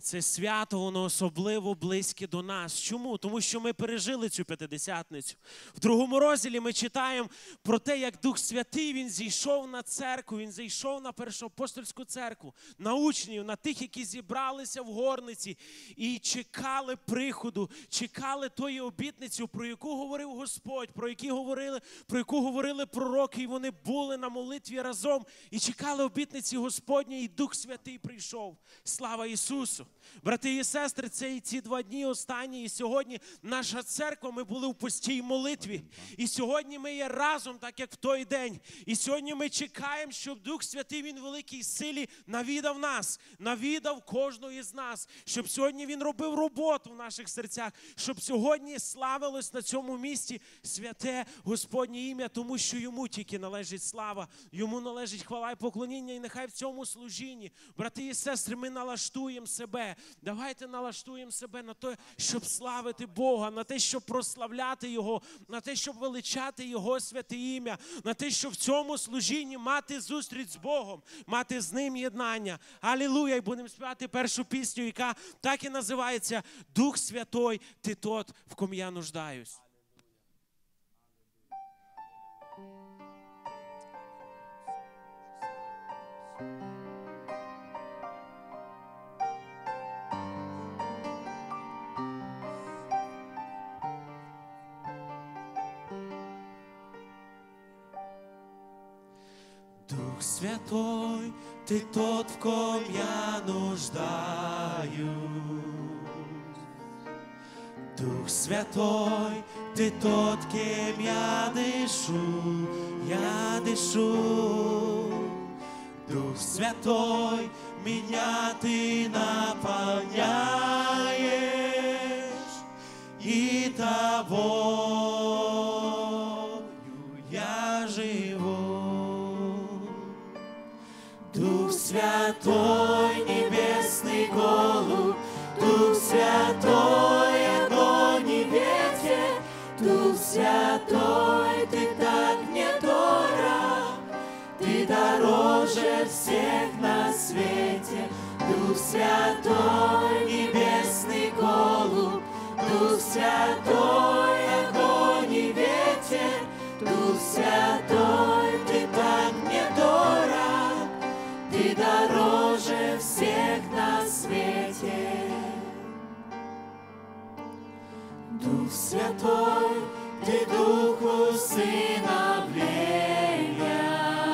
це свято, воно особливо близьке до нас. Чому? Тому що ми пережили цю П'ятидесятницю. В другому розділі ми читаємо про те, як Дух Святий, Він зійшов на церкву, Він зійшов на Першоапостольську церкву, на учнів, на тих, які зібралися в горниці і чекали приходу, чекали тої обітниці, про яку говорив Господь, про яку говорили пророки, і вони були на молитві разом, і чекали обітниці Господні, і Дух Святий прийшов. Слава Ісусу! Брати і сестри, ці 2 дні останні, і сьогодні наша церква, ми були в постій молитві. І сьогодні ми є разом, так як в той день. І сьогодні ми чекаємо, щоб Дух Святий, Він в великій силі навідав нас, навідав кожного із нас, щоб сьогодні Він робив роботу в наших серцях, щоб сьогодні славилось на цьому місці святе Господнє ім'я, тому що Йому тільки належить слава, Йому належить хвала і поклоніння, і нехай в цьому служінні, брати і сестри, ми налаштуємо себе. Давайте налаштуємо себе на те, щоб славити Бога, на те, щоб прославляти Його, на те, щоб величати Його святе ім'я, на те, щоб в цьому служінні мати зустріч з Богом, мати з Ним єднання. Алілуя! І будемо співати першу пісню, яка так і називається «Дух Святой, Ти тот, в ком я нуждаюсь». Дух Святой, Ты тот, в ком я нуждаюсь. Дух Святой, Ты тот, кем я дышу, я дышу. Дух Святой, меня Ты наполняешь, и Тобою я живу. Дух Святой, небесный голубь, Дух Святой, огонь и ветер, Дух Святой, Ты так мне дорог, Ты дороже всех на свете. Дух Святой, небесный голубь, Дух Святой, огонь и ветер, Дух Святой, Ты так мне дорог, Ты дороже всех на свете. Дух Святой, Ты Дух усыновления.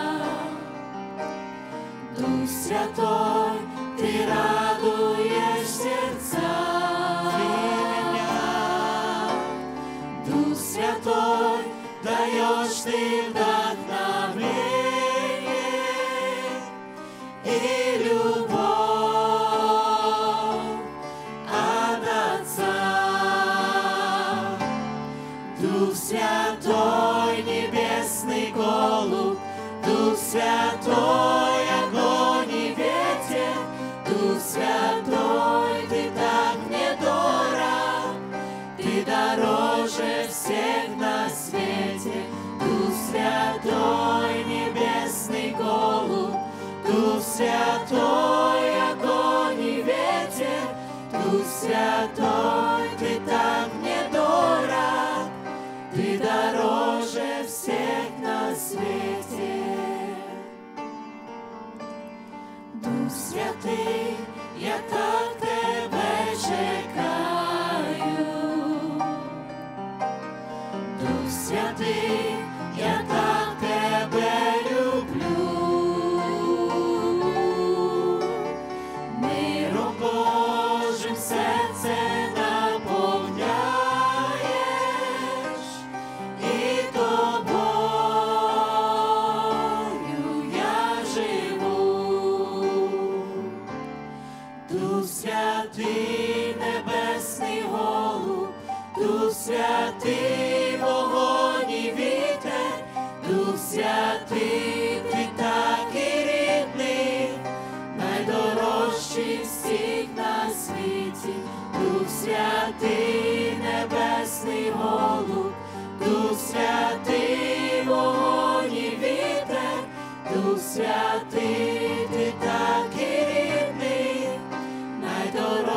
Дух Святой, Ты радуешь сердца меня. Дух Святой, даешь Ты вдохновение и любовь от Отца. Дух Святой, небесный голубь, Дух Святой, огонь и ветер, Дух Святой, Ты так мне дорог, Ты дороже всех на свете. Дух Святой, небесный голубь, Дух Святой, огонь и ветер, Дух Святой, Ты так мне дорог, Ты дороже всех на свете. Дух Святий, я так Тебе чекаю. Дух Святий, я так Тебе люблю. Миром Божим серце наповняєш, і Тобою я живу. Дух Святий, небесний голуб, Дух Святий, вогонь і вітер, Дух Святий, Ти такий рідний, найдорожчий всіх на світі. Дух Святий, небесний голуб, Дух Святий, вогонь і вітер, Дух Святий, Ти такий рідний, найдорожчий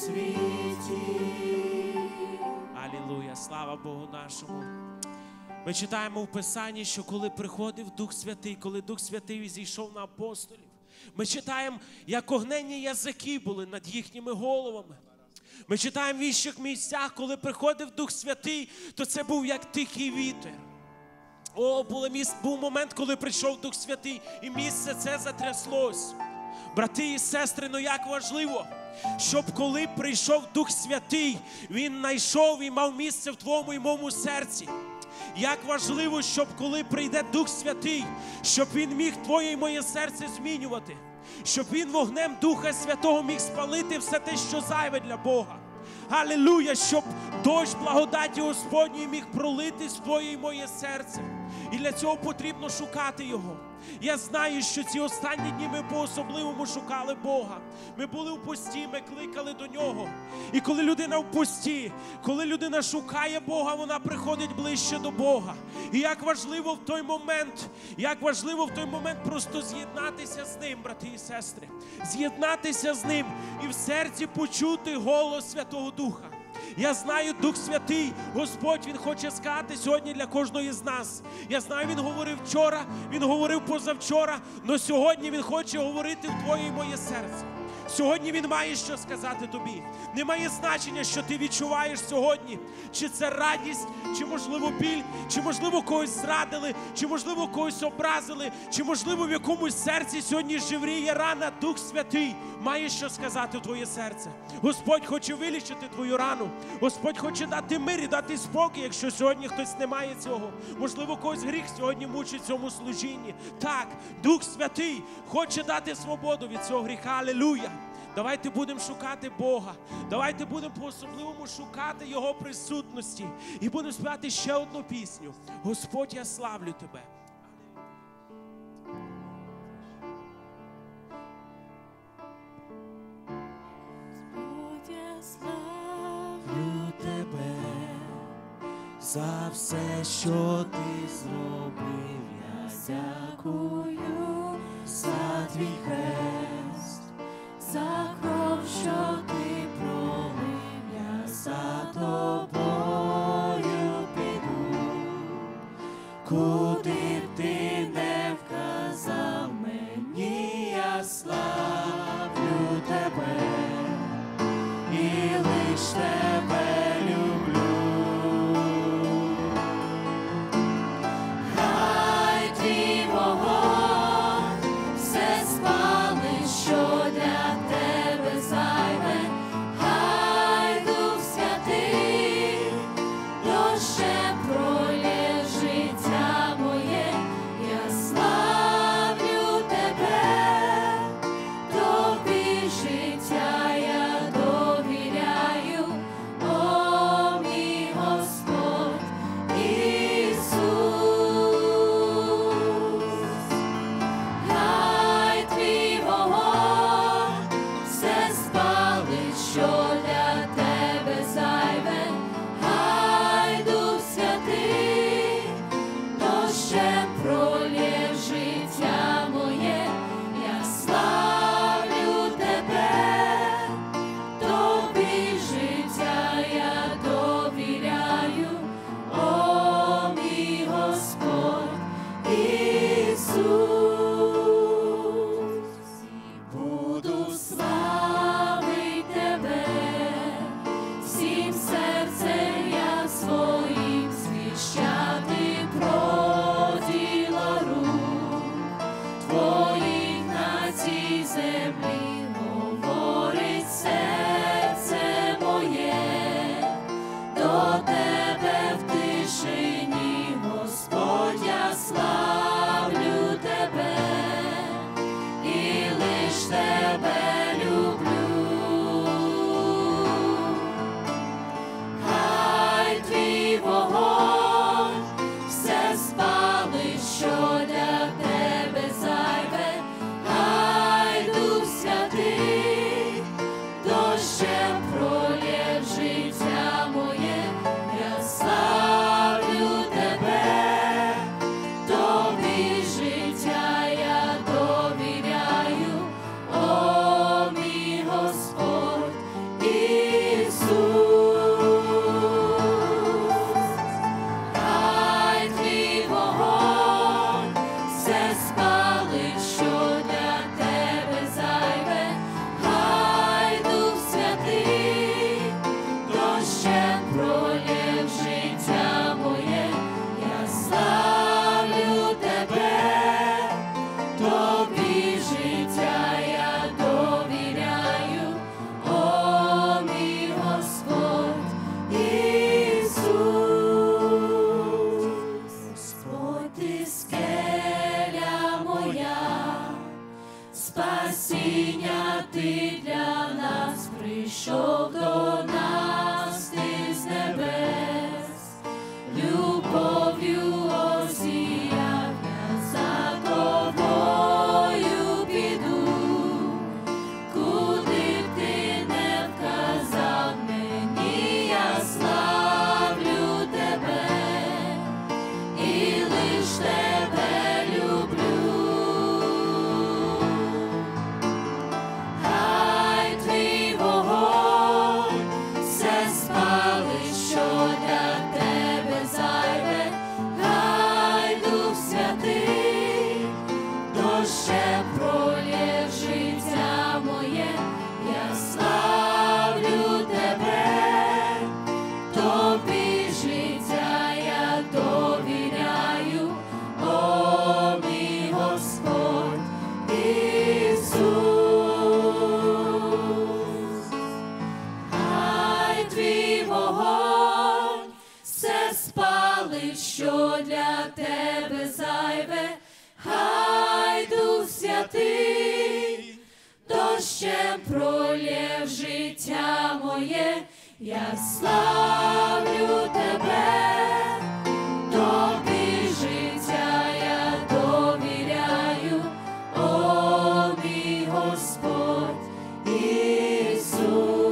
світі. Алілуя, слава Богу нашому. Ми читаємо в Писанні, що коли приходив Дух Святий, коли Дух Святий зійшов на апостолів, ми читаємо, як огненні язики були над їхніми головами. Ми читаємо в інших місцях, коли приходив Дух Святий, то це був як тихий вітер. Був момент, коли прийшов Дух Святий, і місце це затряслось. Брати і сестри, ну як важливо, щоб коли прийшов Дух Святий, Він знайшов і мав місце в твоєму і моєму серці. Як важливо, щоб коли прийде Дух Святий, щоб Він міг твоє і моє серце змінювати. Щоб Він вогнем Духа Святого міг спалити все те, що зайве для Бога. Алілуя, щоб дощ благодаті Господньої міг пролитись в твоє і моє серце. І для цього потрібно шукати Його. Я знаю, що ці останні дні ми по-особливому шукали Бога. Ми були в пості, ми кликали до Нього. І коли людина в пості, коли людина шукає Бога, вона приходить ближче до Бога. І як важливо в той момент просто з'єднатися з Ним, брати і сестри. З'єднатися з Ним і в серці почути голос Святого Духа. Я знаю, Дух Святий, Господь, Він хоче сказати сьогодні для кожної з нас. Я знаю, Він говорив вчора, Він говорив позавчора, але сьогодні Він хоче говорити в твоє і моє серце. Сьогодні Він має що сказати тобі. Немає значення, що ти відчуваєш сьогодні. Чи це радість, чи можливо біль, чи можливо когось зрадили, чи можливо когось образили, чи можливо в якомусь серці сьогодні живріє рана. Дух Святий має що сказати в твоє серце. Господь хоче вилічити твою рану. Господь хоче дати мир і дати спокій, якщо сьогодні хтось не має цього. Можливо, когось гріх сьогодні мучить в цьому служінні. Так, Дух Святий хоче дати свободу від цього гріха. Алілуя! Давайте будемо шукати Бога. Давайте будемо по-особливому шукати Його присутності. І будемо співати ще одну пісню. Господь, я славлю Тебе. Господь, я славлю Тебе за все, що Ти зробив. Я дякую за Твій хрест, за кров, що Ти пролив. Я за Тобою піду, куди б Ти не вказав мені. Я славлю Тебе і лиш Тебе люблю. Хай Твій вогонь все спалить, що для Тебе зайве. Хай Дух Святий дощем пролє життя моє. Я славлю Тебе, Тобі життя я довіряю. О, мій Господь Ісус. Хай Твій вогонь все спалить, що для Тебе зайве. Хай Дух Святий дощем пролє життя моє. Я славлю Тебе, Тобі життя я довіряю. О, мій Господь Ісус. Буду славить Тебе, всім серцем я своїм звіщати про діла рук Твоїх на цій землі. Говорить серце моє до Тебе в тишині. Господь, я славлю Тебе і лиш Тебе люблю. Хай Твій вогонь все спалить, що для Тебе зайве. Хай Дух Святий дощем пролє в життя моє, я славлю тебе, тобі життя я довіряю, о мій Господь Ісус.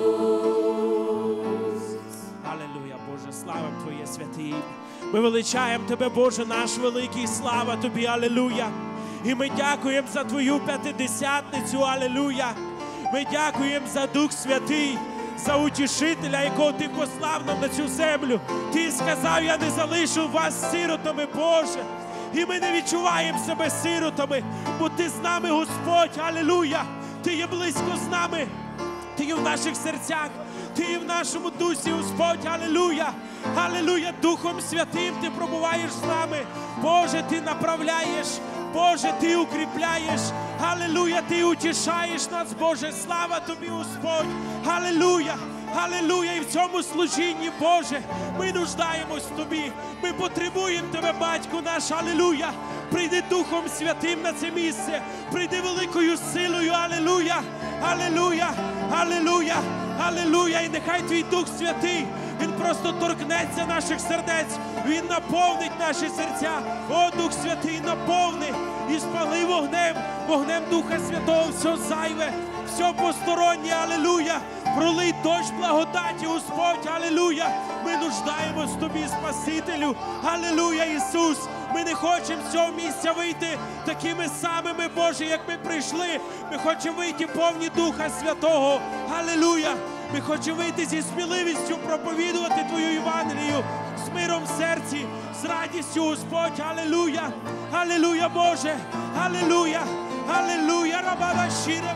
Алілуя, Боже, слава Твоє святе ім'я. Ми величаємо Тебе, Боже, наш великий, слава Тобі, алілуя. І ми дякуємо за Твою п'ятидесятницю, алілуя. Ми дякуємо за Дух Святий, за утішителя, якого Ти послав нам на цю землю. Ти сказав, я не залишу вас сиротами, Боже. І ми не відчуваємо себе сиротами, бо Ти з нами, Господь, алілуя. Ти є близько з нами, Ти є в наших серцях, Ти є в нашому дусі, Господь, алілуя. Алілуя, Духом Святим Ти пробуваєш з нами. Боже, Ти направляєш, Боже, Ти укріпляєш. Алілуя, Ти утішаєш нас, Боже. Слава Тобі, Господь. Алілуя, алілуя. І в цьому служінні, Боже, ми нуждаємось в Тобі. Ми потребуємо Тебе, Батько наш, алілуя. Прийди Духом Святим на це місце. Прийди великою силою, алілуя, алілуя, алілуя, алілуя. І нехай Твій Дух Святий, Він просто торкнеться наших сердець. Він наповнить наші серця. О, Дух Святий, наповни і спали вогнем, вогнем Духа Святого все зайве, все постороннє, алілуя. Пролий дощ благодаті, Господь, алілуя. Ми нуждаємось в Тобі, Спасителю, алілуя, Ісус. Ми не хочемо з цього місця вийти такими самими, Боже, як ми прийшли. Ми хочемо вийти повні Духа Святого, алілуя. Ми хочемо вийти зі сміливістю проповідувати Твою Євангелію, з миром в серці, з радістю, Господь, алілуя, алілуя, Боже, алілуя, алілуя, рабава щире.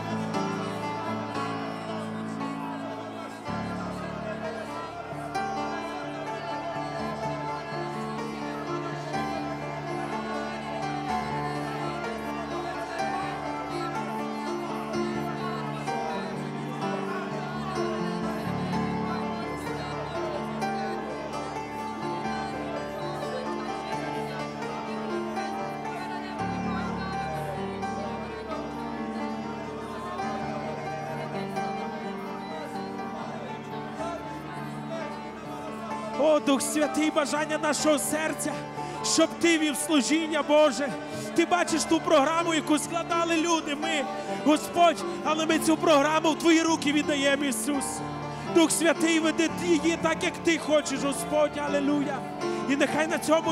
О, Дух Святий, бажання нашого серця, щоб Ти вів служіння, Боже. Ти бачиш ту програму, яку складали люди, ми, Господь, але ми цю програму в Твої руки віддаємо, Ісус. Дух Святий, веди її так, як Ти хочеш, Господь, алілуя. І нехай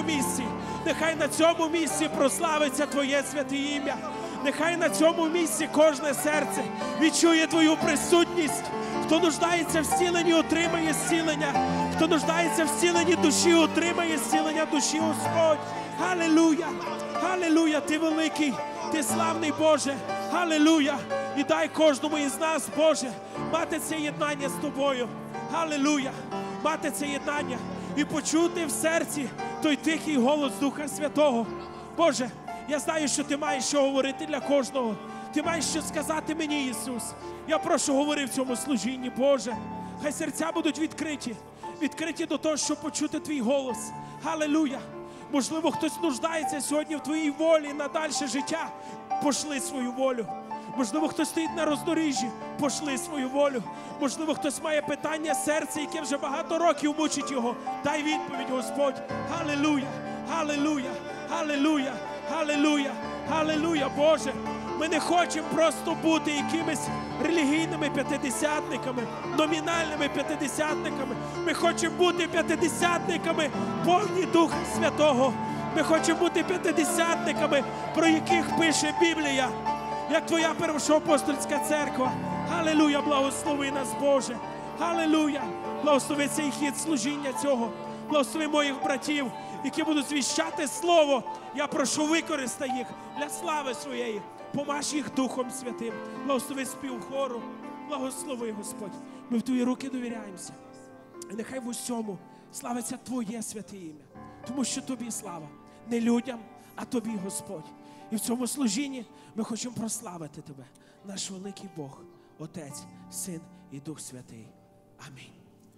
на цьому місці прославиться Твоє святе ім'я. Нехай на цьому місці кожне серце відчує Твою присутність. Хто нуждається в зціленні, отримає зцілення. Хто нуждається в зціленні душі, отримає зцілення душі, Господь. Алілуя! Алілуя! Ти великий, Ти славний, Боже. Алілуя! І дай кожному із нас, Боже, мати це єднання з Тобою. Алілуя! Мати це єднання і почути в серці той тихий голос Духа Святого. Боже, я знаю, що Ти маєш що говорити для кожного. Ти маєш що сказати мені, Ісус. Я прошу, говори в цьому служінні, Боже. Хай серця будуть відкриті до того, щоб почути Твій голос. Алілуя! Можливо, хтось нуждається сьогодні в Твоїй волі на дальше життя. Пошли свою волю. Можливо, хтось стоїть на роздоріжжі. Пошли свою волю. Можливо, хтось має питання серця, яке вже багато років мучить його. Дай відповідь, Господь. Алілуя! Алілуя! Алілуя! Алілуя! Алілуя, Боже! Ми не хочемо просто бути якимись релігійними п'ятидесятниками, номінальними п'ятидесятниками. Ми хочемо бути п'ятидесятниками, повні Духа Святого. Ми хочемо бути п'ятидесятниками, про яких пише Біблія, як Твоя першоапостольська церква. Алілуя, благослови нас, Боже. Алілуя, благослови цей хід служіння цього. Благослови моїх братів, які будуть звіщати Слово. Я прошу, використай їх для слави Своєї. Помаж їх Духом Святим. Благослови спів хору. Благослови, Господь. Ми в Твої руки довіряємося. І нехай в усьому славиться Твоє святе ім'я. Тому що Тобі слава. Не людям, а Тобі, Господь. І в цьому служінні ми хочемо прославити Тебе. Наш великий Бог, Отець, Син і Дух Святий. Амінь.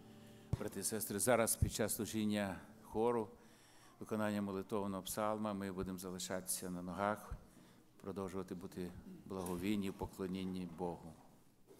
Брати і сестри, зараз під час служіння хору, виконання молитовного псалма, ми будемо залишатися на ногах, продовжувати бути благовійні в поклонінні Богу.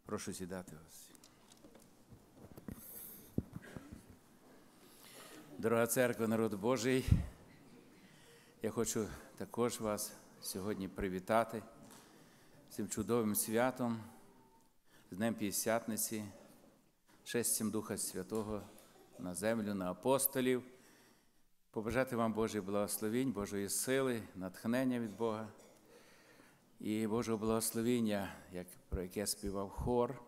Прошу сідати вас. Дорога церква, народ Божий, я хочу також вас сьогодні привітати цим чудовим святом, з Днем П'ятдесятниці, шестям Духа Святого на землю, на апостолів, побажати вам Божих благословінь, Божої сили, натхнення від Бога і Божого благословіння, про яке співав хор.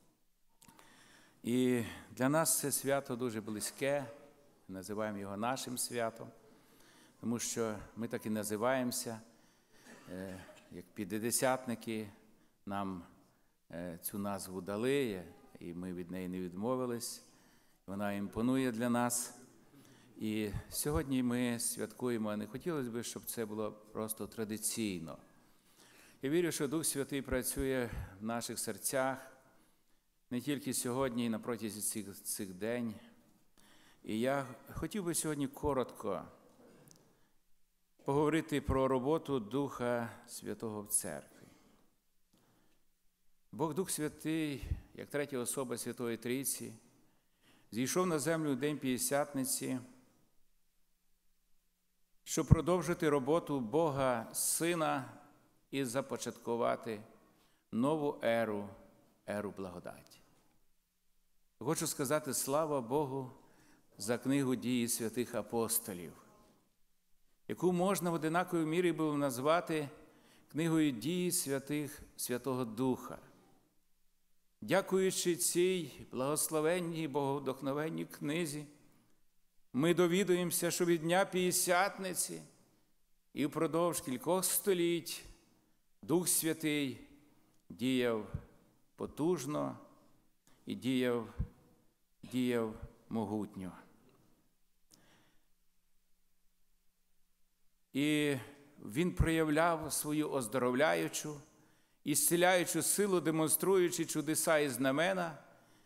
І для нас це свято дуже близьке, називаємо його нашим святом, тому що ми так і називаємося, як п'ятидесятники, нам цю назву дали, і ми від неї не відмовились. Вона імпонує для нас. І сьогодні ми святкуємо, не хотілося б, щоб це було просто традиційно. Я вірю, що Дух Святий працює в наших серцях не тільки сьогодні і на протязі цих день. І я хотів би сьогодні коротко поговорити про роботу Духа Святого в церкві. Бог Дух Святий, як третя особа Святої Трійці, зійшов на землю в День П'ятдесятниці, щоб продовжити роботу Бога Сина і започаткувати нову еру благодаті. Хочу сказати слава Богу за книгу «Дії святих апостолів», яку можна в одинаковій мірі було назвати книгою «Дії Святого Духа». Дякуючи цій благословенній, боговдохновенній книзі, ми довідуємося, що від Дня П'ятдесятниці і впродовж кількох століть Дух Святий діяв потужно і діяв могутньо. І Він проявляв свою оздоровляючу і зціляючу силу, демонструючи чудеса і знамена,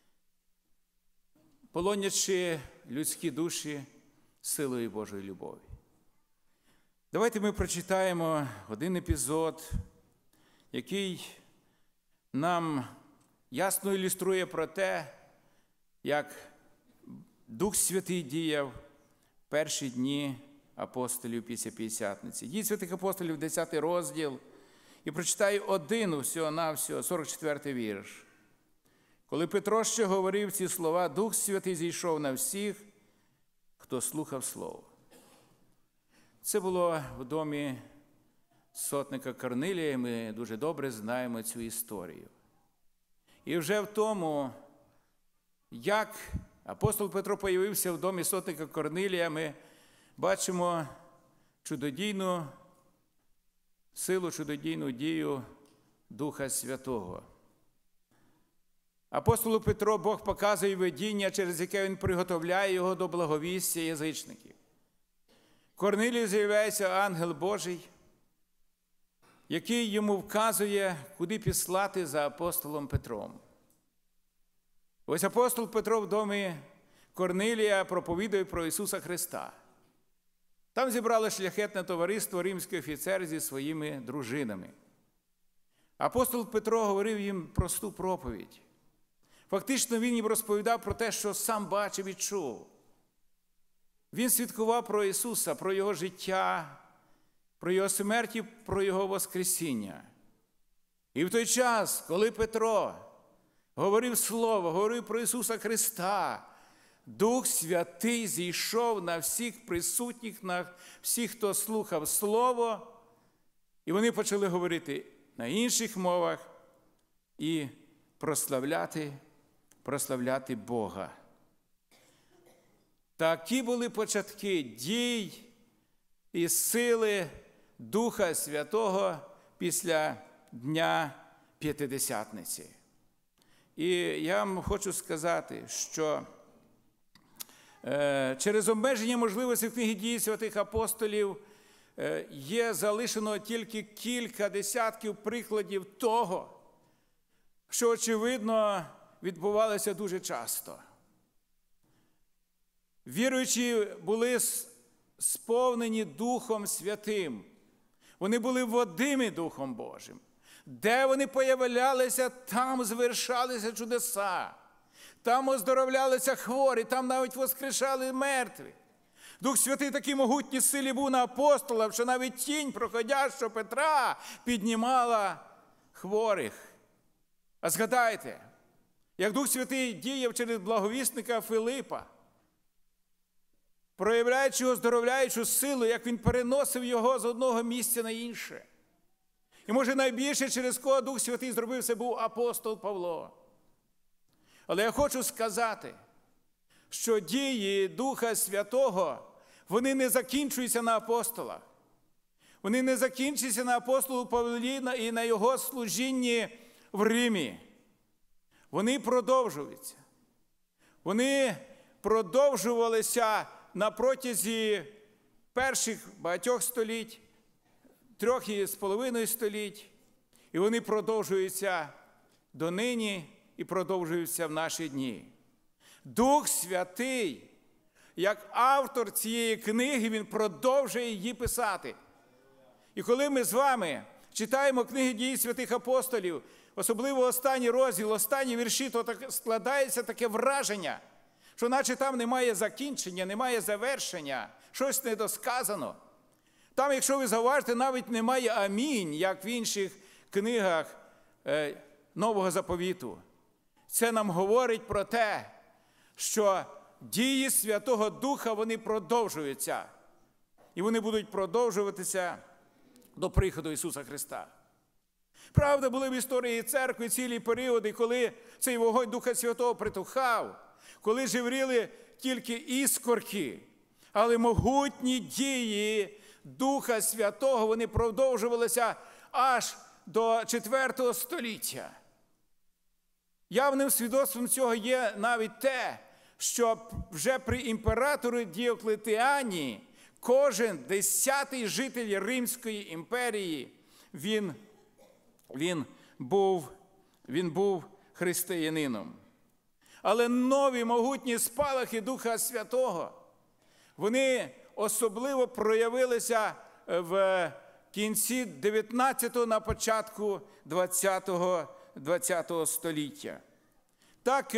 полонячи людські душі силою Божої любові. Давайте ми прочитаємо один епізод, який нам ясно ілюструє про те, як Дух Святий діяв в перші дні апостолів після П'ятдесятниці. Дії святих апостолів, 10 розділ, і прочитаю один всього-навсього, 44-й вірш. Коли Петро ще говорив ці слова, Дух Святий зійшов на всіх, хто слухав Слово. Це було в домі сотника Корнилія, і ми дуже добре знаємо цю історію. І вже в тому, як апостол Петро появився в домі сотника Корнилія, ми бачимо чудодійну силу, чудодійну дію Духа Святого. Апостолу Петро Бог показує видіння, через яке він приготовляє його до благовістя язичників. Корнилію з'являється ангел Божий, який йому вказує, куди післати за апостолом Петром. Ось апостол Петро в домі Корнилія проповідує про Ісуса Христа. Там зібрало шляхетне товариство римський офіцер зі своїми дружинами. Апостол Петро говорив їм просту проповідь. Фактично він їм розповідав про те, що сам бачив і чув. Він свідкував про Ісуса, про Його життя, про Його смерть і про Його воскресіння. І в той час, коли Петро говорив Слово, говорив про Ісуса Христа, Дух Святий зійшов на всіх присутніх, на всіх, хто слухав Слово, і вони почали говорити на інших мовах і прославляти Бога. Такі були початки дій і сили Духа Святого після Дня П'ятидесятниці. І я вам хочу сказати, що через обмеження можливостей в книгі «Дії святих апостолів» є залишено тільки кілька десятків прикладів того, що, очевидно, відбувалося дуже часто. Віруючі були сповнені Духом Святим. Вони були водимі Духом Божим. Де вони появлялися, там звершалися чудеса. Там оздоровлялися хворі, там навіть воскрешали мертві. Дух Святий такий могутній силі був на апостолах, що навіть тінь проходящого Петра піднімала хворих. А згадайте, як Дух Святий діяв через благовісника Филипа, проявляючи оздоровляючу силу, як він переносив його з одного місця на інше. І, може, найбільше, через кого Дух Святий зробив, це був апостол Павло. Але я хочу сказати, що дії Духа Святого, вони не закінчуються на апостолах. Вони не закінчуються на апостолу Павлі і на його служінні в Римі. Вони продовжуються. Вони продовжувалися на протязі перших багатьох століть, 3,5 століть, і вони продовжуються донині і продовжуються в наші дні. Дух Святий, як автор цієї книги, він продовжує її писати. І коли ми з вами читаємо книги дій святих апостолів, особливо останній розділ, останні вірші, то складається таке враження, що наче там немає закінчення, немає завершення, щось недосказано. Там, якщо ви зауважите, навіть немає амінь, як в інших книгах Нового Заповіту. Це нам говорить про те, що дії Святого Духа, вони продовжуються. І вони будуть продовжуватися до приходу Ісуса Христа. Правда, були в історії церкви цілі періоди, коли цей вогонь Духа Святого притухав, коли жевріли тільки іскорки, але могутні дії Духа Святого, вони продовжувалися аж до 4 століття. Явним свідоцтвом цього є навіть те, що вже при імператорі Діоклетіані кожен 10-й житель Римської імперії, він був християнином. Але нові могутні спалахи Духа Святого, вони особливо проявилися в кінці 19-го, на початку 20-го століття. Так, в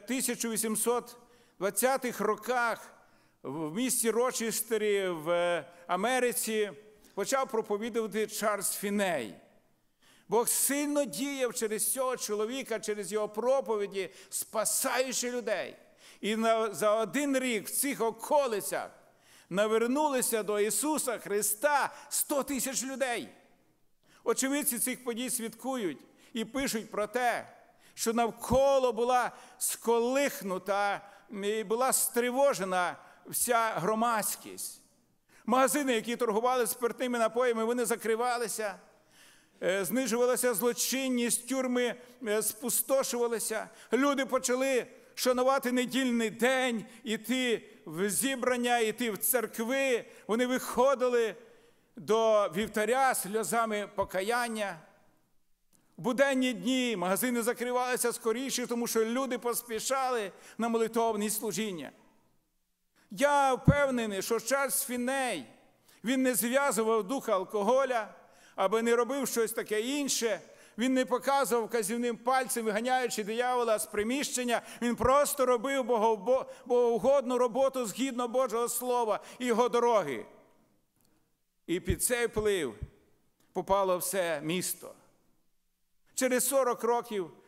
1820-х роках в місті Рочестері в Америці почав проповідувати Чарльз Фіней. Бог сильно діяв через цього чоловіка, через його проповіді, спасаючи людей. І за один рік в цих околицях навернулися до Ісуса Христа 100 тисяч людей. Очевидці цих подій свідкують і пишуть про те, що навколо була сколихнута і була стривожена вся громадськість. Магазини, які торгували спиртними напоями, вони закривалися, знижувалася злочинність, тюрми спустошувалися. Люди почали шанувати недільний день, іти в зібрання, іти в церкви. Вони виходили до вівтаря сльозами покаяння. В буденні дні магазини закривалися скоріше, тому що люди поспішали на молитовні служіння. Я впевнений, що Чарльз Фіней, він не зв'язував духа алкоголя, аби не робив щось таке інше. Він не показував вказівним пальцем, виганяючи диявола з приміщення. Він просто робив богоугодну роботу згідно Божого Слова і його дороги. І під цей вплив попало все місто. Через 40 років, в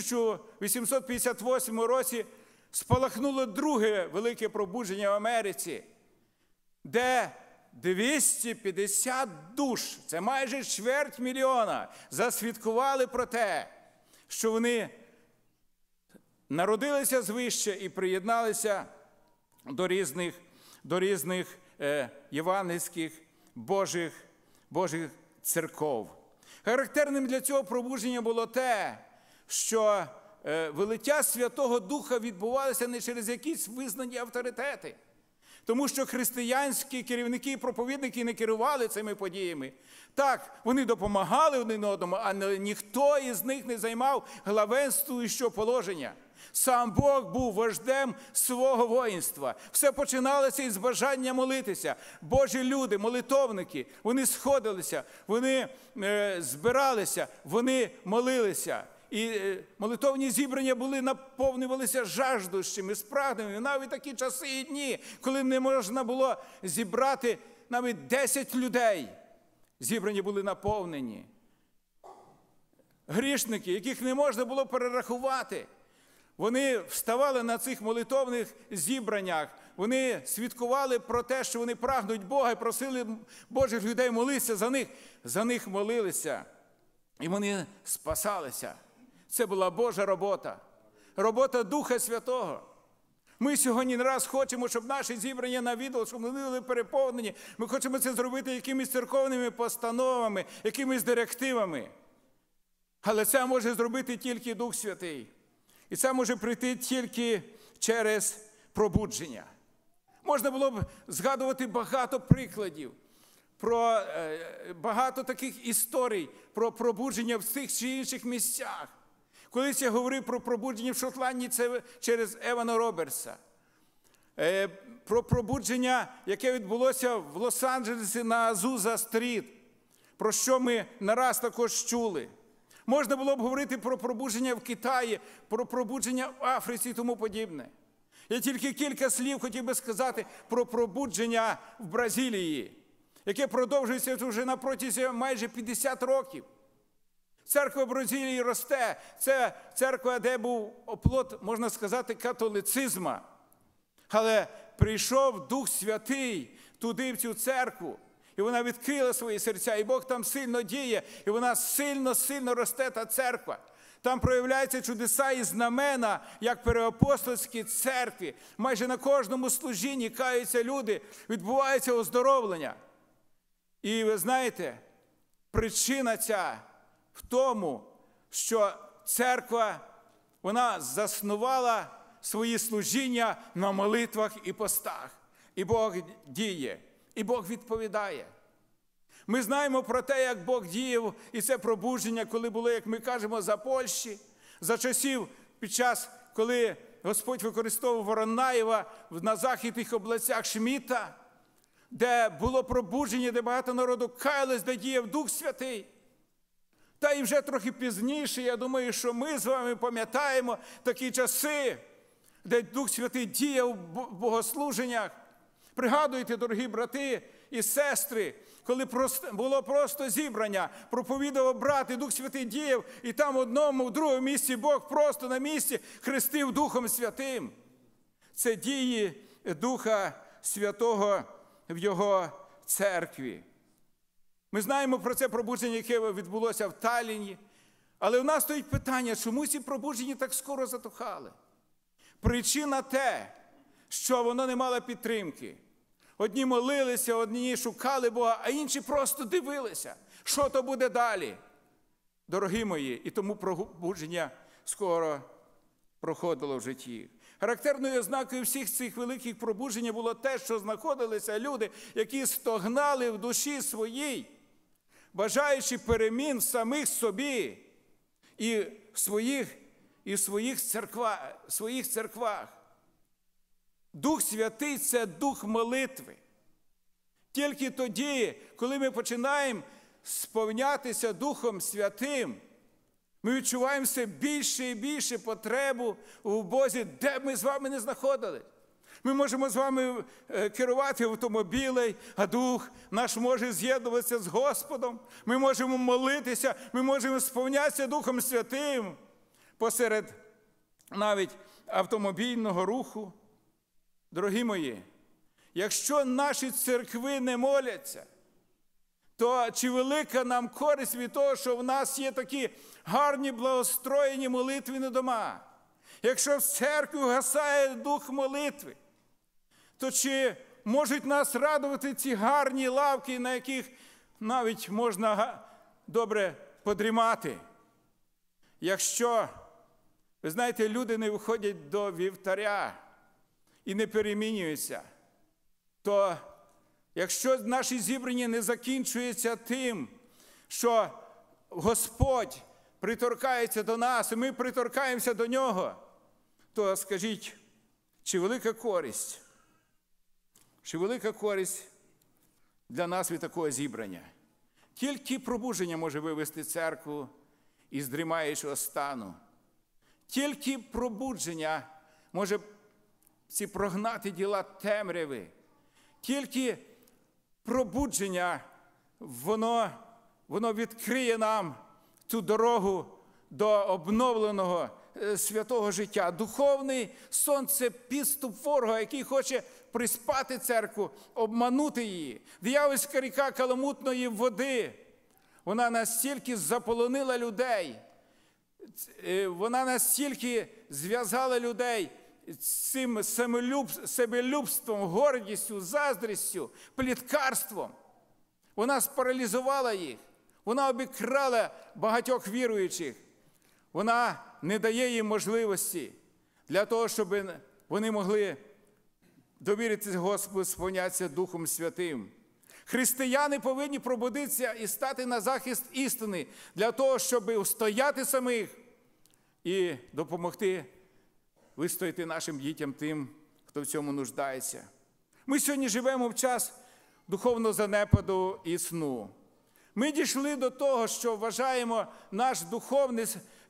1858 році, спалахнуло друге велике пробудження в Америці, де 250 душ, це майже 250 000, засвідкували про те, що вони народилися звище і приєдналися до різних євангельських Божих церков. Характерним для цього пробудження було те, що вилиття Святого Духа відбувалося не через якісь визнані авторитети. Тому що християнські керівники і проповідники не керували цими подіями. Так, вони допомагали один одному, але ніхто із них не займав главенствуючого положення. Сам Бог був вождем свого воїнства. Все починалося із бажання молитися. Божі люди, молитовники, вони сходилися, вони збиралися, вони молилися. І молитовні зібрання наповнювалися жаждущими, спрагненими. Навіть такі часи і дні, коли не можна було зібрати навіть 10 людей. Зібрані були наповнені. Грішники, яких не можна було перерахувати, вони вставали на цих молитовних зібраннях, вони свідкували про те, що вони прагнуть Бога і просили Божих людей молитися за них. За них молилися, і вони спасалися. Це була Божа робота, робота Духа Святого. Ми сьогодні не раз хочемо, щоб наші зібрання навідали, щоб вони були переповнені. Ми хочемо це зробити якимись церковними постановами, якимись директивами. Але це може зробити тільки Дух Святий. І це може прийти тільки через пробудження. Можна було б згадувати багато прикладів, про багато таких історій про пробудження в цих чи інших місцях. Колись я говорив про пробудження в Шотландії, це через Евана Робертса. Про пробудження, яке відбулося в Лос-Анджелесі на Азуза-стріт, про що ми не раз також чули. Можна було б говорити про пробудження в Китаї, про пробудження в Африці і тому подібне. Я тільки кілька слів хотів би сказати про пробудження в Бразилії, яке продовжується вже на протязі майже 50 років. Церква Бразилії росте. Це церква, де був оплот, можна сказати, католицизма. Але прийшов Дух Святий туди, в цю церкву. І вона відкрила свої серця, і Бог там сильно діє, і вона сильно росте, та церква. Там проявляються чудеса і знамена, як при апостольській церкві. Майже на кожному служінні каються люди, відбувається оздоровлення. І ви знаєте, причина ця в тому, що церква, вона заснувала свої служіння на молитвах і постах. І Бог діє, і Бог відповідає. Ми знаємо про те, як Бог діяв, і це пробудження, коли було, як ми кажемо, за Польщі, за часів, під час, коли Господь використовував Воронаєва на західних областях Шміта, де було пробудження, де багато народу каялись, де діяв Дух Святий. Та і вже трохи пізніше, я думаю, що ми з вами пам'ятаємо такі часи, де Дух Святий діяв в богослуженнях. Пригадуйте, дорогі брати і сестри, коли було просто зібрання, проповідував брат, і Дух Святий діяв, і там в одному, в другому місці Бог просто на місці хрестив Духом Святим. Це дії Духа Святого в Його церкві. Ми знаємо про це пробудження, яке відбулося в Талліні, але в нас стоїть питання, чому ці пробудження так скоро затухали? Причина те, що воно не мало підтримки. Одні молилися, одні шукали Бога, а інші просто дивилися, що то буде далі. Дорогі мої, і тому пробудження скоро проходило в житті. Характерною ознакою всіх цих великих пробуджень було те, що знаходилися люди, які стогнали в душі своїй, бажаючи перемін в самих собі і в своїх церквах. Дух Святий – це дух молитви. Тільки тоді, коли ми починаємо сповнятися Духом Святим, ми відчуваємо все більше і більше потребу у Бозі, де б ми з вами не знаходились. Ми можемо з вами керувати автомобілем, а Дух наш може з'єднуватися з Господом. Ми можемо молитися, ми можемо сповнятися Духом Святим посеред навіть автомобільного руху. Дорогі мої, якщо наші церкви не моляться, то чи велика нам користь від того, що в нас є такі гарні, благоустроєні молитвені дома? Якщо в церкві гасає дух молитви, то чи можуть нас радувати ці гарні лавки, на яких навіть можна добре подрімати? Якщо, ви знаєте, люди не виходять до вівтаря і не перемінюються, то якщо наші зібрання не закінчуються тим, що Господь приторкається до нас, і ми приторкаємося до Нього, то скажіть, чи велика користь? Чи велика користь для нас від такого зібрання? Тільки пробудження може вивести церкву із дрімаючого стану. Тільки пробудження може прогнати діла темряви. Тільки пробудження, воно відкриє нам ту дорогу до обновленого святого життя. Духовний сон – це підступ ворога, який хоче приспати церкву, обманути її. Диявольська ріка каламутної води, вона настільки заполонила людей, вона настільки зв'язала людей цим себелюбством, гордістю, заздрістю, пліткарством. Вона спаралізувала їх, вона обікрала багатьох віруючих. Вона не дає їм можливості для того, щоб вони могли довіритися Господу, сповнятися Духом Святим. Християни повинні пробудитися і стати на захист істини для того, щоб устояти самих і допомогти вистояти нашим дітям тим, хто в цьому нуждається. Ми сьогодні живемо в час духовного занепаду і сну. Ми дійшли до того, що вважаємо наш духовний,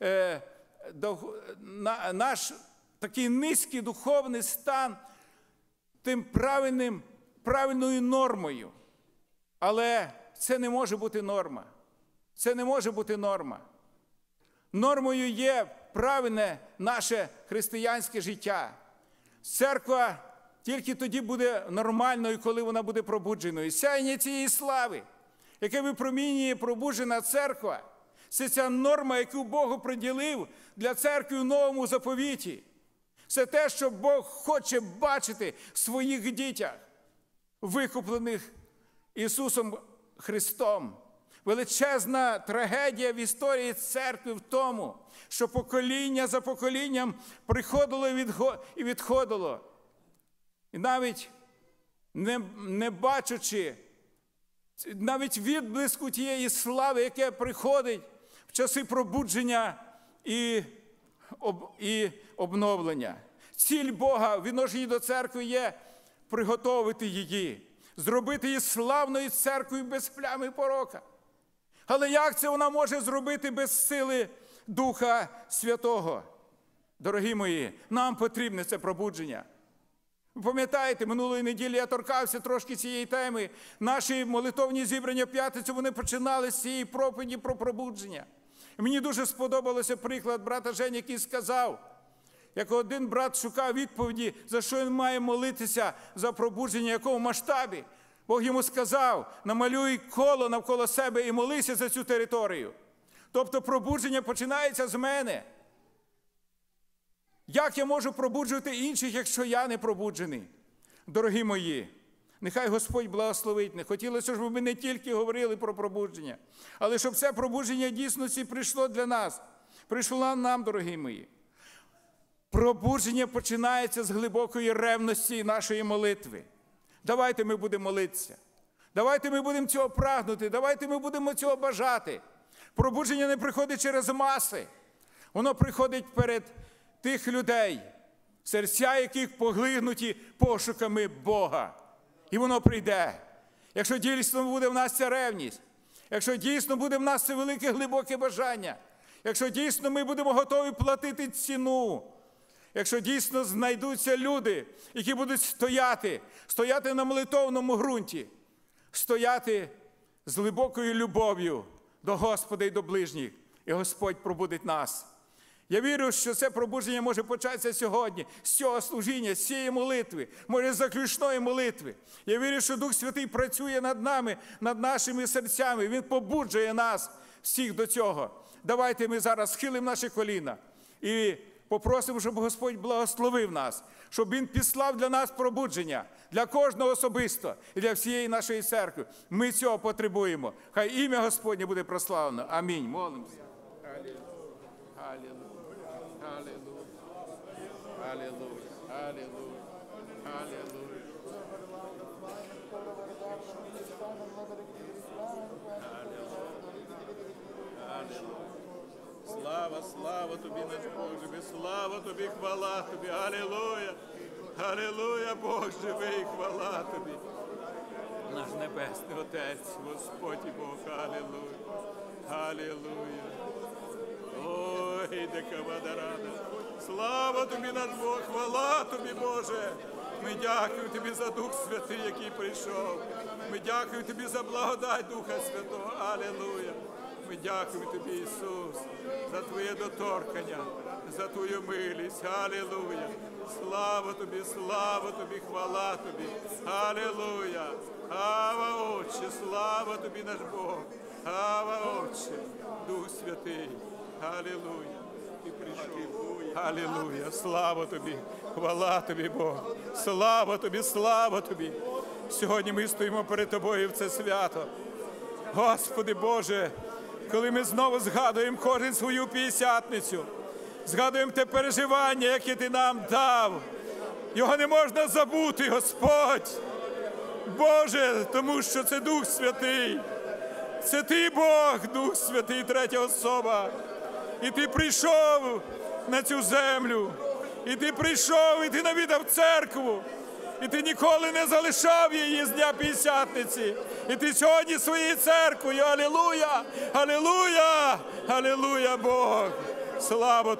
наш такий низький духовний стан тим правильною нормою. Але це не може бути норма. Це не може бути норма. Нормою є правильне наше християнське життя. Церква тільки тоді буде нормальною, коли вона буде пробудженою. Сяєння цієї слави, яке випромінює пробуджена церква, це ця норма, яку Бог приділив для церкви в Новому Заповіті. Це те, що Бог хоче бачити в своїх дітях, викуплених Ісусом Христом. Величезна трагедія в історії церкви в тому, що покоління за поколінням приходило і відходило. І навіть не бачачи, навіть відблиску тієї слави, яке приходить в часи пробудження і обновлення. Ціль Бога в відношенні до церкви є приготовити її, зробити її славною церквою без плями і порока. Але як це вона може зробити без сили Духа Святого? Дорогі мої, нам потрібне це пробудження. Ви пам'ятаєте, минулої неділі я торкався трошки цієї теми. Наші молитовні зібрання в п'ятницю, вони починали з цієї проповіді про пробудження. І мені дуже сподобався приклад брата Жені, який сказав, як один брат шукав відповіді, за що він має молитися за пробудження, в якому масштабі. Бог йому сказав, намалюй коло навколо себе і молися за цю територію. Тобто пробудження починається з мене. Як я можу пробуджувати інших, якщо я не пробуджений? Дорогі мої, нехай Господь благословить. Не хотілося, щоб ми не тільки говорили про пробудження, але щоб це пробудження дійсності прийшло для нас. Прийшло нам, дорогі мої. Пробудження починається з глибокої ревності нашої молитви. Давайте ми будемо молитися. Давайте ми будемо цього прагнути. Давайте ми будемо цього бажати. Пробудження не приходить через маси. Воно приходить перед тих людей, серця яких поглинуті пошуками Бога. І воно прийде. Якщо дійсно буде в нас ця ревність, якщо дійсно буде в нас це велике глибоке бажання, якщо дійсно ми будемо готові платити ціну, якщо дійсно знайдуться люди, які будуть стояти на молитовному ґрунті, стояти з глибокою любов'ю до Господа і до ближніх, і Господь пробудить нас. Я вірю, що це пробудження може початися сьогодні, з цього служіння, з цієї молитви, може з заключної молитви. Я вірю, що Дух Святий працює над нами, над нашими серцями. Він побуджує нас всіх до цього. Давайте ми зараз схилимо наші коліна і попросимо, щоб Господь благословив нас, щоб Він післав для нас пробудження, для кожного особисто і для всієї нашої церкви. Ми цього потребуємо. Хай ім'я Господнє буде прославлено. Амінь. Молимося. Алілуя. Алілуя. Алілуя. Алілуя. Алілуя. Слава, слава тобі, наш Бог живий, слава тобі, хвала тобі, алілуя, алілуя, Бог живий, хвала тобі. Наш Небесний Отець, Господь і Бог, алілуя, алілуя. Ой, дека вадарада. Слава тобі, наш Бог, хвала тобі, Боже. Ми дякуємо тобі за Дух Святий, який прийшов. Ми дякуємо тобі за благодать Духа Святого, алілуя. Ми дякуємо тобі, Ісус, за твоє доторкання, за твою милість, алілуя. Слава тобі, хвала тобі, алілуя. Ава, Отче, слава тобі, наш Бог, ава, Отче, Дух Святий, алілуя. Ти прийшов, алілуя, слава тобі, хвала тобі, Бог, слава тобі, слава тобі. Сьогодні ми стоїмо перед тобою в це свято. Господи Боже, коли ми знову згадуємо кожен свою п'ятдесятницю, згадуємо те переживання, яке ти нам дав. Його не можна забути, Господь. Боже, тому що це Дух Святий. Це ти, Бог, Дух Святий, третя особа. І ти прийшов на цю землю. І ти прийшов, і ти навідав церкву. І ти ніколи не залишав її з Дня П'ятдесятниці. І ти сьогодні своєю церквою. Алілуя! Алілуя! Алілуя, Бог! Слава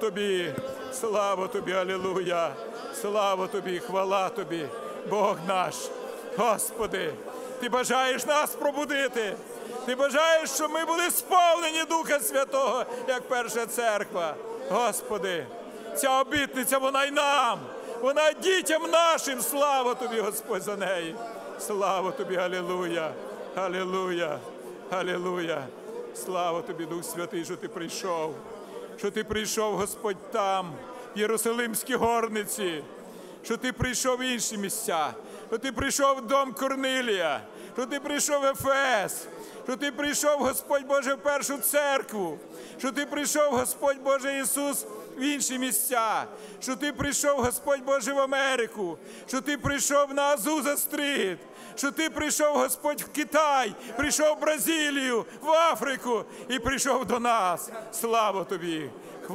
тобі, алілуя! Слава тобі, хвала тобі, Бог наш! Господи, ти бажаєш нас пробудити. Ти бажаєш, щоб ми були сповнені Духа Святого, як перша церква. Господи, ця обітниця, вона й нам. Вона дітям нашим, слава тобі, Господь, за неї. Слава тобі, алілуя, алілуя, алілуя. Слава тобі, Дух Святий, що ти прийшов. Що ти прийшов, Господь, там, в Єрусалимській горниці. Що ти прийшов в інші місця. Що ти прийшов в дом Корнилія. Що ти прийшов в Ефес. Що ти прийшов, Господь Боже, в першу церкву. Що ти прийшов, Господь Боже Ісус, в інші місця, що ти прийшов, Господь Боже, в Америку, що ти прийшов на Азуза-стріт, що ти прийшов, Господь, в Китай, прийшов в Бразилію, в Африку і прийшов до нас. Слава тобі,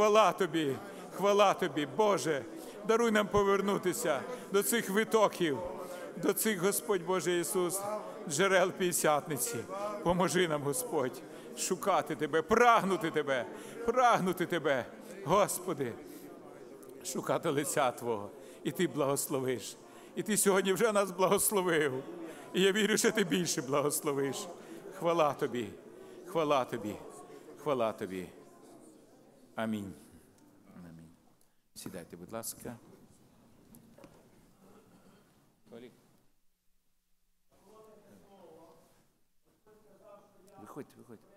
хвала тобі, Боже, даруй нам повернутися до цих витоків, до цих, Господь Боже Ісус, джерел П'ятдесятниці. Поможи нам, Господь, шукати Тебе, прагнути Тебе, Господи, шукати лиця Твого, і Ти благословиш. І Ти сьогодні вже нас благословив. І я вірю, що Ти більше благословиш. Хвала Тобі, хвала Тобі, хвала Тобі. Амінь. Амінь. Сідайте, будь ласка. Виходьте.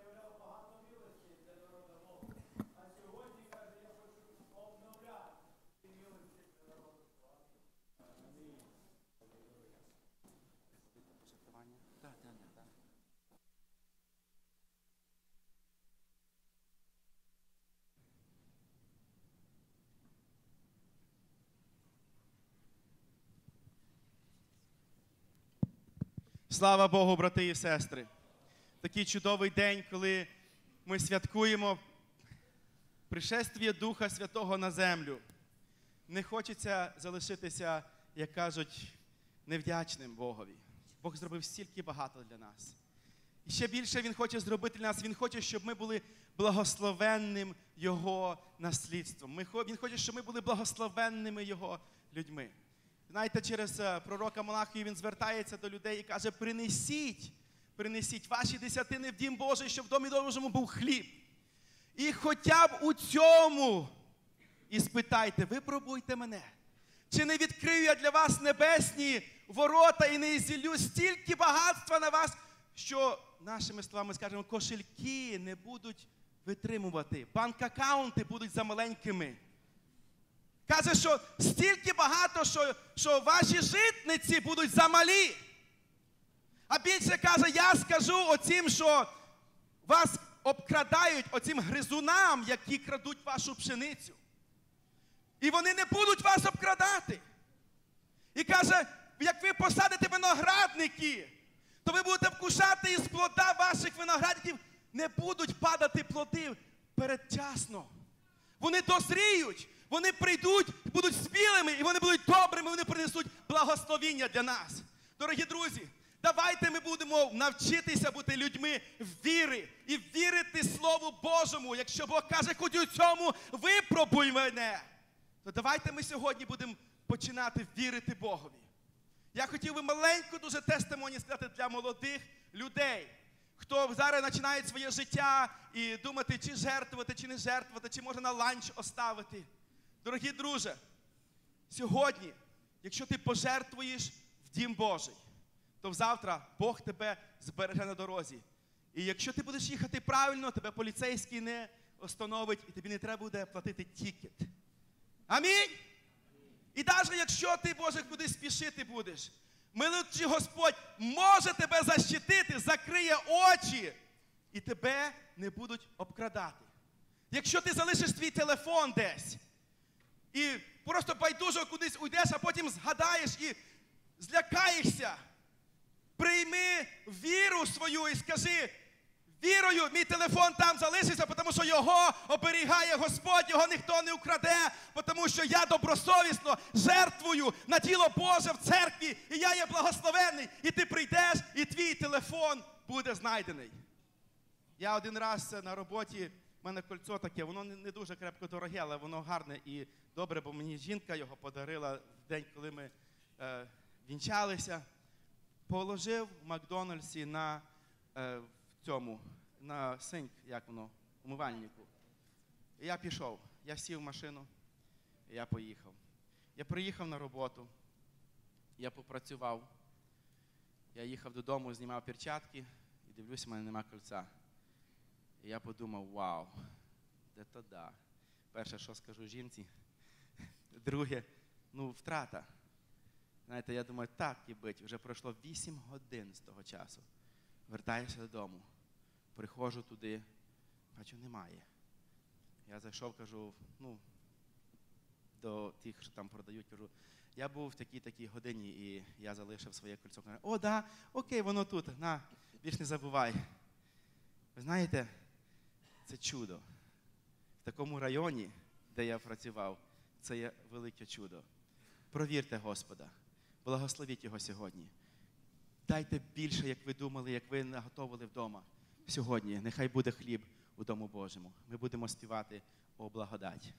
Слава Богу, брати і сестри! Такий чудовий день, коли ми святкуємо пришествие Духа Святого на землю. Не хочеться залишитися, як кажуть, невдячним Богові. Бог зробив стільки багато для нас. І ще більше Він хоче зробити для нас. Він хоче, щоб ми були благословенним Його наслідством. Він хоче, щоб ми були благословенними Його людьми. Знаєте, через пророка Малахію він звертається до людей і каже: принесіть ваші десятини в дім Божий, щоб в домі Божому був хліб. І хоча б у цьому і спитайте, випробуйте мене, чи не відкрию я для вас небесні ворота і не зіллю стільки багатства на вас, що, нашими словами скажемо, кошельки не будуть витримувати, банк-акаунти будуть замаленькими. Каже, що стільки багато, що ваші житниці будуть замалі. А більше каже, я скажу оцім, що вас обкрадають, оцім гризунам, які крадуть вашу пшеницю. І вони не будуть вас обкрадати. І каже, як ви посадите виноградники, то ви будете вкушати із плода ваших виноградників. Не будуть падати плоди передчасно. Вони дозріють, вони прийдуть, будуть спілими, і вони будуть добрими, вони принесуть благословіння для нас. Дорогі друзі, давайте ми будемо навчитися бути людьми віри і вірити Слову Божому. Якщо Бог каже, хоч у цьому випробуй мене, то давайте ми сьогодні будемо починати вірити Богові. Я хотів би маленьку дуже тестимоні сказати для молодих людей, хто зараз починає своє життя і думати, чи жертвувати, чи не жертвувати, чи може на ланч оставити. Дорогі друже, сьогодні, якщо ти пожертвуєш в Дім Божий, то завтра Бог тебе збереже на дорозі. І якщо ти будеш їхати правильно, тебе поліцейський не остановить, і тобі не треба буде платити тікет. Амінь! І навіть якщо ти, Боже, кудись спішити будеш, милуючий Господь може тебе защитити, закриє очі, і тебе не будуть обкрадати. Якщо ти залишиш свій телефон десь, і просто байдуже кудись уйдеш, а потім згадаєш і злякаєшся, прийми віру свою і скажи, вірою, мій телефон там залишиться, тому що його оберігає Господь, його ніхто не украде, тому що я добросовісно жертвую на тіло Боже в церкві, і я є благословенний, і ти прийдеш, і твій телефон буде знайдений. Я один раз на роботі, в мене кольцо таке, воно не дуже крепко дороге, але воно гарне і добре, бо мені жінка його подарила в день, коли ми вінчалися. Положив в Макдональдсі на на синк, як воно, умивальнику. І я пішов, я сів в машину, і я поїхав. Я приїхав на роботу, я попрацював, я їхав додому, знімав перчатки, і дивлюся, в мене нема кольця. І я подумав, вау, де-то да. Перше, що скажу жінці. Друге, втрата. Знаєте, я думаю, так і бить, вже пройшло 8 годин з того часу. Вертаюся додому, приходжу туди, бачу, немає. Я зайшов, кажу, до тих, що там продають, кажу, я був в такій-такій годині, і я залишив своє кольцо. Кажу, о, да, окей, воно тут, на, більш не забувай. Ви знаєте, це чудо. В такому районі, де я працював, це є велике чудо. Провірте Господа, благословіть Його сьогодні. Дайте більше, як ви думали, як ви наготовили вдома. Сьогодні нехай буде хліб у Дому Божому. Ми будемо співати «О благодать».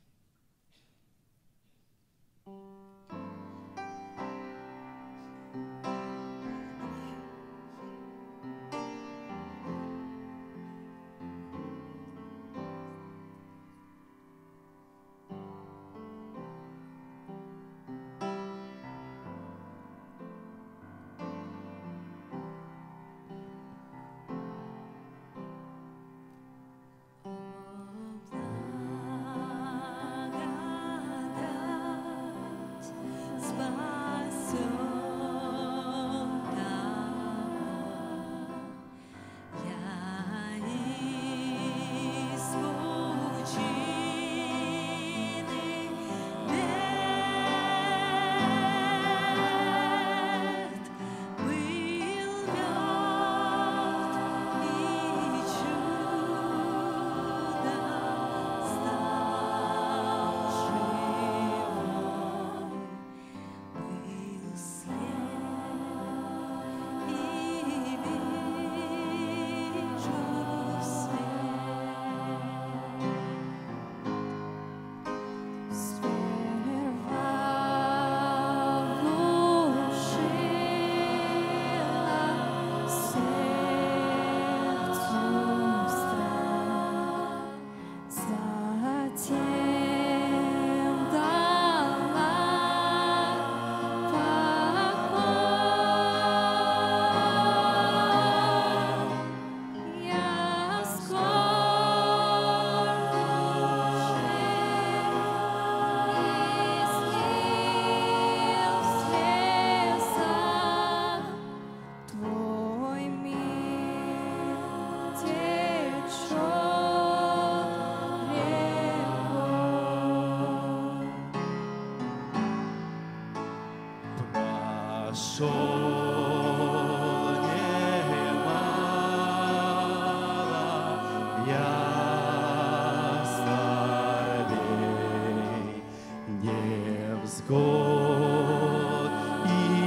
невзгод и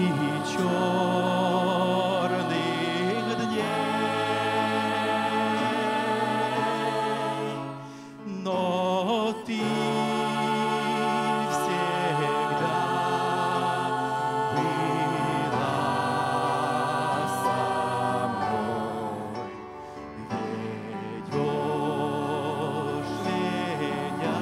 черных дней, но Ты всегда была со мной, ведешь меня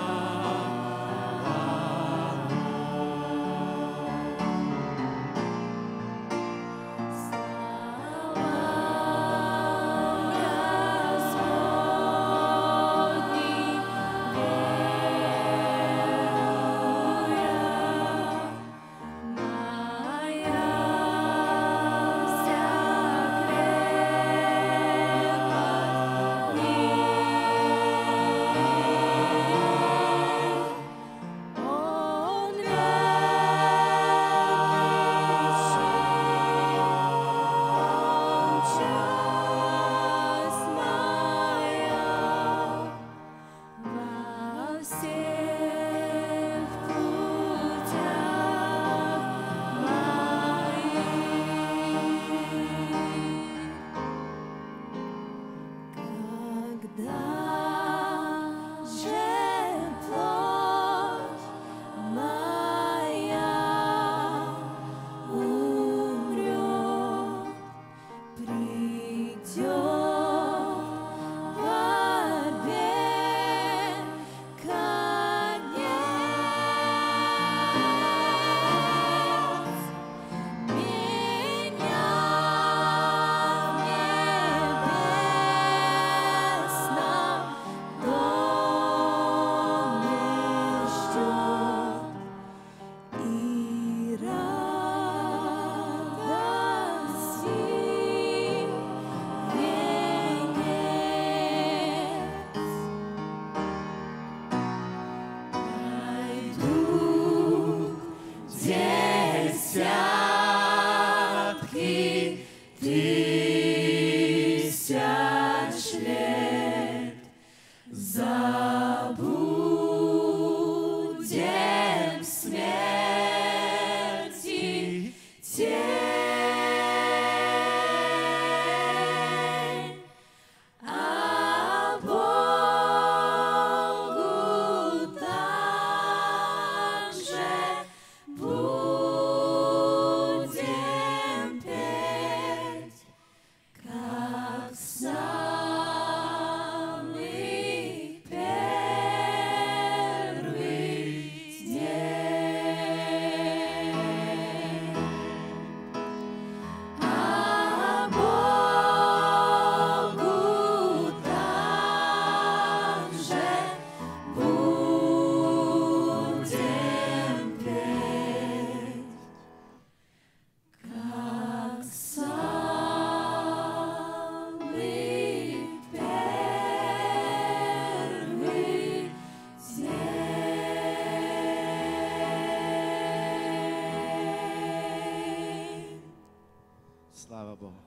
Слава Богу.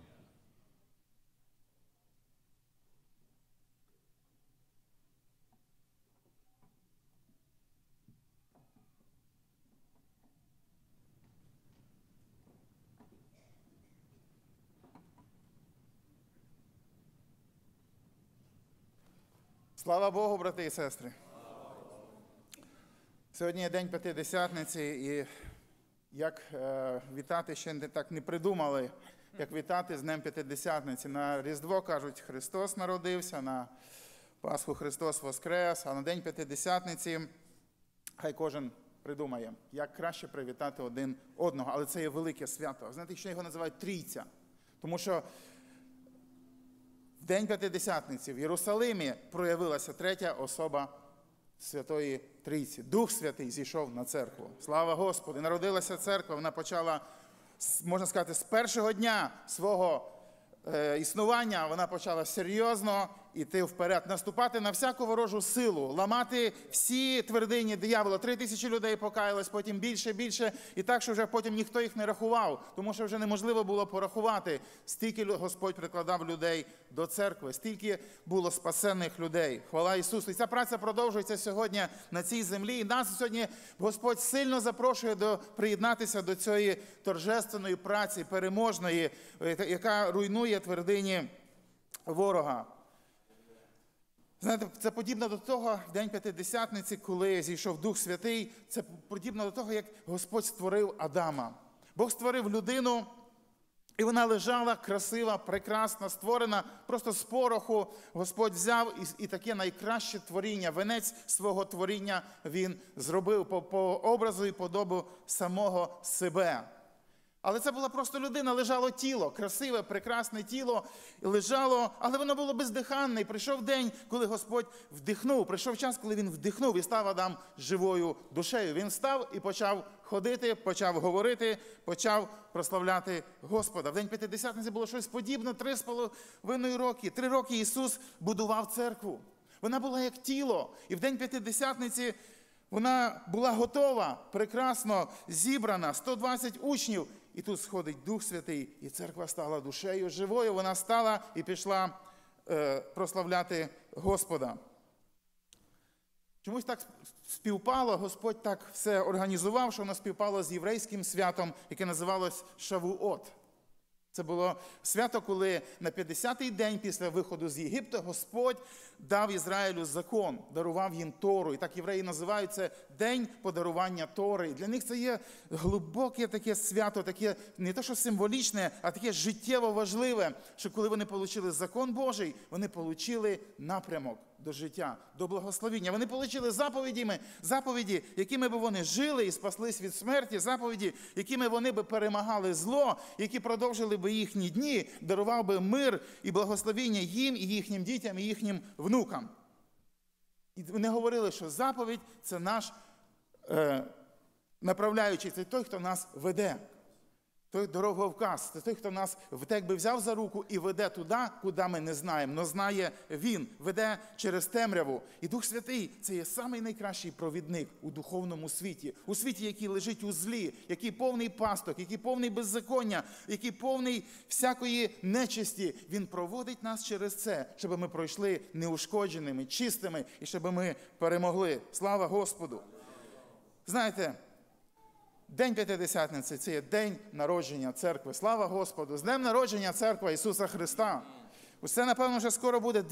Слава Богу, брати і сестри. Сьогодні є День П'ятидесятниці, і як вітати ще так не придумали, як вітати з Днем П'ятидесятниці. На Різдво, кажуть, Христос народився, на Пасху Христос воскрес, а на День П'ятидесятниці хай кожен придумає, як краще привітати один одного. Але це є велике свято. Знаєте, що його називають Трійця? Тому що в День П'ятидесятниці в Єрусалимі проявилася третя особа Святої Трійці. Дух Святий зійшов на церкву. Слава Господу! Народилася церква, вона почала, можна сказати, з першого дня свого існування, вона почала серйозно іти вперед, наступати на всяку ворожу силу, ламати всі твердині диявола. 3000 людей покаялось, потім більше, і так, що вже потім ніхто їх не рахував, тому що вже неможливо було порахувати, стільки Господь прикладав людей до церкви, стільки було спасених людей. Хвала Ісусу. І ця праця продовжується сьогодні на цій землі. І нас сьогодні Господь сильно запрошує приєднатися до цієї торжественної праці, переможної, яка руйнує твердині ворога. Знаєте, це подібно до того, в День П'ятидесятниці, коли зійшов Дух Святий, це подібно до того, як Господь створив Адама. Бог створив людину, і вона лежала красива, прекрасна, створена, просто з пороху Господь взяв і таке найкраще творіння, венець свого творіння він зробив по образу і подобу самого себе. Але це була просто людина, лежало тіло, красиве, прекрасне тіло, лежало, але воно було бездиханне. І прийшов день, коли Господь вдихнув, прийшов час, коли він вдихнув і став Адам живою душею. Він став і почав ходити, почав говорити, почав прославляти Господа. В День П'ятидесятниці було щось подібне, 3,5 роки. 3 роки Ісус будував церкву. Вона була як тіло. І в День П'ятидесятниці вона була готова, прекрасно зібрана, 120 учнів. І тут сходить Дух Святий, і церква стала душею живою, вона стала і пішла прославляти Господа. Чомусь так співпало, Господь так все організував, що воно співпало з єврейським святом, яке називалось Шавуот. Це було свято, коли на 50-й день після виходу з Єгипту Господь дав Ізраїлю закон, дарував їм Тору. І так євреї називають це День подарування Тори. І для них це є глибоке таке свято, таке не те, що символічне, а таке життєво важливе, що коли вони отримали закон Божий, вони отримали напрямок до життя, до благословіння. Вони отримали заповіді, якими б вони жили і спаслись від смерті, заповіді, якими вони б перемагали зло, які продовжили б їхні дні, дарував би мир і благословіння їм, і їхнім дітям, і їхнім внукам. І вони говорили, що заповідь – це наш направляючий, це той, хто нас веде. Той дороговказ, це той, хто нас якби взяв за руку і веде туди, куди ми не знаємо. Но знає Він, веде через темряву. І Дух Святий – це є самий найкращий провідник у духовному світі. У світі, який лежить у злі, який повний пасток, який повний беззаконня, який повний всякої нечисті. Він проводить нас через це, щоб ми пройшли неушкодженими, чистими і щоб ми перемогли. Слава Господу! Знаєте, День П'ятидесятниці – це є день народження церкви. Слава Господу! З днем народження церкви Ісуса Христа. Усе, напевно, вже скоро буде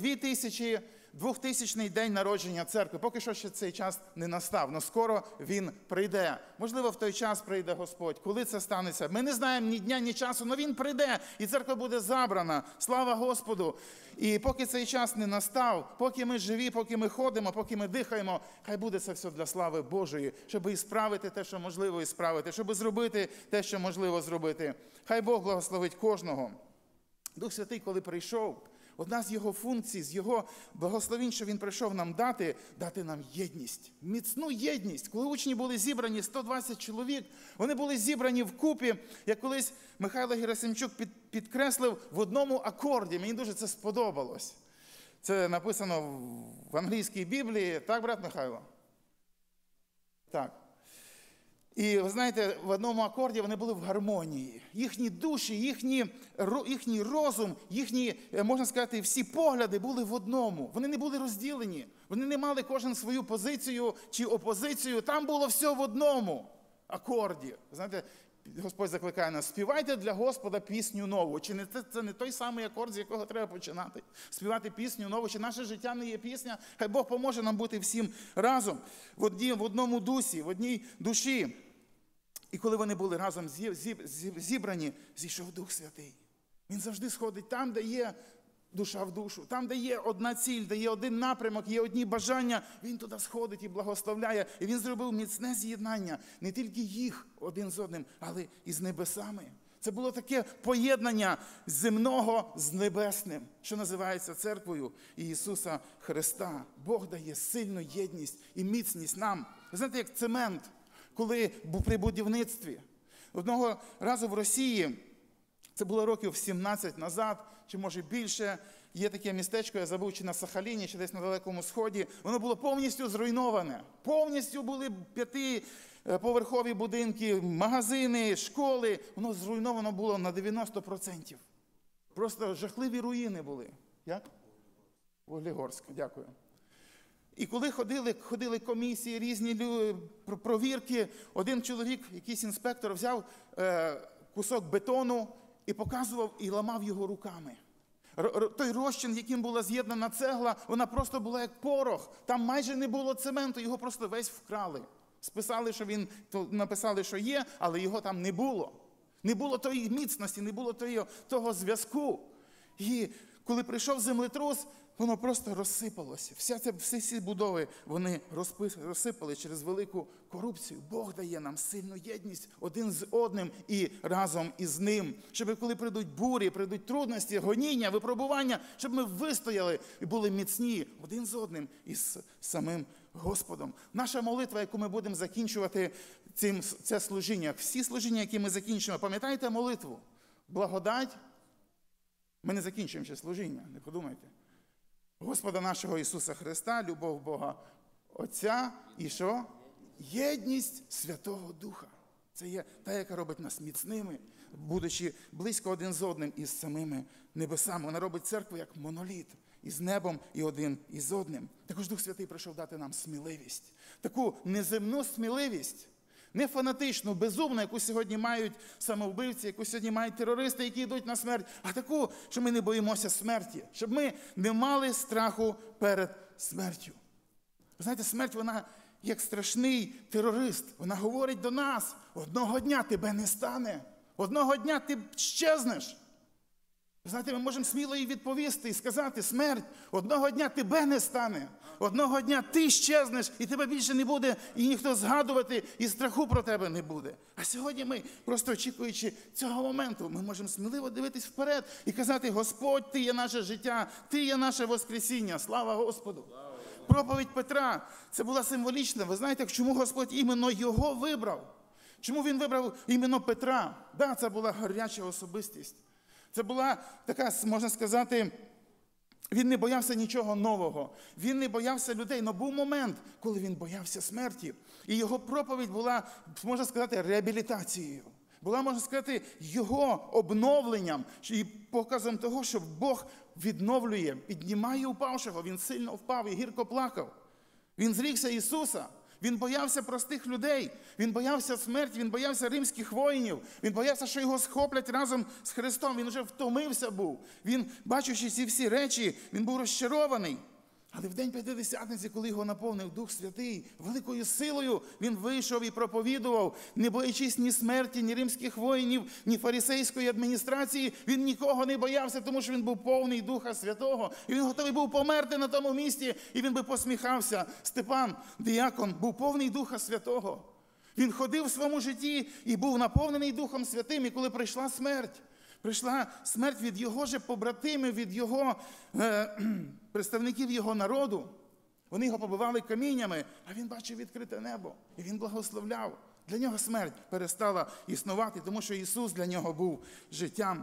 2000-й день народження церкви. Поки що ще цей час не настав, але скоро він прийде. Можливо, в той час прийде Господь. Коли це станеться? Ми не знаємо ні дня, ні часу, але він прийде, і церква буде забрана. Слава Господу! І поки цей час не настав, поки ми живі, поки ми ходимо, поки ми дихаємо, хай буде це все для слави Божої, щоб і справити те, що можливо і справити, щоб зробити те, що можливо зробити. Хай Бог благословить кожного. Дух Святий, коли прийшов, одна з його функцій, з його благословінь, що він прийшов нам дати нам єдність, міцну єдність. Коли учні були зібрані, 120 чоловік, вони були зібрані вкупі, як колись Михайло Герасимчук підкреслив, в одному акорді. Мені дуже це сподобалось. Це написано в англійській Біблії. Так, брат Михайло? Так. І, ви знаєте, в одному акорді вони були в гармонії. Їхні душі, їхній розум, їхні, можна сказати, всі погляди були в одному. Вони не були розділені. Вони не мали кожен свою позицію чи опозицію. Там було все в одному акорді. Знаєте, Господь закликає нас, співайте для Господа пісню нову. Чи це не той самий акорд, з якого треба починати? Співати пісню нову, чи наше життя не є пісня? Хай Бог поможе нам бути всім разом, в одному дусі, в одній душі. І коли вони були разом зібрані, зійшов Дух Святий. Він завжди сходить там, де є душа в душу. Там, де є одна ціль, де є один напрямок, є одні бажання, він туди сходить і благословляє. І він зробив міцне з'єднання не тільки їх один з одним, але і з небесами. Це було таке поєднання земного з небесним, що називається церквою Ісуса Христа. Бог дає сильну єдність і міцність нам. Ви знаєте, як цемент, коли при будівництві. Одного разу в Росії, це було років 17 назад, чи може більше, є таке містечко, я забув, чи на Сахаліні, чи десь на Далекому Сході. Воно було повністю зруйноване. Повністю були 5-поверхові будинки, магазини, школи. Воно зруйновано було на 90%. Просто жахливі руїни були. Як? Вуглегорськ, дякую. І коли ходили комісії, різні провірки, один чоловік, якийсь інспектор, взяв кусок бетону і показував, і ламав його руками. Той розчин, яким була з'єднана цегла, вона просто була як порох. Там майже не було цементу, його просто весь вкрали. Написали, що є, але його там не було. Не було тої міцності, не було того зв'язку. І коли прийшов землетрус, воно просто розсипалося. Всі ці будови, вони розсипали через велику корупцію. Бог дає нам сильну єдність один з одним і разом із ним. Щоб коли прийдуть бурі, прийдуть трудності, гоніння, випробування, щоб ми вистояли і були міцні один з одним і з самим Господом. Наша молитва, яку ми будемо закінчувати це служіння, всі служіння, які ми закінчимо, пам'ятаєте молитву? Благодать. Ми не закінчуємо ще служіння, не подумайте. Господа нашого Ісуса Христа, любов Бога Отця і що? Єдність Святого Духа. Це є та, яка робить нас міцними, будучи близько один з одним із самими небесами. Вона робить церкву як моноліт із небом і один із одним. Також Дух Святий прийшов дати нам сміливість. Таку неземну сміливість. Не фанатичну, безумну, яку сьогодні мають самовбивці, яку сьогодні мають терористи, які йдуть на смерть, а таку, що ми не боїмося смерті, щоб ми не мали страху перед смертю. Ви знаєте, смерть, вона як страшний терорист, вона говорить до нас: одного дня тебе не стане, одного дня ти щезнеш. Ви знаєте, ми можемо сміло їй відповісти і сказати: смерть, одного дня тебе не стане. Одного дня ти щезнеш, і тебе більше не буде, і ніхто згадувати, і страху про тебе не буде. А сьогодні ми, просто очікуючи цього моменту, ми можемо сміливо дивитись вперед і казати: Господь, Ти є наше життя, Ти є наше воскресіння. Слава Господу! Проповідь Петра, це була символічна. Ви знаєте, чому Господь іменно його вибрав? Чому Він вибрав іменно Петра? Да, це була гаряча особистість. Це була така, можна сказати, він не боявся нічого нового. Він не боявся людей. Але був момент, коли він боявся смерті. І його проповідь була, можна сказати, реабілітацією. Була, можна сказати, його обновленням і показом того, що Бог відновлює, піднімає упавшого. Він сильно впав і гірко плакав. Він зрікся Ісуса. Він боявся простих людей, він боявся смерті, він боявся римських воїнів, він боявся, що його схоплять разом з Христом, він вже втомився був. Він, бачучи ці всі речі, він був розчарований. Але в день П'ятидесятниці, коли його наповнив Дух Святий, великою силою він вийшов і проповідував, не боячись ні смерті, ні римських воїнів, ні фарисейської адміністрації. Він нікого не боявся, тому що він був повний Духа Святого. І він готовий був померти на тому місці, і він би посміхався. Степан, диякон, був повний Духа Святого. Він ходив в своєму житті і був наповнений Духом Святим, і коли прийшла смерть, від його же побратимів, від його представників його народу. Вони його побивали каміннями, а він бачив відкрите небо. І він благословляв. Для нього смерть перестала існувати, тому що Ісус для нього був життям.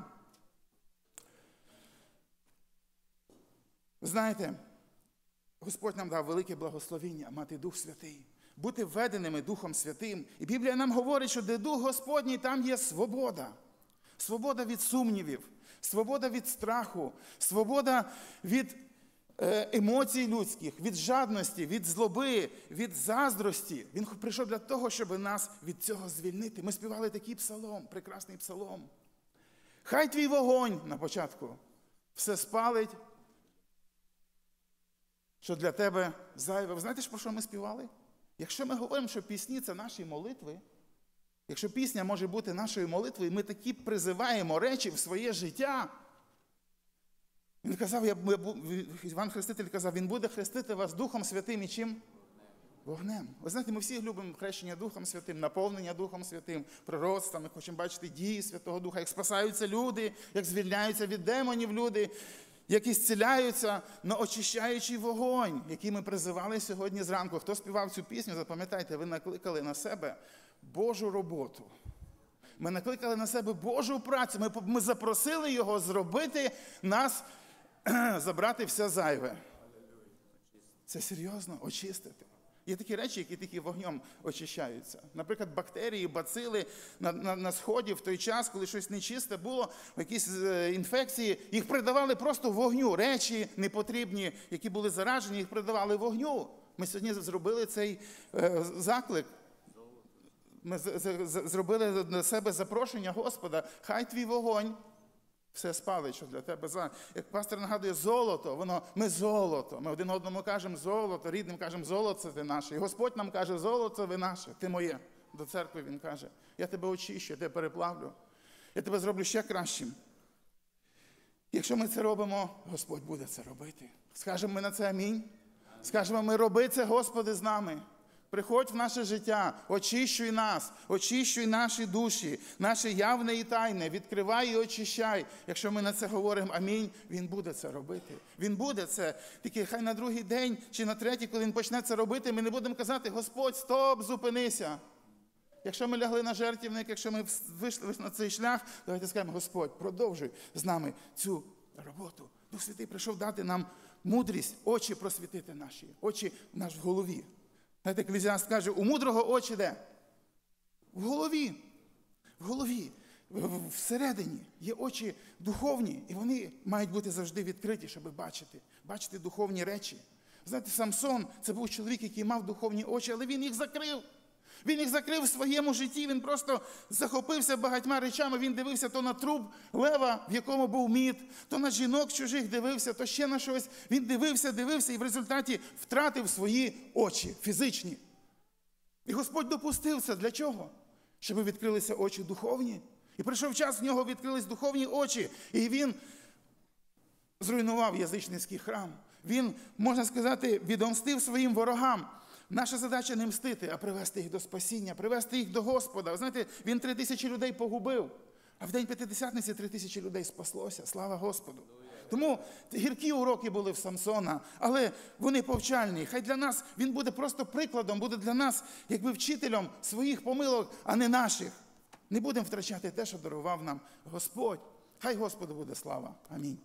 Знаєте, Господь нам дав велике благословіння мати Дух Святий, бути введеними Духом Святим. І Біблія нам говорить, що де Дух Господній, там є свобода. Свобода від сумнівів, свобода від страху, свобода від емоцій людських, від жадності, від злоби, від заздрості. Він прийшов для того, щоб нас від цього звільнити. Ми співали такий псалом, прекрасний псалом. Хай твій вогонь, на початку, все спалить, що для тебе зайве. Ви знаєте, про що ми співали? Якщо ми говоримо, що пісні – це наші молитви, якщо пісня може бути нашою молитвою, ми такі призиваємо речі в своє життя. Він казав, Іван Хреститель казав, він буде хрестити вас Духом Святим і чим? Вогнем. Ви знаєте, ми всі любимо хрещення Духом Святим, наповнення Духом Святим, пророцтва. Ми хочемо бачити дії Святого Духа, як спасаються люди, як звільняються від демонів люди, як ісціляються на очищаючий вогонь, який ми призивали сьогодні зранку. Хто співав цю пісню, запам'ятайте, ви накликали на себе Божу роботу. Ми накликали на себе Божу працю. Ми запросили Його зробити нас забрати все зайве. Це серйозно, очистити. Є такі речі, які тільки вогнем очищаються. Наприклад, бактерії, бацили на сході в той час, коли щось нечисте було, якісь інфекції, їх придавали просто вогню. Речі непотрібні, які були заражені, їх придавали вогню. Ми сьогодні зробили цей заклик. Ми зробили на себе запрошення Господа. Хай твій вогонь все спалить, що для тебе. Як пастор нагадує, золото, ми золото. Ми один одному кажемо золото, рідним кажемо золото це наше. І Господь нам каже, золото ви наше, ти моє. До церкви Він каже, я тебе очищу, я тебе переплавлю, я тебе зроблю ще кращим. Якщо ми це робимо, Господь буде це робити. Скажемо ми на це амінь. Скажемо ми, роби це, Господи, з нами. Приходь в наше життя, очищуй нас, очищуй наші душі, наше явне і тайне, відкривай і очищай. Якщо ми на це говоримо амінь, Він буде це робити. Він буде це. Тільки хай на другий день чи на третій, коли Він почне це робити, ми не будемо казати, Господь, стоп, зупинися. Якщо ми лягли на жертвенник, якщо ми вийшли на цей шлях, давайте скажемо, Господь, продовжуй з нами цю роботу. Дух Святий прийшов дати нам мудрість, очі просвітити наші, очі в нас в голові. Знаєте, Еклезіаст каже, у мудрого очі де? В голові. В голові. Всередині є очі духовні, і вони мають бути завжди відкриті, щоб бачити духовні речі. Знаєте, Самсон – це був чоловік, який мав духовні очі, але він їх закрив. Він їх закрив в своєму житті, він просто захопився багатьма речами, він дивився то на труп лева, в якому був мід, то на жінок чужих дивився, то ще на щось. Він дивився і в результаті втратив свої очі фізичні. І Господь допустив це. Для чого? Щоб відкрилися очі духовні. І прийшов час, в нього відкрились духовні очі, і він зруйнував язичницький храм. Він, можна сказати, відомстив своїм ворогам. Наша задача не мстити, а привести їх до спасіння, привести їх до Господа. Ви знаєте, він 3000 людей погубив, а в день П'ятидесятниці 3000 людей спаслося. Слава Господу. Тому гіркі уроки були в Самсона, але вони повчальні. Хай для нас він буде просто прикладом, буде для нас якби вчителем своїх помилок, а не наших. Не будемо втрачати те, що дарував нам Господь. Хай Господу буде слава. Амінь.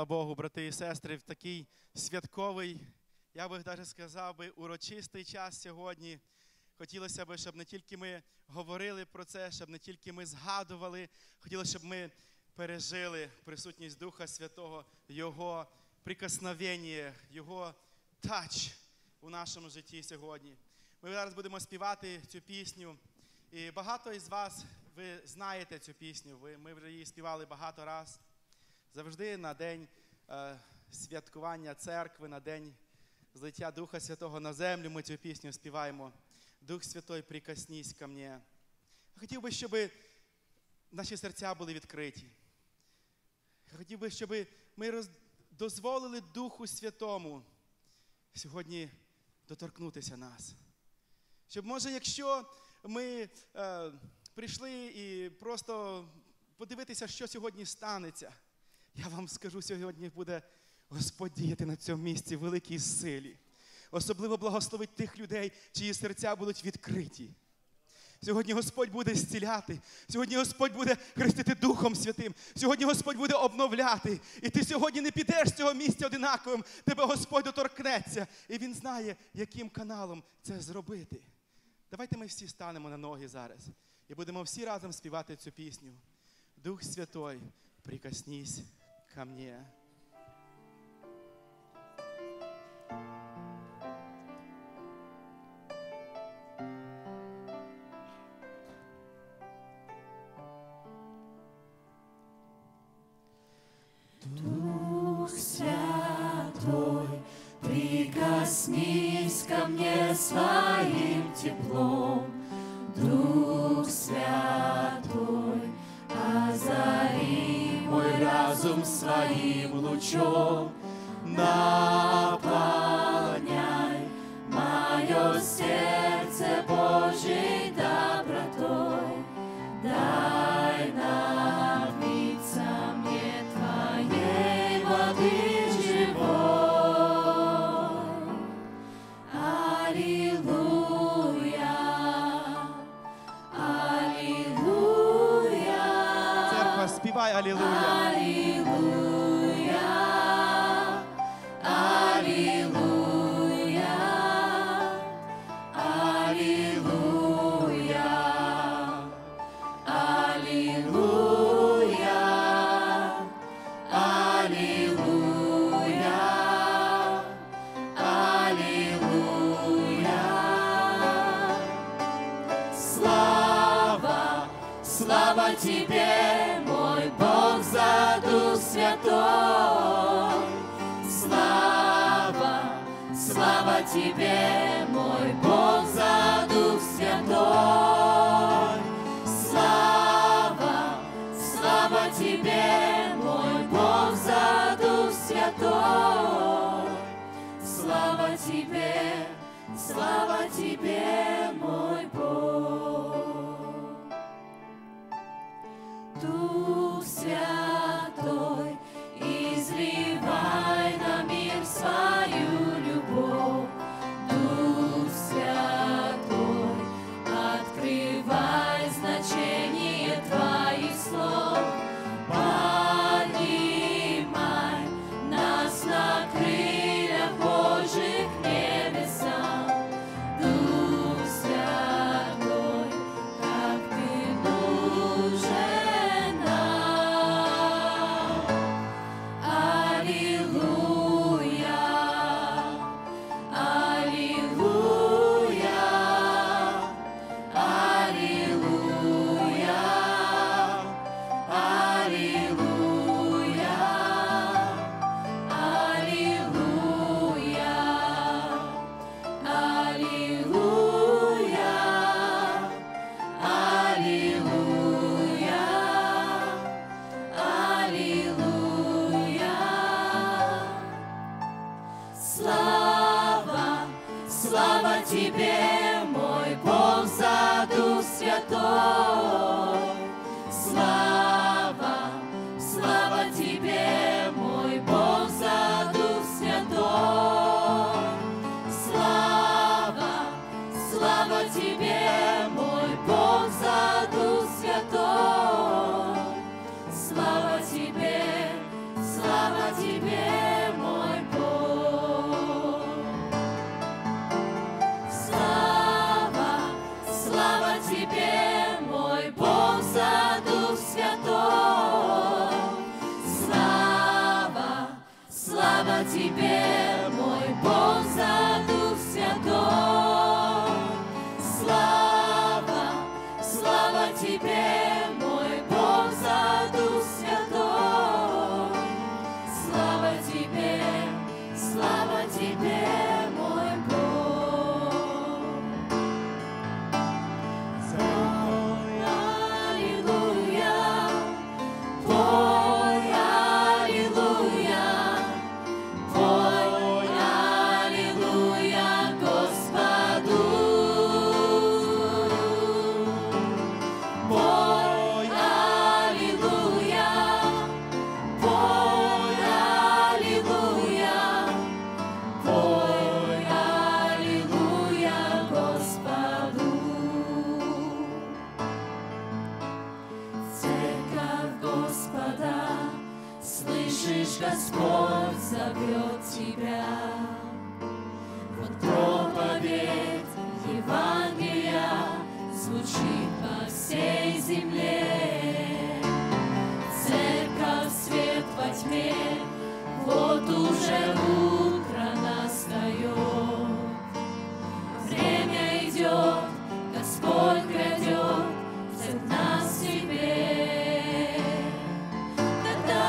Слава Богу, брати і сестри, в такий святковий, я би навіть сказав би, урочистий час сьогодні. Хотілося б, щоб не тільки ми говорили про це, щоб не тільки ми згадували, хотілося, щоб ми пережили присутність Духа Святого, Його прикосновення, Його тач у нашому житті сьогодні. Ми зараз будемо співати цю пісню. І багато із вас, ви знаєте цю пісню, ми вже її співали багато разів. Завжди на день святкування церкви, на день злиття Духа Святого на землю ми цю пісню співаємо. Дух Святой, прикоснись ко мне. Хотів би, щоб наші серця були відкриті. Хотів би, щоб ми дозволили Духу Святому сьогодні доторкнутися нас. Щоб, може, якщо ми прийшли і просто подивитися, що сьогодні станеться, я вам скажу, сьогодні буде Господь діяти на цьому місці в великій силі. Особливо благословить тих людей, чиї серця будуть відкриті. Сьогодні Господь буде зціляти. Сьогодні Господь буде хрестити Духом Святим. Сьогодні Господь буде обновляти. І ти сьогодні не підеш з цього місця одинаковим. Тебе Господь доторкнеться. І Він знає, яким каналом це зробити. Давайте ми всі станемо на ноги зараз. І будемо всі разом співати цю пісню. Дух Святой, прикоснись ко мне. Дух Святой, прикоснись ко мне своим теплом. Дух Святой, озари мой разум своим лучом. Наполняй мое сердце Божьей добротой. Дай напиться мне Твоей воды живой. Аллилуйя, аллилуйя. Церква, співай алілуя. Аллилуйя, аллилуйя, аллилуйя, аллилуйя, аллилуйя, аллилуйя. Слава, слава Тебе, мой Бог, за Дух Святой. Слава, слава Тебе, мой Бог, за Дух Святой. Слава, слава Тебе, мой Бог, за Дух Святой. Слава Тебе, мой Бог. Дух Святой, изливай на мир свою любовь. Дух Святой, открывай значение Твоих слов. Поднимай нас на крыльях Божьих небесам. Дух Святой, как Ты нужен нам. Аллилуйя, аллилуйя, аллилуйя, аллилуйя, аллилуйя, аллилуйя, аллилуйя, аллилуйя. Слава, слава Тебе, мой Бог, за Дух Святой. Слава, слава Тебе, мой Бог, за Дух Святой. Слава, слава Тебе, мой Бог, за Дух Святой. Слава Тебе, Тебе, мой Бог, за Дух Святой. Слава, слава Тебе, мой Бог, за Дух Святой. Слава, слава Тебе, мой Бог, за Дух Святой. Слава Тебе, мой Бог. Аллилуйя, пой, аллилуйя, пой, аллилуйя Господу. Пой, аллилуйя, пой, аллилуйя, пой, аллилуйя Господу. Церковь Господа, слышишь, Господь зовет тебя. Вот проповедь Евангелия звучит по всей земле. Церковь, свет во тьме, вот уже утро настает. Время идет, Господь грядет, всех нас к себе. Когда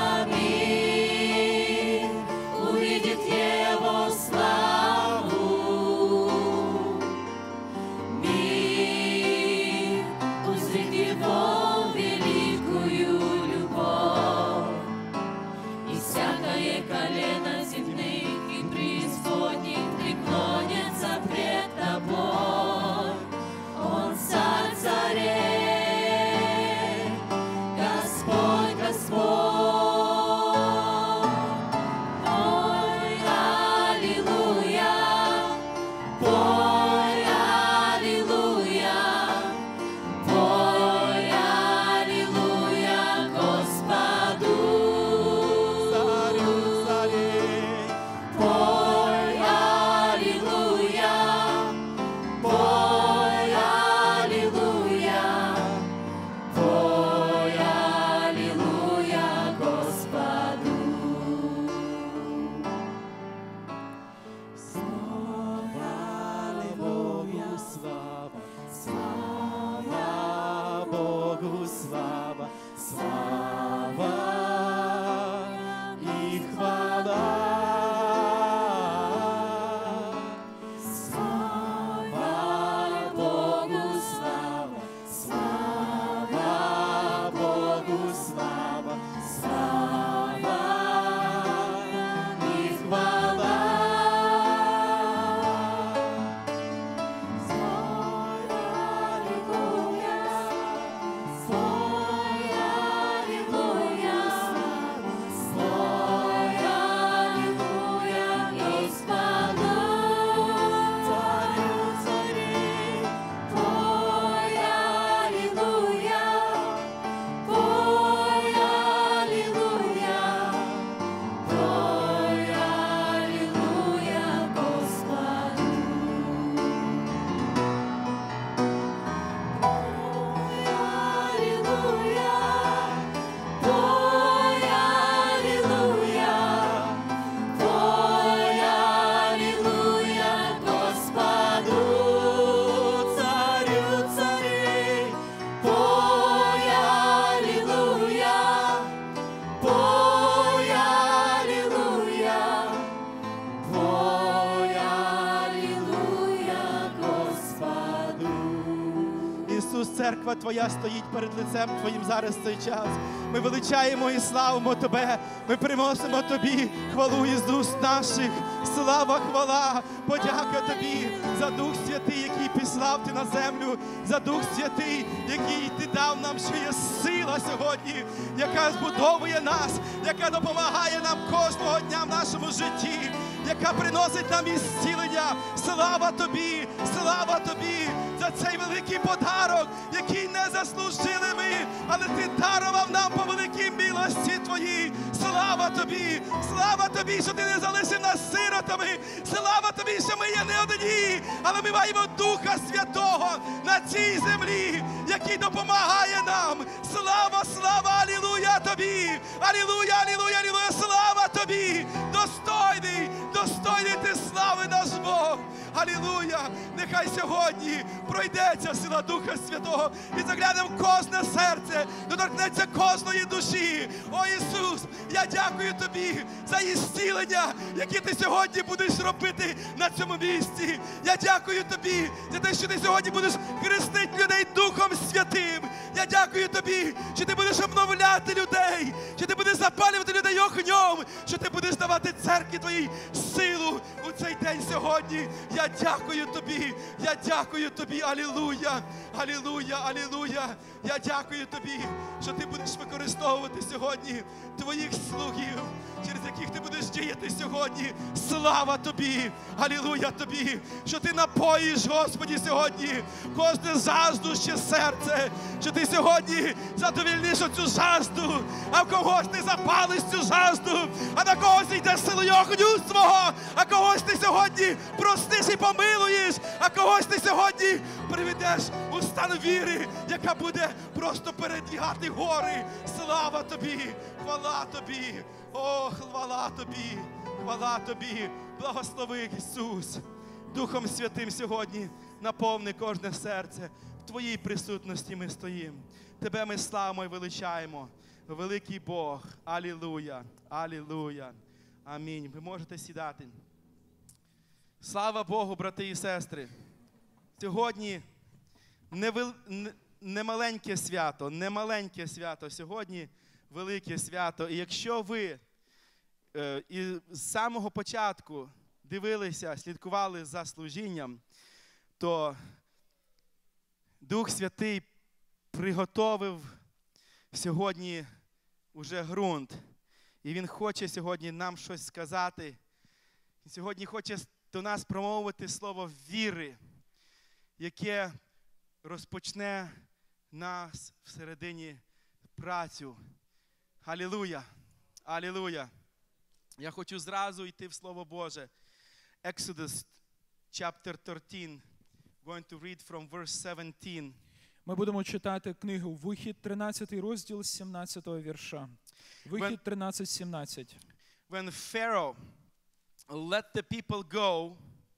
мир увидит Его славу, мир узрит Его великую любовь, и всякое колено земных и преисподних преклонится пред Тобой. Он царь царей, Господь Господь. Пой, аллилуйя, пой, аллилуйя, пой, аллилуйя Господу. Царю царей, Пой, аллилуйя, пой, аллилуйя, пой, аллилуйя Господу. слава Богу, слава, слава і хвала. Слава Богу, слава, слава Богу, слава, слава і хвала. Ісус, церква Твоя стоїть перед лицем Твоїм зараз в цей час. Ми величаємо і славимо Тебе. Ми приносимо Тобі хвалу із уст наших. Слава, хвала, подяка Тобі за Дух Святий, який післав Ти на землю, за Дух Святий, який Ти дав нам, що є сила сьогодні, яка збудовує нас, яка допомагає нам кожного дня в нашому житті, яка приносить нам ісцілення. Слава Тобі за цей великий подарок, який не заслужили ми, але Ти дарував нам по великій милості Твоїй. Слава Тобі, що Ти не залишив нас сиротами. Слава Тобі, що ми є не одні, але ми маємо Духа Святого на цій землі, який допомагає нам. Слава, слава, алілуя тобі! Алілуя, алілуя, алілуя, слава тобі! Достойний, достойний ти слави наш Бог! Алілуя! Нехай сьогодні пройдеться сила Духа Святого і загляне в кожне серце, доторкнеться кожної душі. О Ісус, я дякую тобі за ісцілення, яке ти сьогодні будеш робити на цьому місці. Я дякую тобі за те, що ти сьогодні будеш хрестити людей Духом Святим. Я дякую тобі, що ти будеш обновляти людей, що ти будеш запалювати людей огнем, що ти будеш давати церкві твоїй силу у цей день сьогодні. Я дякую тобі, я дякую тобі, алілуя, алілуя, алілуя. Я дякую тобі, що ти будеш використовувати сьогодні твоїх слугів, через яких ти будеш діяти сьогодні. Слава тобі, алілуя тобі, що ти напоїш, Господі, сьогодні кожне жаждуще серце, що ти сьогодні задовільниш оцю жажду, а в когось ти запалиш цю жажду, а на когось йде силою огню свого, а когось ти сьогодні простиш і помилуєш, а когось ти сьогодні приведеш у стан віри, яка буде просто передвігати гори. Слава тобі, хвала тобі, о, хвала тобі, хвала тобі. Благослови, Ісус, Духом Святим сьогодні наповни кожне серце. В Твоїй присутності ми стоїмо. Тебе ми славимо і величаємо. Великий Бог. Алілуя, алілуя. Амінь. Ви можете сідати. Слава Богу, брати і сестри. Сьогодні не маленьке свято. Сьогодні велике свято. І якщо ви з самого початку дивилися, слідкували за служінням, то Дух Святий приготовив сьогодні уже ґрунт. І Він хоче сьогодні нам щось сказати. Він сьогодні хоче до нас промовити слово віри, яке розпочне нас всередині працю. Алілуя! Алілуя! Я хочу зразу йти в Слово Боже. Exodus chapter 13. Going to read from verse 17. Ми будемо читати книгу Вихід, 13 розділ з 17 вірша. Вихід 13:17. When Pharaoh let the people go,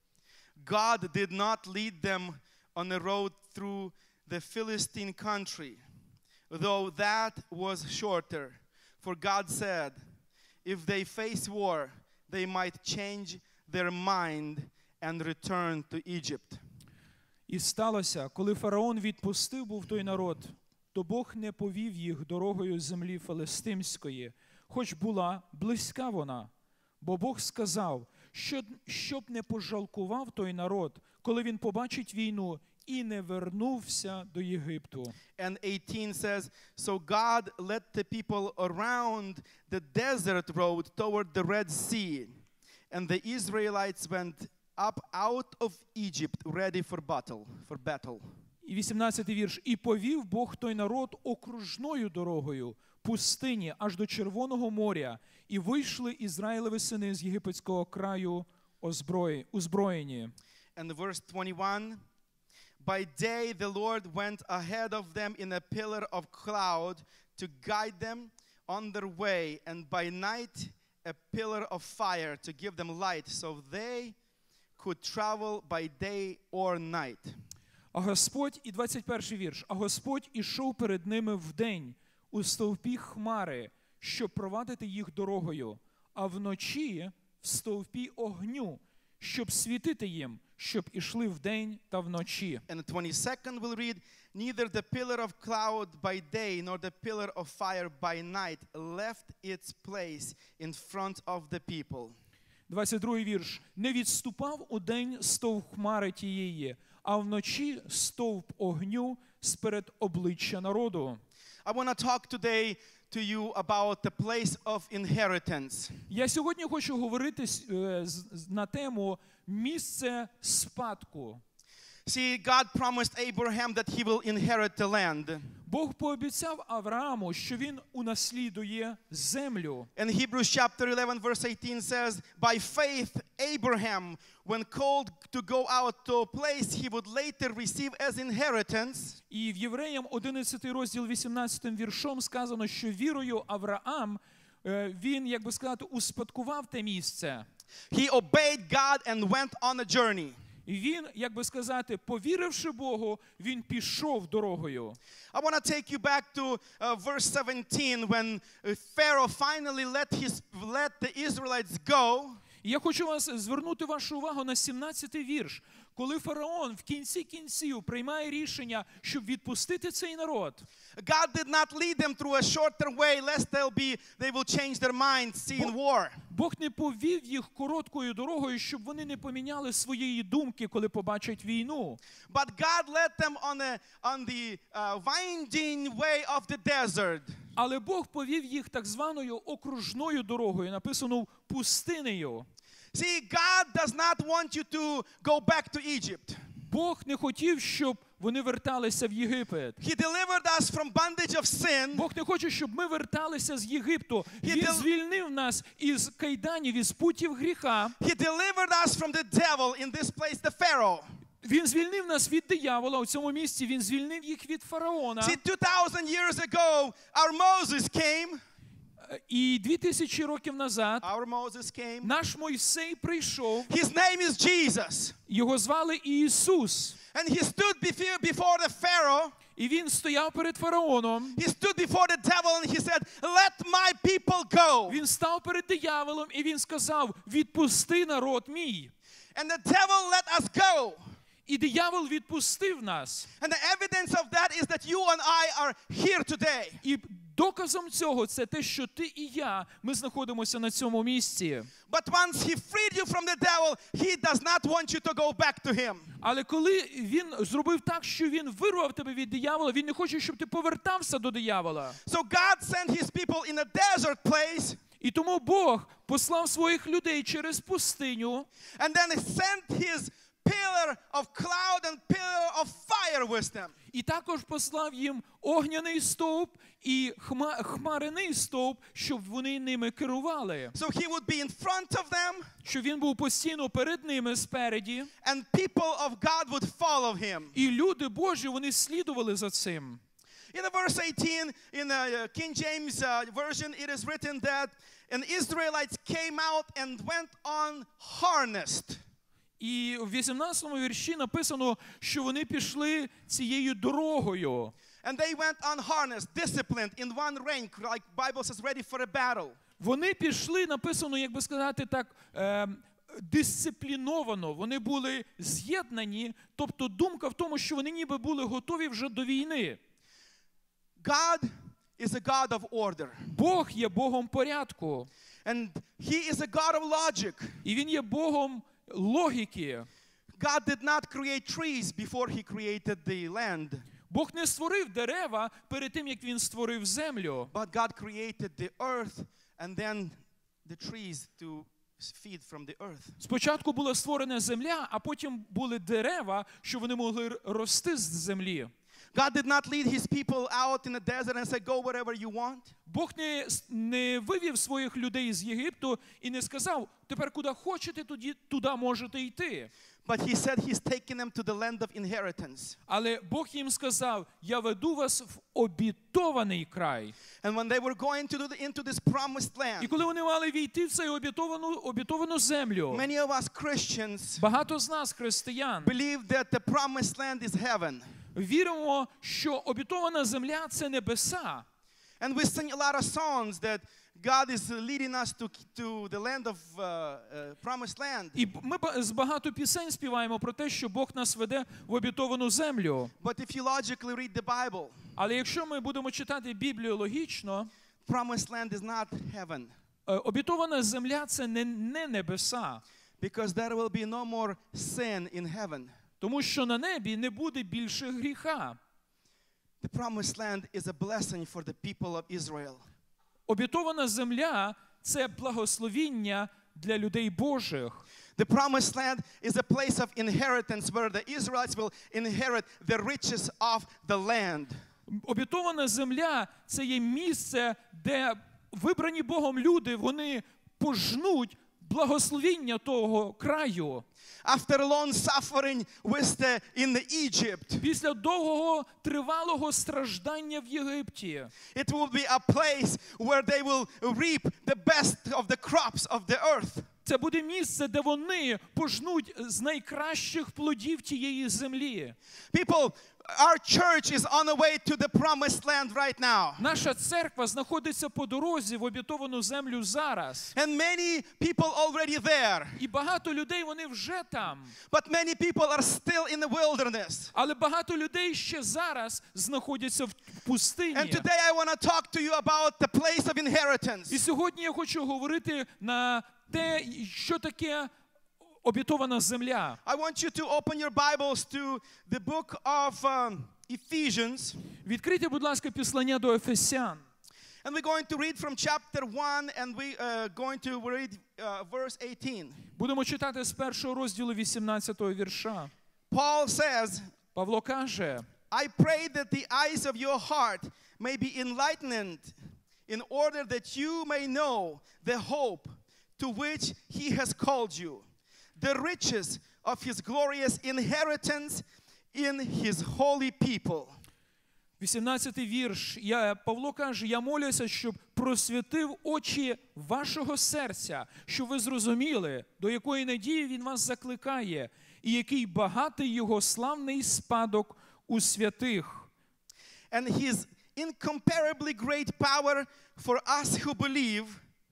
God did not lead them on a road through the Philistine country, though that was shorter. For God said, if they face war, they might change their mind and return to Egypt. І сталося, коли фараон відпустив був той народ, то Бог не повів їх дорогою землі филистимської, хоч була близька вона. Бо Бог сказав, щоб не пожалкував той народ, коли він побачить війну, і не вернувся до Єгипту. And 18 says, so God led the people around the desert road toward the Red Sea, and the Israelites went up out of Egypt ready for battle. І 18-й вірш. І повів Бог той народ окружною дорогою, пустині, аж до Червоного моря, і вийшли Ізраїлеві сини з єгипетського краю озброєні. And verse 21, by day the Lord went ahead of them in a pillar of cloud to guide them on their way, and by night a pillar of fire to give them light, so they could travel by day or night. А Господь, і 21-й вірш, а Господь ішов перед ними вдень у стовпі хмари, щоб провадити їх дорогою, а вночі в стовпі огню, щоб світити їм, щоб ішли вдень та вночі. And the 22nd we'll read, neither the pillar of cloud by day nor the pillar of fire by night left its place in front of the people. 22-й вірш. Не відступав удень стовп хмари тієї, а вночі стовп огню сперед обличчя народу. I want to talk today to you about the place of inheritance. Я сьогодні хочу говорити на тему місце спадку. See, God promised Abraham that he will inherit the land. Бог пообіцяв Аврааму, що він унаслідує землю. And Hebrews chapter 11 verse 18 says, by faith Abraham, when called to go out to a place he would later receive as inheritance, І в Євреям 11 розділ 18 віршом сказано, що вірою Авраам, він, як би сказати, успадкував те місце. he obeyed God and went on a journey. І він, як би сказати, повіривши Богу, він пішов дорогою. I want to take you back to verse 17 when Pharaoh finally let the Israelites go. І я хочу вас звернути вашу увагу на 17-й вірш, коли фараон в кінці кінців приймає рішення, щоб відпустити цей народ. God did not lead them through a shorter way lest they will change their minds seeing war. Бог не повів їх короткою дорогою, щоб вони не поміняли своєї думки, коли побачать війну. But God led them on the winding way of the desert. Але Бог повів їх так званою окружною дорогою, написано пустинею. See, God does not want you to go back to Egypt. Бог не хотів, щоб вони верталися в Єгипет. He delivered us from bondage of sin. Бог не хоче, щоб ми верталися з Єгипту. Він дел- звільнив нас із кайданів, із путів гріха. He delivered us from the devil in this place, the Pharaoh. Він звільнив нас від диявола. У цьому місці він звільнив їх від фараона. See, 2000 years ago, our Moses came. І 2000 років назад Our Moses came. наш Мойсей прийшов. His name is Jesus. Його звали Ісус. And he stood before the Pharaoh. І він стояв перед фараоном. He stood before the devil and he said, let my people go. Він став перед дияволом і він сказав: "Відпусти народ мій." And the devil let us go. І диявол відпустив нас. And the evidence of that is that you and I are here today. І доказом цього це те, що ти і я, ми знаходимося на цьому місці. But once he freed you from the devil, he does not want you to go back to him. Але коли він зробив так, що він вирвав тебе від диявола, він не хоче, щоб ти повертався до диявола. So God sent his people in a desert place. І тому Бог послав своїх людей через пустиню, And then he sent his pillar of cloud and pillar of fire with them. і також послав їм огняний стовп і хмаряний стовп, щоб вони ними керували. So he would be in front of them, Щоб він був постійно перед ними спереді, and people of God would follow him. і люди Божі, вони слідували за цим. In the verse 18, in the King James version, it is written that and Israelites came out and went on harnessed. І в 18-му вірші написано, що вони пішли цією дорогою. And they went unharnessed, disciplined, in one rank, like Bible says, ready for a battle. Вони пішли, написано, як би сказати так, дисципліновано. Вони були з'єднані, тобто думка в тому, що вони ніби були готові вже до війни. God is a God of order. Бог є Богом порядку. And he is a God of logic. І він є Богом логіки. God did not create trees before he created the land. Бог не створив дерева перед тим, як він створив землю. But God created the earth and then the trees to feed from the earth. Спочатку була створена земля, а потім були дерева, що вони могли рости з землі. God did not lead his people out in the desert and say, go wherever you want. Бог не вивів своїх людей з Єгипту і не сказав: тепер куди хочете, туди можете йти. But he said he's taking them to the land of inheritance. Але Бог їм сказав: я веду вас в обітований край. And when they were going into this promised І land, коли вони мали війти в цю обітовану землю, many of us Christians багато з нас, християн, believe that the promised land is heaven. віримо, що обітована земля – це небеса. And we sing a lot of songs that God is leading us to the land of promised land. І ми з багато пісень співаємо про те, що Бог нас веде в обітовану землю. But if you logically read the Bible, Але якщо ми будемо читати Біблію логічно, promised land is not heaven. Обітована земля – це не небеса. Because there will be no more sin in heaven. Тому що на небі не буде більше гріха. The promised land is a blessing for the people of Israel. Обітована земля – це благословіння для людей Божих. The promised land is a place of inheritance where the Israelites will inherit the riches of the land. Обітована земля – це є місце, де вибрані Богом люди, вони пожнуть благословіння того краю. After long suffering in Egypt, Після довгого тривалого страждання в Єгипті it will be a place where they will reap the best of the crops of the earth. це буде місце, де вони пожнуть з найкращих плодів тієї землі. People, our church is on the way to the promised land right now. Наша церква знаходиться по дорозі в обітовану землю зараз. And many people already there. І багато людей, вони вже там. But many people are still in the wilderness. Але багато людей ще зараз знаходяться в пустині. And today I want to talk to you about the place of inheritance. І сьогодні я хочу говорити на те, що таке обітована земля. I want you to open your Bibles to the book of Ephesians. Відкрийте, будь ласка, післання до Ефесян. And we're going to read from chapter 1 and we're going to read verse 18. Будемо читати з першого розділу 18-го вірша. Paul says, Павло каже: I pray that the eyes of your heart may be enlightened in order that you may know the hope to which he has called you, the riches of his glorious inheritance in his holy people. 18-й вірш. Павло каже: я молюся, щоб просвітив очі вашого серця, щоб ви зрозуміли, до якої надії він вас закликає, і який багатий його славний спадок у святих. And his incomparably great power for us who believe.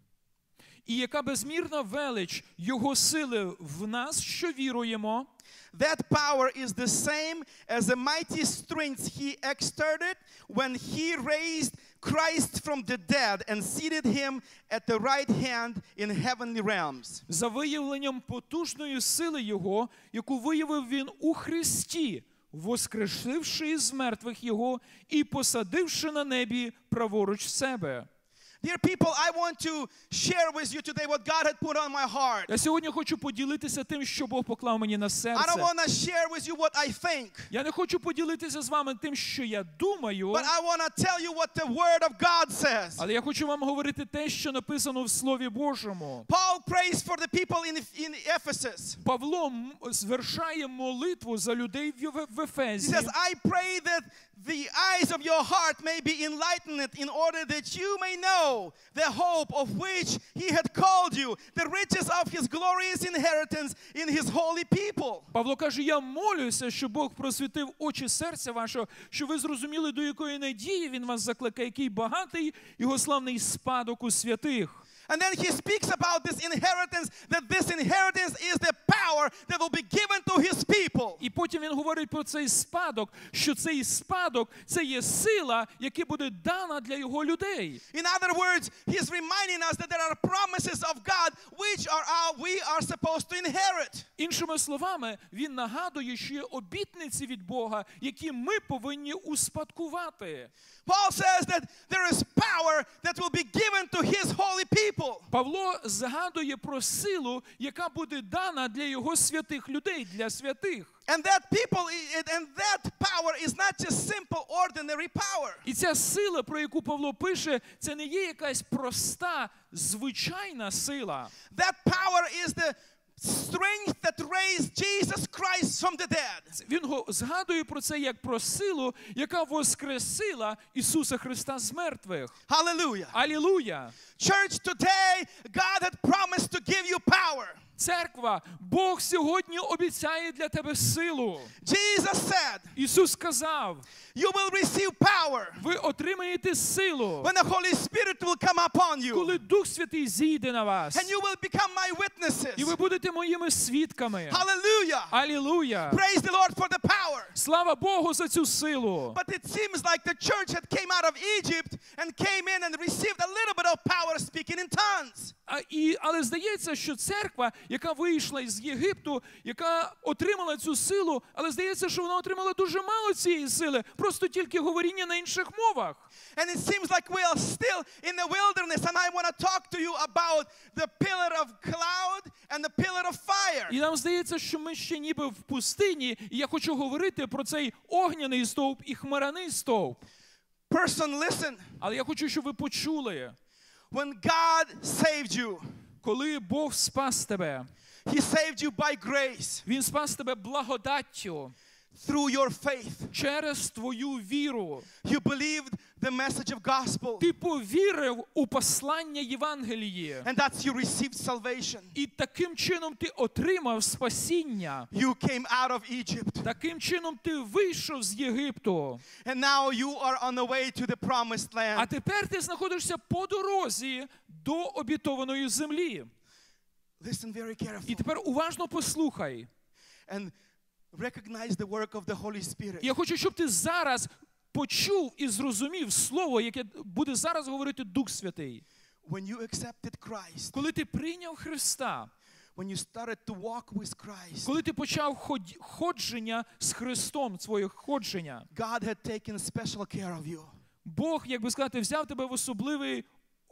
І яка безмірна велич його сили в нас, що віруємо. That power is the same as the mighty strength he exerted when he raised Christ from the dead and seated him at the right hand in heavenly realms. За виявленням потужної сили його, яку виявив він у Христі, воскресивши із мертвих його і посадивши на небі праворуч себе. Dear people, I want to share with you today what God had put on my heart. Я сьогодні хочу поділитися тим, що Бог поклав мені на I don't серце. want to share with you what I think, Я не хочу поділитися з вами тим, що я думаю, but I want to tell you what the Word of God says. але я хочу вам говорити те, що написано в Слові Божому. Paul prays for the people in Ephesus. Павло звершає молитву за людей в He Ефезі. says, I pray that the eyes of your heart may be enlightened in order that you may know the hope of which he had called you, the riches of his glorious inheritance in his holy people. Павло каже: я молюся, щоб Бог просвітив очі серця вашого, щоб ви зрозуміли, до якої надії він вас закликає, який багатий його славний спадок у святих. And then he speaks about this inheritance, that this inheritance is the power that will be given to his people. І потім він говорить про цей спадок, що цей спадок – це є сила, яка буде дана для його людей. In other words, he's reminding us that there are promises of God which we are supposed to inherit. Іншими словами, він нагадує, що є обітниці від Бога, які ми повинні успадкувати. Paul says that there is power that will be given to his holy people. Павло згадує про силу, яка буде дана для його святих людей, для святих. And that power is not just simple ordinary power. І ця сила, про яку Павло пише, це не є якась проста, звичайна сила. That power is the strength that raised Jesus Christ from the dead. Він згадує про це як про силу, яка воскресила Ісуса Христа з мертвих. Hallelujah. Алілуя! Church, today God had promised to give you power. Церква, Бог сьогодні обіцяє для тебе силу. Jesus said, Ісус сказав: you will receive power ви отримаєте силу, when the Holy Spirit will come upon you. коли Дух Святий зійде на вас. And you will become my witnesses. І ви будете моїми свідками. Hallelujah. Алілуя! Praise the Lord for the power. Слава Богу за цю силу. But it seems like the church had came out of Egypt and came in and received a little bit of power speaking in tongues. Але здається, що церква, яка вийшла із Єгипту, яка отримала цю силу, але здається, що вона отримала дуже мало цієї сили, просто тільки говоріння на інших мовах. And it seems like we are still in the wilderness, and I want to talk to you about the pillar of cloud and the pillar of fire. І нам здається, що ми ще ніби в пустині, і я хочу говорити про цей огняний стовп і хмараний стовп. Person, listen. Але я хочу, щоб ви почули, When God saved you, коли Бог спас тебе, He saved you by grace, Він спас тебе благодаттю, through your faith. через твою віру. You believed the message of gospel, Ти повірив у послання Євангелії. and that's you received salvation. І таким чином ти отримав спасіння. You came out of Egypt, Таким чином ти вийшов з Єгипту. and now you are on the way to the promised А land. тепер ти знаходишся по дорозі до обітованої землі. Listen very І carefully тепер уважно послухай. and recognize the work of the Holy Spirit. Я хочу, щоб ти зараз почув і зрозумів слово, яке буде зараз говорити Дух Святий. When you accepted Christ, Коли ти прийняв Христа, when you started to walk with Christ, коли ти почав ходження з Христом, своє ходження, God had taken special care of you. Бог, як би сказати, взяв тебе в особливе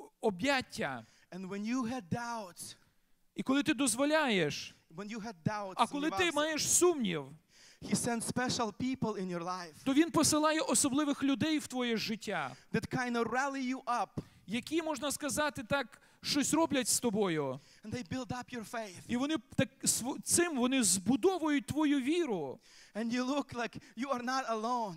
об'яття. And when you had doubts, І коли ти дозволяєш, when you had doubts, а коли ти маєш сумнів, He sent special people in your life то Він посилає особливих людей в твоє життя, that kind of rally you up, які, можна сказати так, щось роблять з тобою. and they build up your faith. І вони цим вони збудовують твою віру. And you look like you are not alone.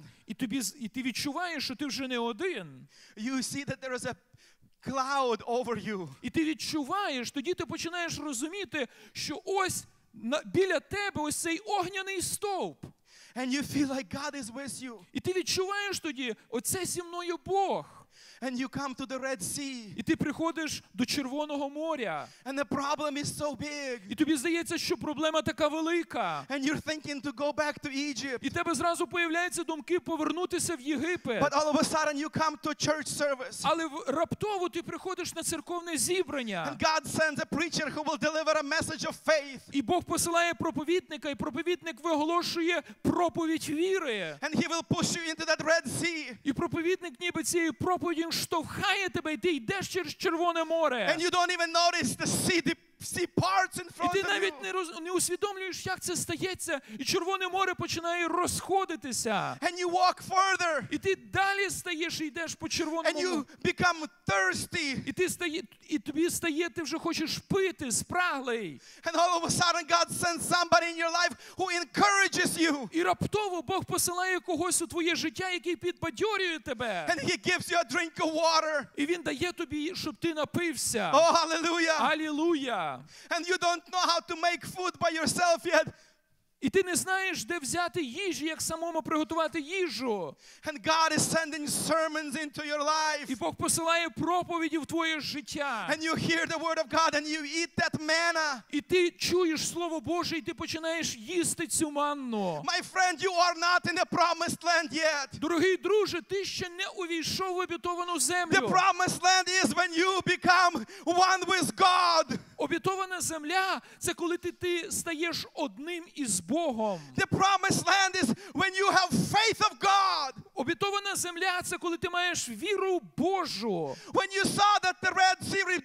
І ти відчуваєш, що ти вже не один. You see that there is a cloud over you. І ти відчуваєш, тоді ти починаєш розуміти, що ось біля тебе ось цей огняний стовп. And you feel like God is with you. І ти відчуваєш тоді, оце зі мною Бог. And you come to the Red Sea. І ти приходиш до Червоного моря. And the problem is so big. І тобі здається, що проблема така велика. And you're thinking to go back to Egypt. І тебе зразу появляються думки повернутися в Єгипет. But all of a sudden you come to a church service. Але раптово ти приходиш на церковне зібрання. And God sends a preacher who will deliver a message of faith. І Бог посилає проповідника, і проповідник виголошує проповідь віри. And he will push you into that Red Sea. І проповідник ніби цією проповіддю штовхає тебе, і ти йдеш через Червоне море. And you don't even notice the sea parts in І front ти of навіть you. не усвідомлюєш, як це стається, і Червоне море починає розходитися. And you walk further. І ти далі стаєш і йдеш по And Червоному you морю. become thirsty. І тобі стає, ти вже хочеш пити, спраглий. And all of a sudden God sends somebody in your life who encourages you. І раптово Бог посилає когось у твоє життя, який підбадьорює тебе. And he gives you a drink of water. І він дає тобі, щоб ти напився. Oh, hallelujah. Алілуя! And you don't know how to make food by yourself yet. І ти не знаєш, де взяти їжі, як самому приготувати їжу. And God is sending sermons into your life. І Бог посилає проповіді в твоє життя. And you hear the word of God and you eat that manna. І ти чуєш Слово Боже, і ти починаєш їсти цю манну. My friend, you are not in the promised land yet. Дорогий друже, ти ще не увійшов в обітовану The землю. promised land is when you become one with God. Обітована земля – це коли ти стаєш одним із Богом. The promised land is when you have faith of God. Обітована земля – це коли ти маєш віру Божу. When you saw that the Red Sea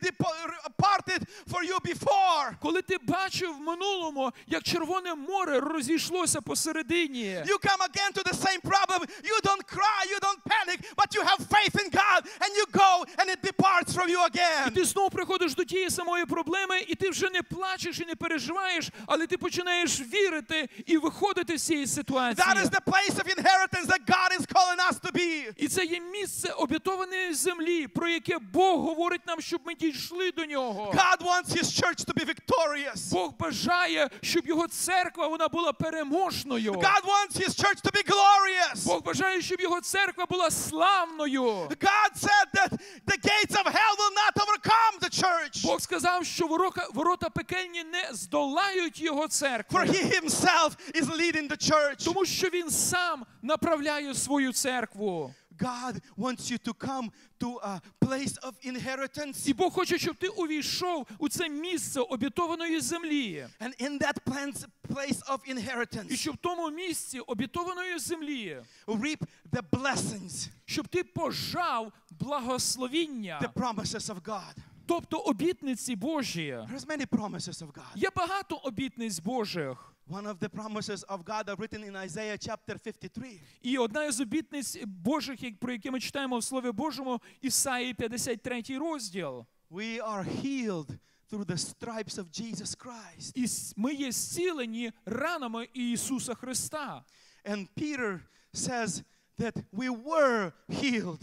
parted for you before. Коли ти бачив в минулому, як Червоне море розійшлося посередині. You come again to the same problem. You don't cry, you don't panic, but you have faith in God and you go and it departs from you І again. ти знову приходиш до тієї самої проблеми, і ти вже не плачеш і не переживаєш, але ти починаєш вірити і виходити з цієї ситуації. That is the place of inheritance that God is calling us to be. І це є місце обітованої землі, про яке Бог говорить нам, щоб ми дійшли до нього. God wants His church to be victorious. Бог бажає, щоб його церква вона була переможною. God wants His church to be glorious. Бог бажає, щоб його церква була славною. God said that the gates of hell will not overcome the church. Бог сказав, що ворота пекельні не здолають його церкву. For He Himself is leading the church. Тому що він сам направляє свою церкву. God wants you to come to a place of inheritance. І Бог хоче, щоб ти увійшов у це місце обітованої землі. And in that place of І inheritance, щоб в тому місці обітованої землі, reap the blessings, щоб ти пожав благословіння, the promises of God. тобто обітниці Божі. There's many promises of God. Є багато обітниць Божих. One of the promises of God are written in Isaiah chapter 53. І одна із обітниць Божих, про які ми читаємо в Слові Божому, Ісаї 53 розділ. We are healed through the stripes of Jesus Christ. І ми є зцілені ранами Ісуса Христа. And Peter says that we were healed.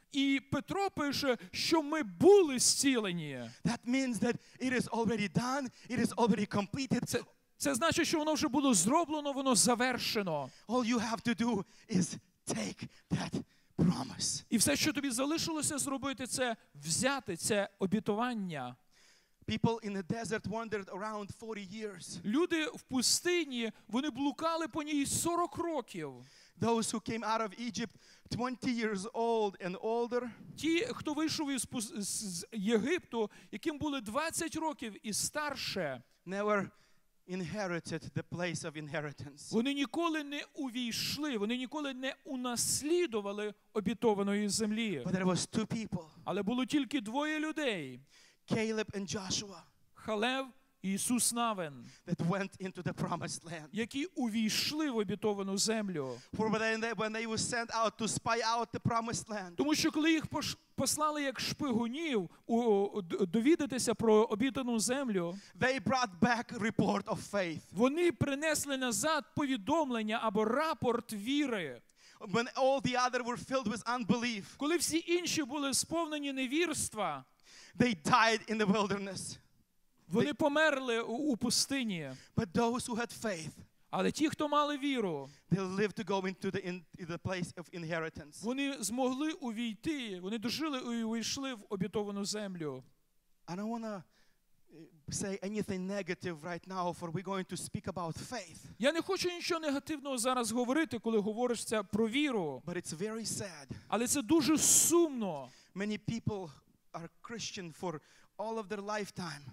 І Петро пише, що ми були зцілені. That means that it is already done, it is already completed. Це значить, що воно вже було зроблено, воно завершено. All you have to do is take that promise. І все, що тобі залишилося зробити, це взяти це обітування. People in the desert wandered around 40 years. Люди в пустині, вони блукали по ній 40 років. Those who came out of Egypt 20 years old and older, Ті, хто вийшов з Єгипту, яким були 20 років і старше, never inherited the place of inheritance. вони ніколи не увійшли, вони ніколи не унаслідували обітованої землі. But there was two people, Але було тільки двоє людей, Caleb and Joshua, Халев і Ісус Навин, that went into the promised land. які увійшли в обітовану землю. For when they were sent out to spy out the promised land, Тому що коли їх послали як шпигунів довідатися про обітану землю, they brought back report of faith. вони принесли назад повідомлення або рапорт віри. When all the other were filled with unbelief, Коли всі інші були сповнені невірства, they died in the wilderness. вони померли у пустині. But those who had faith, Але ті, хто мали віру, they lived to go into the place of inheritance. вони змогли увійти, вони дожили і увійшли в обітовану землю. I don't want to say anything negative right now, for we're going to speak about faith. Я не хочу нічого негативного зараз говорити, коли говориш це про віру. But it's very sad. Але це дуже сумно. Many people are Christian for all of their lifetime.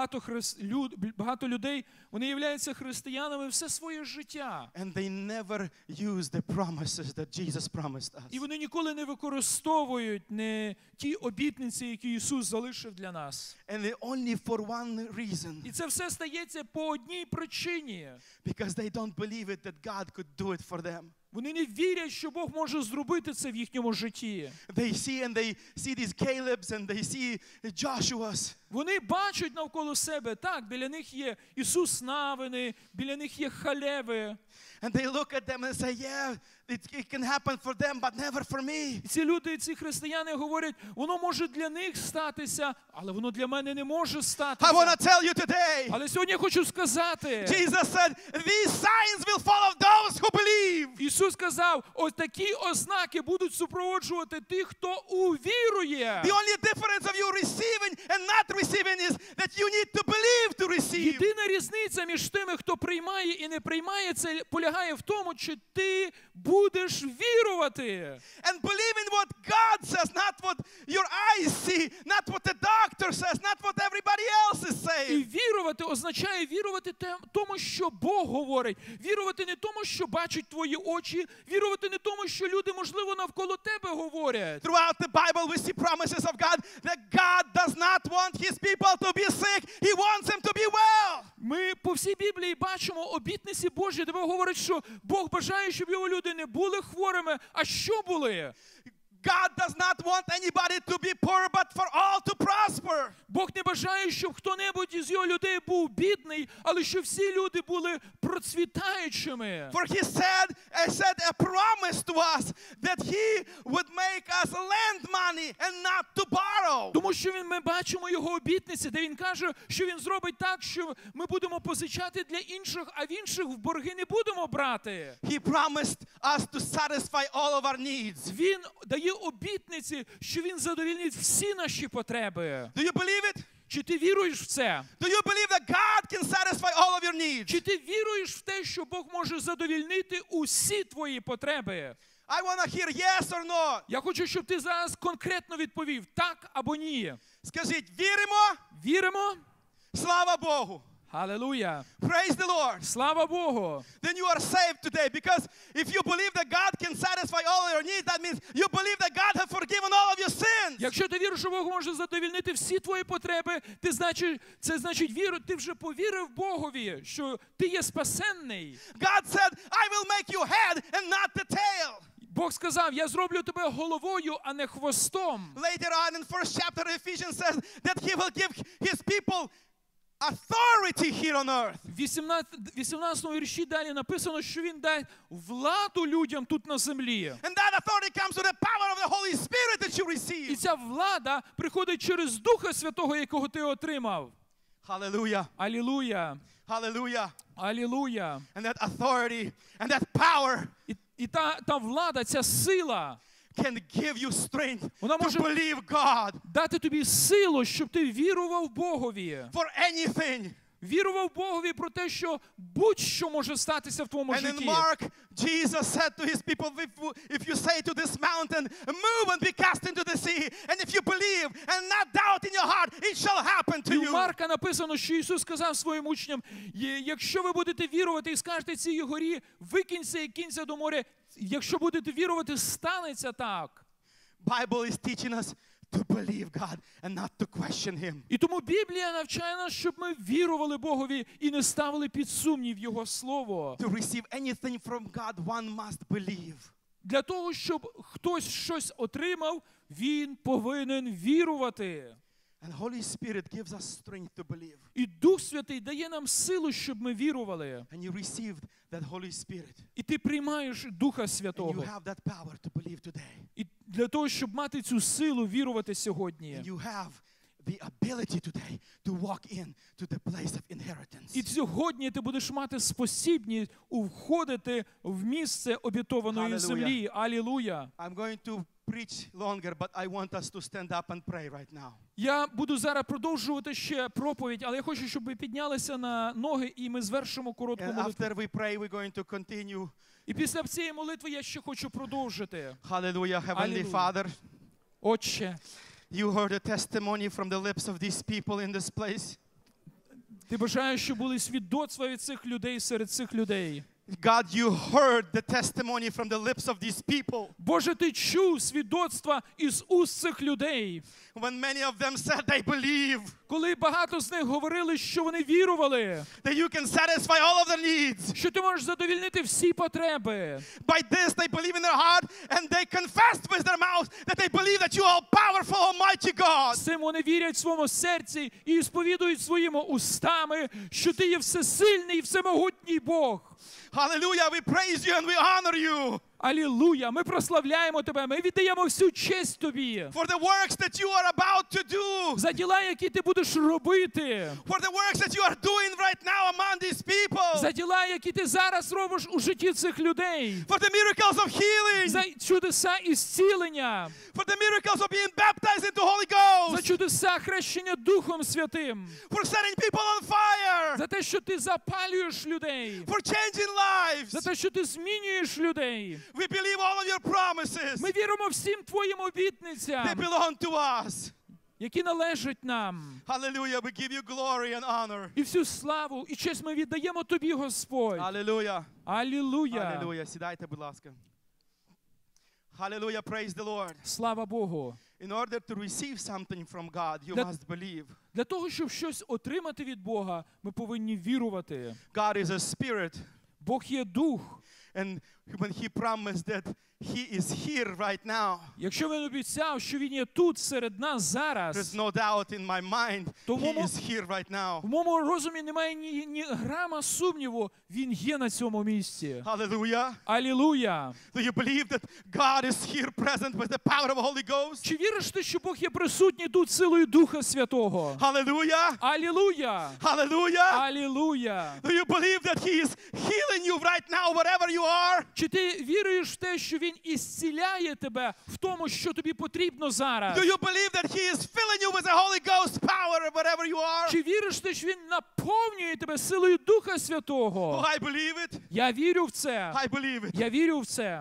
Багато людей, вони являються християнами все своє життя. And they never use the promises that Jesus promised us. І вони ніколи не використовують ті обітниці, які Ісус залишив для нас. And only for one reason. І це все стається по одній причині. Because they don't believe it that God could do it for them. Вони не вірять, що Бог може зробити це в їхньому житті. They see these Calebs and they see Joshuas. Вони бачать навколо себе, так, біля них є Ісус Навини, біля них є Халеви. And they look at them and say, yeah, it can happen for them, but never for me. І ці люди, ці християни говорять, воно може для них статися, але воно для мене не може I статися. want to tell you today, Але сьогодні я хочу сказати, Jesus said, these signs will follow those who believe. Ісус сказав, ось такі ознаки будуть супроводжувати тих, хто увірує. The only difference of you receiving and not receiving is that you need to believe to receive. Єдина різниця між тими, хто приймає і не приймає, це полягає в тому, чи ти будеш вірувати. And believe in what God says, not what your eyes see, not what the doctor says, not what everybody else is І saying. вірувати означає вірувати тому, що Бог говорить. Вірувати не тому, що бачать твої очі, вірувати не тому, що люди, можливо, навколо тебе говорять. Throughout the Bible we see promises of God that God does not want his people to be sick. He wants them to be well. Ми по всій Біблії бачимо обітниці Божі, де Бог говорить, що Бог бажає, щоб його люди не були хворими, а що були? God does not want anybody to be poor, but for all to prosper. Бог не бажає, щоб хто-небудь із його людей був бідний, але щоб всі люди були процвітаючими. For he said a promise to us that he would make us lend money and not to borrow. Тому що ми бачимо його обітниці, де він каже, що він зробить так, що ми будемо позичати для інших, а в інших в борги не будемо брати. He promised us to satisfy all of our needs. Він дає обітниці, що він задовільнить всі наші потреби. Do you believe it? Чи ти віруєш в це? Do you believe that God can satisfy all of your needs? Чи ти віруєш в те, що Бог може задовільнити усі твої потреби? I want to hear yes or no. Я хочу, щоб ти зараз конкретно відповів так або ні. Скажіть, віримо? Віримо? Слава Богу. Halleluja. Praise the Lord. Слава Богу. Then you are saved today, because if you believe that God can satisfy all your needs, that means you believe that God has forgiven all of your sins. Якщо ти віриш, що Бог може задовільнити всі твої потреби, це значить ти вже повірив Богові, що ти є спасенний. God said, I will make you head and not the tail. Бог сказав, я зроблю тебе головою, а не хвостом. Later on in first chapter of Ephesians says that he will give his people authority here on earth. В 18 вірші далі написано, що він дасть владу людям тут на землі. And that authority comes with the power of the Holy Spirit that you І receive. ця влада приходить через Духа Святого, якого ти отримав. Hallelujah. Алілуя. Hallelujah. Алілуя. And that authority and that power І та влада, ця сила can give you strength Вона to може believe God дати тобі силу, щоб ти вірував Богові. for anything. Вірував Богові про те, що будь-що може статися в твоєму And in житті. Mark, Jesus said to his people, if you say to this mountain, move and be cast into the sea, and if you believe and not doubt in your heart, it shall happen to І у you. Марка написано, що Ісус сказав своїм учням, якщо ви будете вірувати і скажете цій горі, викинься і кинься до моря, якщо будете вірувати, станеться так. Bible is teaching us to believe God and not to question Him. І тому Біблія навчає нас, щоб ми вірували Богові і не ставили під сумнів Його Слово. To receive anything from God, one must believe. Для того, щоб хтось щось отримав, він повинен вірувати. And Holy Spirit gives us strength to believe. І Дух Святий дає нам силу, щоб ми вірували. And you received that Holy Spirit. І ти приймаєш Духа And you Святого. have that power to believe today. І для того, щоб мати цю силу вірувати And сьогодні. you have the ability today to walk in to the place of inheritance. І сьогодні ти будеш мати спосібність входити в місце обітованої Hallelujah. землі. Алілуя. I'm going to preach longer, but I want us to stand up and pray right now. Я буду зараз продовжувати ще проповідь, але я хочу, щоб ви піднялися на ноги і ми звершимо коротку And молитву. after we pray, we're going to continue. І після цієї молитви я ще хочу продовжити. Hallelujah, Heavenly Hallelujah. Father. Отче, You heard a testimony from the lips of these people in this place. ти бажаєш, щоб були свідоцтва від цих людей серед цих людей. God, you heard the testimony from the lips of these people. Боже, ти чув свідоцтва із уст цих людей. When many of them said they believe Коли багато з них говорили, що вони вірували, that you can satisfy all of their needs. що ти можеш задовільнити всі потреби. By this they believe in their heart and they confessed with their mouth that they believe that you are powerful, almighty God. Цим вони вірять в своєму серці і сповідують своїми устами, що ти є всесильний і всемогутній Бог. Hallelujah, we praise you and we honor you Алілуя! Ми прославляємо тебе, ми віддаємо всю честь тобі. for the works that you are about to do, За діла, які ти будеш робити. for the works that you are doing right now among these people, За діла, які ти зараз робиш у житті цих людей. for the miracles of healing, За чудеса ісцілення. for the miracles of being baptized into Holy Ghost, За чудеса хрещення Духом Святим. for setting people on fire, За те, що ти запалюєш людей. for changing lives. За те, що ти змінюєш людей. We believe all of your promises. Ми віримо всім твоїм They обітницям, belong to us. які належать нам. Hallelujah, we give you glory and honor. І всю славу і честь ми віддаємо тобі, Господь. Hallelujah. Алілуя. Hallelujah. Сідайте, будь ласка. Hallelujah, praise the Lord. Слава Богу. In order to receive something from God, you Для- must believe. Для того, щоб щось отримати від Бога, ми повинні вірувати. God is a spirit, Бог є дух. and when He promised that He is here right now, Якщо він обіцяв, що він є тут серед нас there's зараз, no doubt in my mind Тому He is here right now. в моєму розумі немає ні грама сумніву, він є на цьому місці. Hallelujah. Алілуя. Do you believe that God is here present with the power of the Holy Ghost? Чи віриш ти, що Бог є присутній тут силою Духа Святого? Hallelujah. Алілуя. Hallelujah. Алілуя. Do you believe that He is healing you right now, wherever you are? Чи ти віруєш в те, що він ісціляє тебе в тому, що тобі потрібно зараз? Do you believe that He is filling you with the Holy Ghost power wherever you are? Чи віриш ти, що він наповнює тебе силою Духа Oh, Святого? I believe it. Я вірю в це. I believe it. Я вірю в це.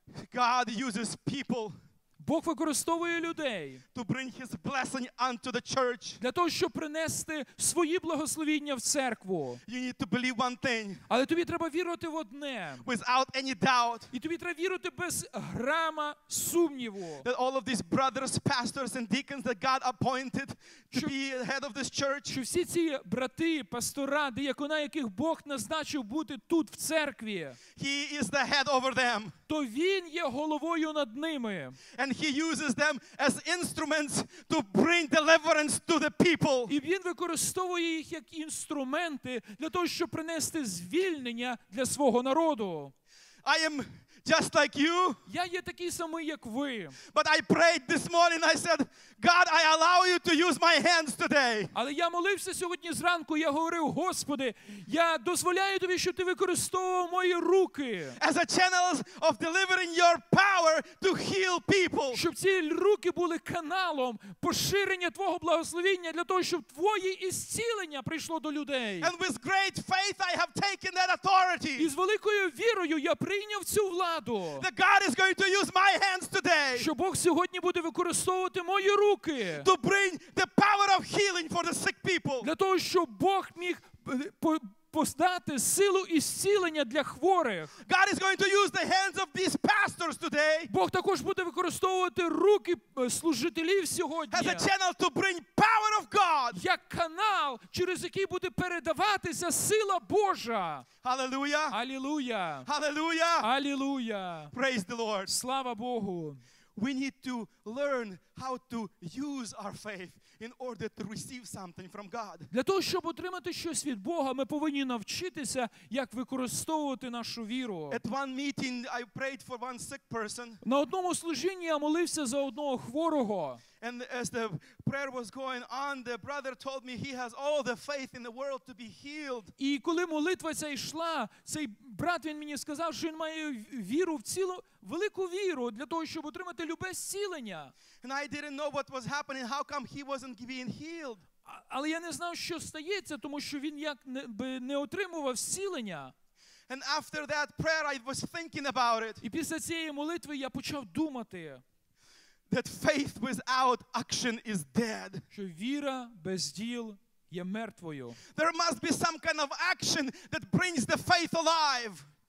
God uses people Бог використовує людей to bring His blessing unto the church. для того, щоб принести свої благословіння в церкву. You need to believe one thing Але тобі треба вірити в одне. without any doubt І тобі треба вірити без грама сумніву. that all of these brothers, pastors, and deacons that God appointed to Що- be head of this church, Що всі ці брати, пастора, диякона, яких Бог назначив бути тут в церкві, He is the head over them. то Він є головою над ними. And He uses them as instruments to bring deliverance to the people. І Він використовує їх як інструменти для того, щоб принести звільнення для свого народу. I am just like you, Я є такий самий, як ви. but I prayed this morning. I said, God, I allow you to use my hands today. Але я молився сьогодні зранку, я говорив, Господи, я дозволяю Тобі, щоб Ти використовував мої руки, As a channel of delivering your power to heal people. щоб ці руки були каналом поширення Твого благословіння для того, щоб Твоє ісцілення прийшло до людей. And with great faith, I have taken that authority. І з великою вірою я прийняв цю владу, That God is going to use my hands today що Бог сьогодні буде використовувати мої руки to bring the power of healing for the sick people. для того, щоб Бог міг поздати силу ісцілення для хворих. God is going to use the hands of these pastors today Бог також буде використовувати руки служителів as сьогодні a channel to bring power of God. як канал, через який буде передаватися сила Божа. Hallelujah. Алілуя! Hallelujah. Алілуя! Praise the Lord. Слава Богу! We need to learn how to use our faith in order to receive something from God. Для того, щоб отримати щось від Бога, ми повинні навчитися, як використовувати нашу віру. At one meeting, I prayed for one sick person. На одному служінні я молився за одного хворого. And as the prayer was going on, the brother told me he has all the faith in the world to be healed. І коли молитва ця йшла, цей брат, він мені сказав, що він має віру в цілу, велику віру для того, щоб отримати любе зцілення. And I didn't know what was happening. How come he wasn't being healed? Але я не знав, що стається, тому що він як не отримував зцілення. And after that prayer, I was thinking about it. І після цієї молитви я почав думати, That faith without action is dead. що віра без діл є мертвою. There must be some kind of action that brings the faith alive.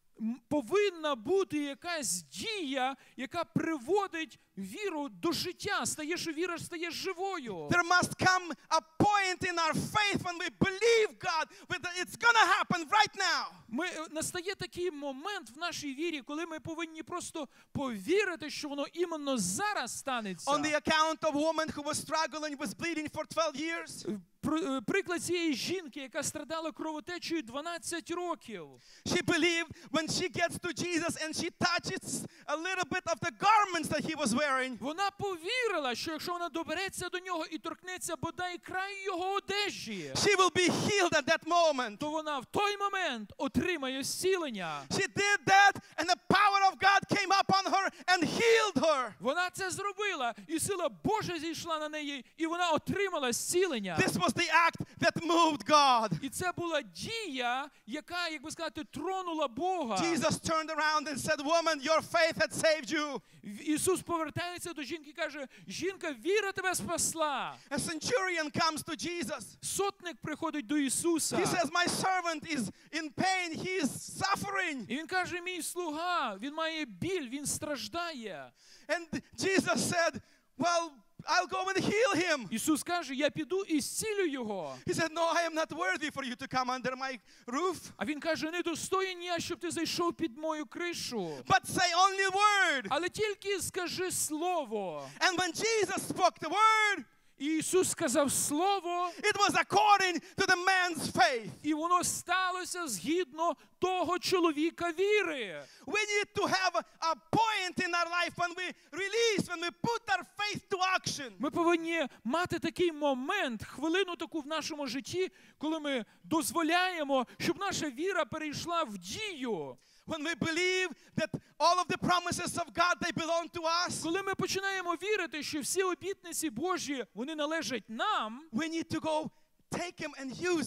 Повинна бути якась дія, яка приводить віру до життя, стає, що віра стає живою. There must come a point in our faith when we believe God, but it's going to happen right now. Настає такий момент в нашій вірі, коли ми повинні просто повірити, що воно іменно зараз станеться. On the account of a woman who was struggling with bleeding for 12 years. Приклад цієї жінки, яка страдала кровотечею 12 років. She believed when she gets to Jesus and she touches a little bit of the garments that he was wearing. Вона повірила, що якщо вона добереться до нього і торкнеться бодай край його одежі, She will be healed at that moment. то вона в той момент отримає зцілення. She did that and the power of God came upon her and healed her. Вона це зробила, і сила Божа зійшла на неї, і вона отримала зцілення. This was the act that moved God. І це була дія, яка, як би сказати, тронула Бога. Jesus turned around and said, "Woman, your faith had saved you." Ісус повертається до жінки і каже, жінка, віра тебе спасла. A centurion comes to Jesus. Сотник приходить до Ісуса. He says, "My servant is in pain. He is suffering." І він каже, мій слуга, він має біль, він страждає. And Jesus said, "Well, I'll go and heal him." Ісус каже, я піду і зцілю його. He said, "No, I am not worthy for you to come under my roof, А він каже, не достоїн я, щоб ти зайшов під мою кришу. but say only word." Але тільки скажи слово. And when Jesus spoke the word, І Ісус сказав слово, it was according to the man's faith. і воно сталося згідно того чоловіка віри. We need to have a point in our life when we release, when we put our faith to action. Ми повинні мати такий момент, хвилину таку в нашому житті, коли ми дозволяємо, щоб наша віра перейшла в дію. When we believe that all of the promises of God, they belong to us. Коли ми починаємо вірити, що всі обітниці Божі, вони належать нам, We need to go take them and use them.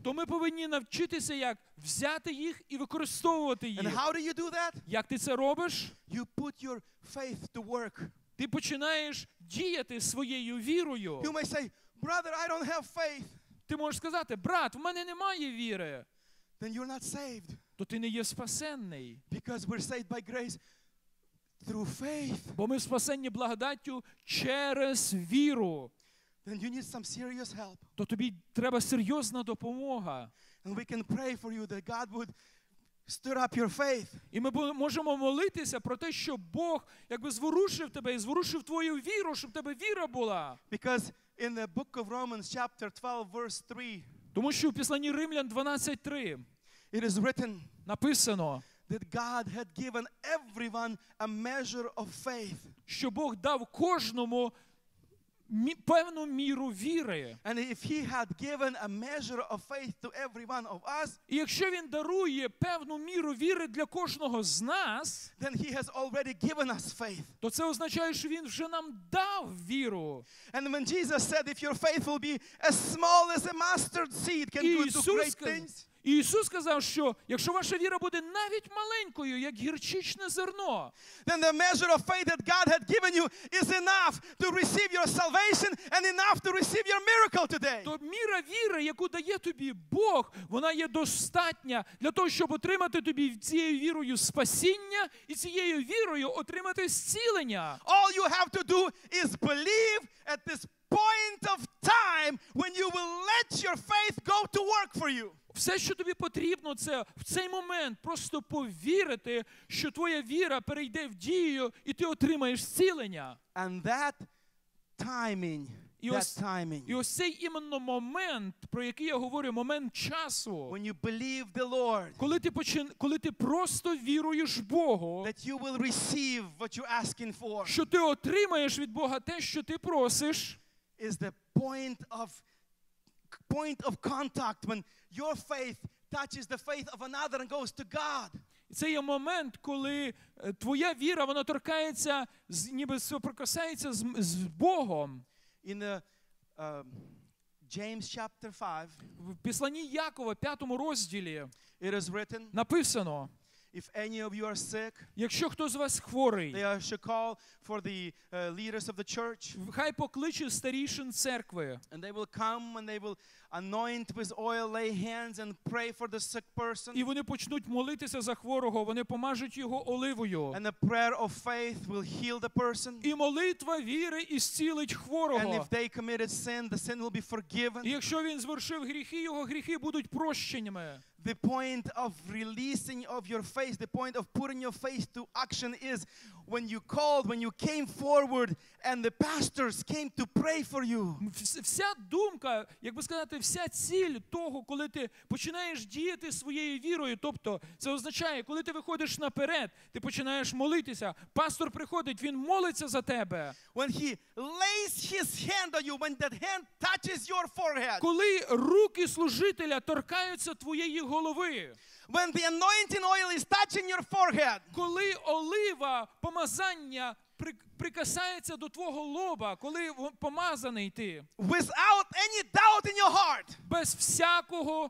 то ми повинні навчитися, як взяти їх і використовувати And їх. how do you do that? Як ти це робиш? You put your faith to work. Ти починаєш діяти своєю вірою. You may say, brother, I don't have faith. Ти можеш сказати, брат, в мене немає віри. Then you're not saved. То ти не є спасенний. Because we're saved by grace through faith. Бо ми спасені благодаттю через віру. Then you need some serious help. То тобі треба серйозна допомога. And we can pray for you that God would stir up your faith. І ми можемо молитися про те, щоб Бог якби зворушив тебе і зворушив твою віру, щоб в тебе віра була. Because in the book of Romans chapter 12 verse 3, Тому що в Післанні Римлян 12:3 it is written написано, that God had given everyone a measure of faith. що Бог дав кожному певну міру віри. And if he had given a measure of faith to every one of us, І якщо Він дарує певну міру віри для кожного з нас, then he has already given us faith. то це означає, що Він вже нам дав віру. And when Jesus said, if your faith will be as small as a mustard seed, can І do great things. Ісус сказав, що якщо ваша віра буде навіть маленькою, як гірчичне зерно, Then the measure of faith that God had given you is enough to receive your salvation and enough to receive your miracle today. то міра віри, яку дає тобі Бог, вона є достатня для того, щоб отримати тобі цією вірою спасіння і цією вірою отримати зцілення. All you have to do is believe at this point of time when you will let your faith go to work for you. Все, що тобі потрібно, це в цей момент просто повірити, що твоя віра перейде в дію, і ти отримаєш зцілення. And that timing, І ось цей іменно момент, про який я говорю, момент часу, when you believe the Lord, коли ти просто віруєш Богу, that you will receive what you're asking for, що ти отримаєш від Бога те, що ти просиш, is the point of contact when your faith touches the faith of another and goes to God. це є момент, коли твоя віра, вона торкається, ніби соприкасається з Богом. In the James chapter 5, В Післанні Якова, 5 розділі, it is written, написано, if any of you are sick, якщо хто з вас хворий, they should call for the leaders of the church, хай покличе старішин церкви, and they will come and they will anoint with oil, lay hands and pray for the sick person. і вони почнуть молитися за хворого, вони помажуть його оливою. And the prayer of faith will heal the person. І молитва віри ісцілить And хворого. if they committed sin, the sin will be І forgiven. якщо він звершив гріхи, його гріхи будуть прощеними. The point of releasing of your faith, the point of putting your faith to action is when you called, when you came forward and the pastors came to pray for you. Вся думка, як би сказати, вся ціль того, коли ти починаєш діяти своєю вірою, тобто це означає, коли ти виходиш наперед, ти починаєш молитися, пастор приходить, він молиться за тебе. When he lays his hand on you, when that hand touches your forehead, Коли руки служителя торкаються твоєї голови, when the anointing oil is touching your forehead, коли олива, помазання прикасається до твого лоба, коли помазаний ти, without any doubt in your heart, без всякого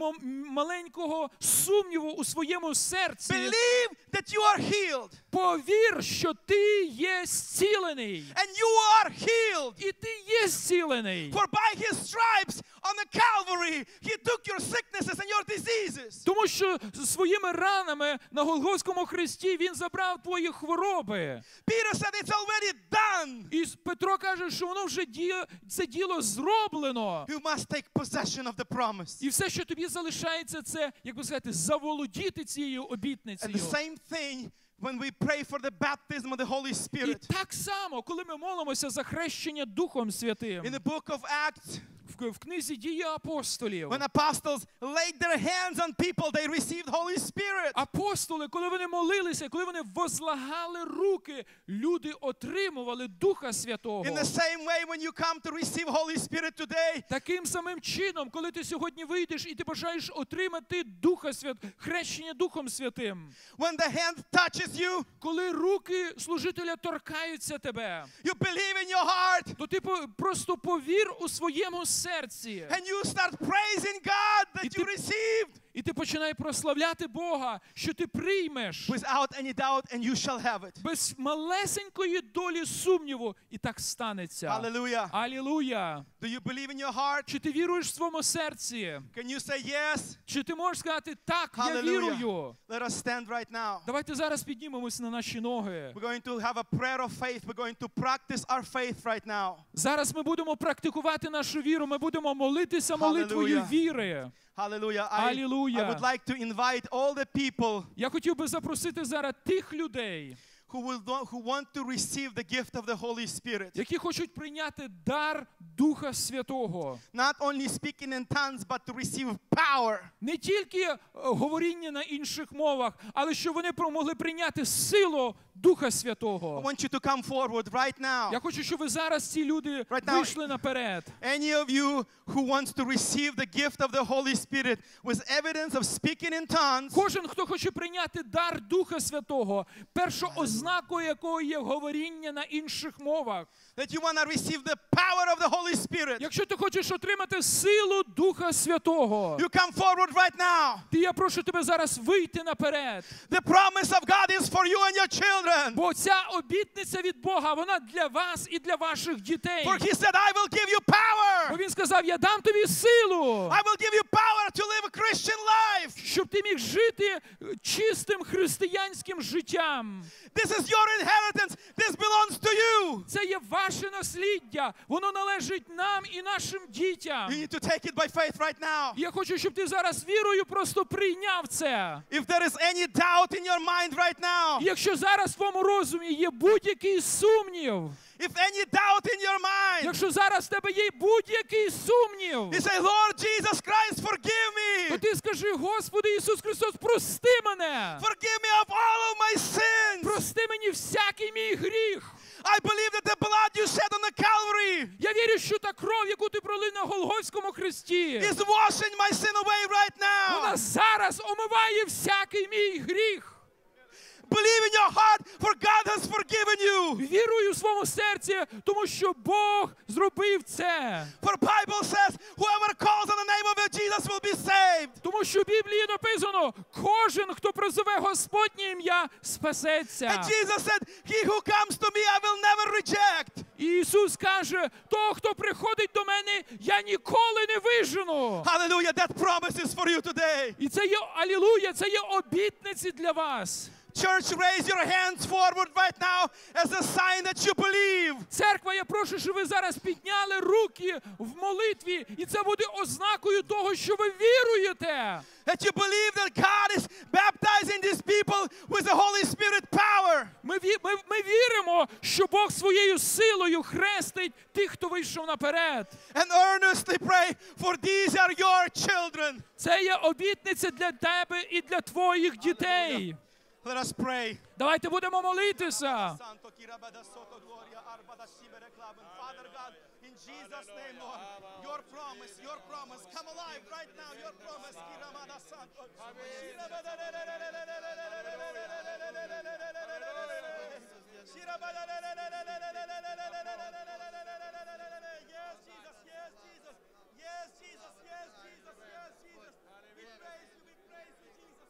маленького сумніву у своєму серці, believe that you are healed. повір, що ти є зцілений. And you are healed. І ти є зцілений. For by his stripes on the Calvary, he took your sicknesses and your diseases. Тому що своїми ранами на Голгофському хресті він забрав твої хвороби. Peter said it's already done. І Петро каже, що воно вже це діло зроблено. You must take possession of the promise. І все, що тобі залишається, це, як би сказати, заволодіти цією And обітницею. the same thing when we pray for the baptism of the Holy І Spirit. так само, коли ми молимося за хрещення Духом Святим, In the book of Acts, в книзі «Дії апостолів», when apostles laid their hands on people, they received Holy Spirit. апостоли, коли вони молилися, коли вони возлагали руки, люди отримували Духа Святого. In the same way, when you come to receive Holy Spirit today, Таким самим чином, коли ти сьогодні вийдеш і ти бажаєш отримати Духа Святого, хрещення Духом Святим, when the hand touches you, коли руки служителя торкаються тебе, you believe in your heart то ти просто повір у своєму серці. And you start praising God that І you received І ти починай прославляти Бога, що ти приймеш without any doubt, and you shall have it. без малесенької долі сумніву, і так станеться. Hallelujah. Алілуя! Do you believe in your heart? Чи ти віруєш в своєму серці? Can you say yes? Чи ти можеш сказати, так, я Hallelujah. вірую? Let us stand right now. Давайте зараз піднімемось на наші ноги. We're going to have a prayer of faith. We're going to practice our faith right now. Зараз ми будемо практикувати нашу віру, ми будемо молитися молитвою Hallelujah. віри. Hallelujah. Hallelujah. I would like to invite all the people Я хотів би запросити зараз тих людей, who want to receive the gift of the Holy Spirit. які хочуть прийняти дар Духа Святого. Not only speaking in tongues, but to receive power. Не тільки говоріння на інших мовах, але щоб вони могли прийняти силу Духа I Святого. want you to come forward right now. Я хочу, щоб ви зараз, ці люди, Right now- вийшли наперед. Any of you who wants to receive the gift of the Holy Spirit with evidence of speaking in tongues, Кожен, хто хоче прийняти дар Духа Святого, першу ознаку якого є говоріння на інших мовах. that you want to receive the power of the Holy Spirit, Якщо ти хочеш отримати силу Духа Святого, you come forward right now. я прошу тебе зараз вийти наперед. The promise of God is for you and your children. Бо ця обітниця від Бога, вона для вас і для ваших дітей. For He said, I will give you power. Бо Він сказав, я дам тобі силу, I will give you power to live a Christian life. щоб ти міг жити чистим християнським життям. This is your inheritance. This belongs to you. Це є ваше насліддя. Воно належить нам і нашим дітям. You need to take it by faith right now. Я хочу, щоб ти зараз вірою просто прийняв це. If there is any doubt in your mind right now, І якщо зараз в твоєму розумі є будь-який сумнів, if any doubt in your mind, якщо зараз в тебе є будь-який сумнів, you say, Lord Jesus Christ, forgive то me. ти скажи, Господи Ісус Христос, прости мене. Forgive me of all of my sins. Прости мені всякий мій гріх. I believe that the blood you shed on the Calvary Я вірю, що та кров, яку ти пролив на Голгофському хресті, is washing my sin away right вона now. зараз омиває всякий мій гріх. Believe in your heart, for God has forgiven you. Вірую в своєму серці, тому що Бог зробив це. For Bible says, whoever calls on the name of Jesus will be saved. Тому що в Біблії написано, кожен, хто призове Господнє ім'я, спасеться. And Jesus said, he who comes to me, I will never reject. І Ісус каже, того, хто приходить до мене, я ніколи не вижену. Hallelujah, that promise is for you today. І це є, алілуя, це є обітниці для вас. Church, raise your hands forward right now as a sign that you believe. Церква, я прошу, щоб ви зараз підняли руки в молитві, і це буде ознакою того, що ви віруєте. That you believe that God is baptizing these people with the Holy Spirit power. Ми віримо, що Бог своєю силою хрестить тих, хто вийшов наперед. And earnestly pray, for these are your children. Це є обітниця для тебе і для твоїх дітей. Let us pray. Давайте будемо молитися. Father God, in Jesus' name, Lord, your promise, come alive right now, your promise. Yes, Jesus, yes, Jesus. Yes, Jesus, yes, Jesus, yes, Jesus. We praise you, Jesus.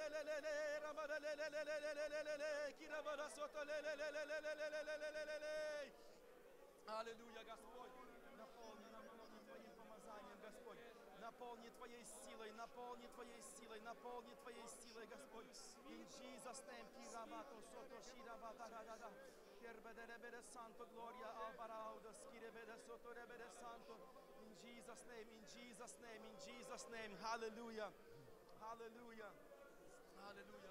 Аллилуйя, Господь. Наполни Твоим помазанием, Господь. Наполни Твоей силой, наполни Твоей силой, наполни Твоей силой, Господь. In Jesus' name, Kirabato Soto Shirabata Rada. Kerbede Santo Gloria Albarauda Skirebede Soto Rebede Santo. In Jesus' name, in Jesus' name, in Jesus' name. Hallelujah. Hallelujah. Hallelujah.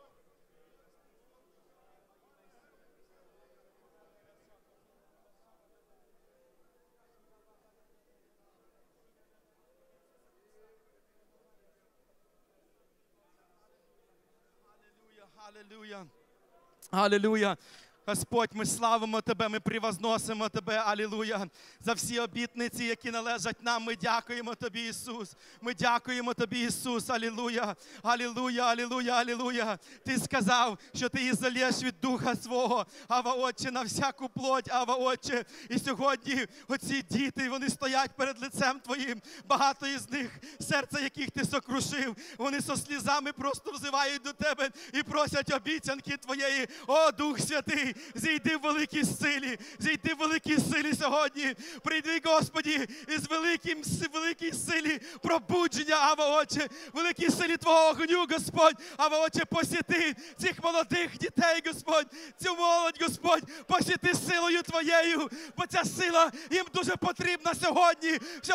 Аллилуйя. Аллилуйя. Господь, ми славимо Тебе, ми превозносимо Тебе, алілуя, за всі обітниці, які належать нам. Ми дякуємо Тобі, Ісус. Ми дякуємо Тобі, Ісус, алілуя, алілуя, алілуя, алілуя. Ти сказав, що Ти ізолєш від Духа Свого, Ава Отче, на всяку плоть, Ава Отче. І сьогодні оці діти, вони стоять перед лицем Твоїм. Багато із них, серця яких Ти сокрушив, вони со слізами просто взивають до Тебе і просять обіцянки Твоєї. О, Дух Святий, зійди в великій силі, зійди в великій силі сьогодні. Прийди, Господі, із великій силі пробудження, Ава Отче, великій силі Твого огню, Господь. Ава Отче, посіти цих молодих дітей, Господь, цю молодь, Господь, посіти силою Твоєю, бо ця сила їм дуже потрібна сьогодні, в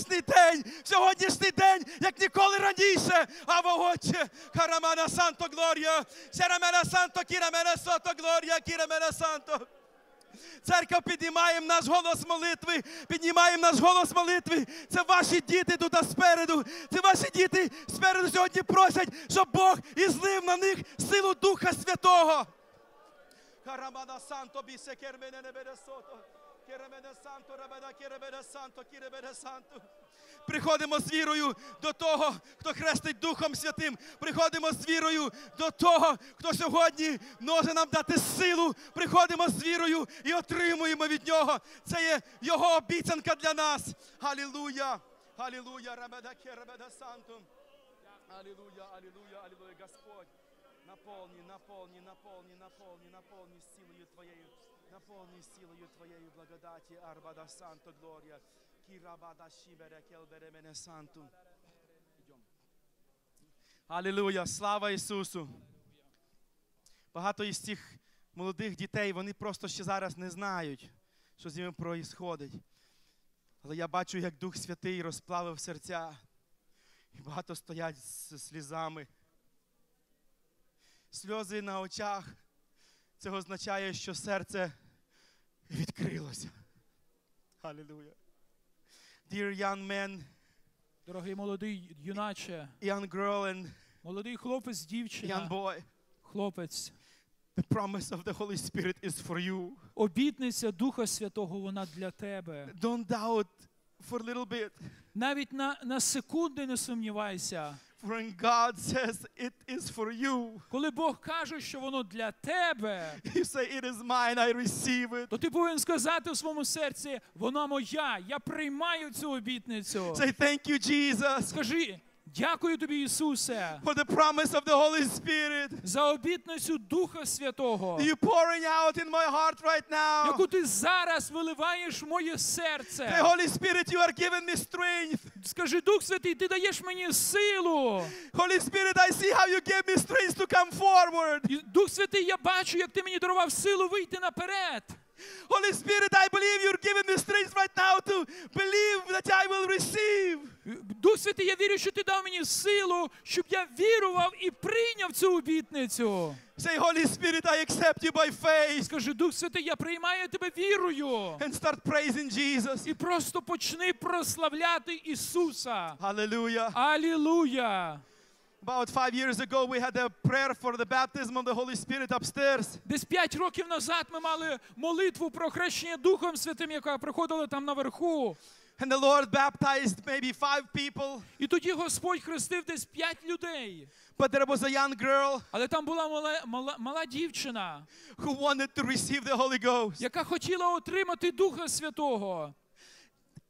сьогоднішній день, як ніколи раніше. Ава Отче, Карамана Санто Глорія, Серамена Санто, Кірамена Сото Глорія, Кірамена Санто. Церква, піднімаємо наш голос молитви, піднімаємо наш голос молитви. Це ваші діти тут спереду. Це ваші діти спереду сьогодні просять, щоб Бог ізлив на них силу Духа Святого. Карамана Санто, бісе кермене небеде сото. Кермене Санто, рабеда керебеде Санто, кіребеде Санто. Приходимо з вірою до того, хто хрестить Духом Святим. Приходимо з вірою до того, хто сьогодні може нам дати силу. Приходимо з вірою і отримуємо від Нього. Це є Його обіцянка для нас. Алілуя! Алілуя! Рабеда керебеде Санто. Алілуя! Алілуя! Алілуя! Господь, наповни силою Твоєю. Наповни силою Твоєю благодаті. Арбада Санто Глорія. Алілуя, слава Ісусу. Багато із цих молодих дітей, вони просто ще зараз не знають, що з ними відбувається. Але я бачу, як Дух Святий розплавив серця. І багато стоять з слізами. Сльози на очах. Це означає, що серце відкрилося. Алілуя. Dear young man, Дорогий молодий юначе, young girl and молодий хлопець, young дівчина, boy, хлопець, the promise of the Holy Spirit is for you. обітниця Духа Святого, вона для тебе. Don't doubt for a little bit. Навіть на секунди не сумнівайся. When God says it is for you, Коли Бог каже, що воно для тебе, you say it is mine, I receive it. то ти повинен сказати у своєму серці, вона моя, я приймаю цю обітницю. Say thank you, Jesus, Скажи, дякую тобі, Ісусе, for the promise of the Holy Spirit. за обітницю Духа Святого, You pouring out in my heart right now. яку ти зараз виливаєш в моє The серце. Holy Spirit, you are giving me strength. Скажи, Дух Святий, ти даєш мені силу. Holy Spirit, I see how you gave me strength to come forward. І, Дух Святий, я бачу, як ти мені дарував силу вийти наперед. Holy Spirit, I believe you're giving me strength right now to believe that I will receive. Дух Святий, я вірю, що ти дав мені силу, щоб я вірував і прийняв цю обітницю. Say, Holy Spirit, I accept you by faith. Скажи, Дух Святий, я приймаю тебе вірою. And start praising Jesus. І просто почни прославляти Ісуса. Hallelujah. Алілуя! About 5 years ago, we had a prayer for the baptism of the Holy Spirit upstairs. Десь 5 років назад ми мали молитву про хрещення Духом Святим, яка проходила там наверху. And the Lord baptized maybe 5 people. І тоді Господь хрестив десь 5 людей. But there was a young girl Але там була мала дівчина, who wanted to receive the Holy Ghost. яка хотіла отримати Духа Святого.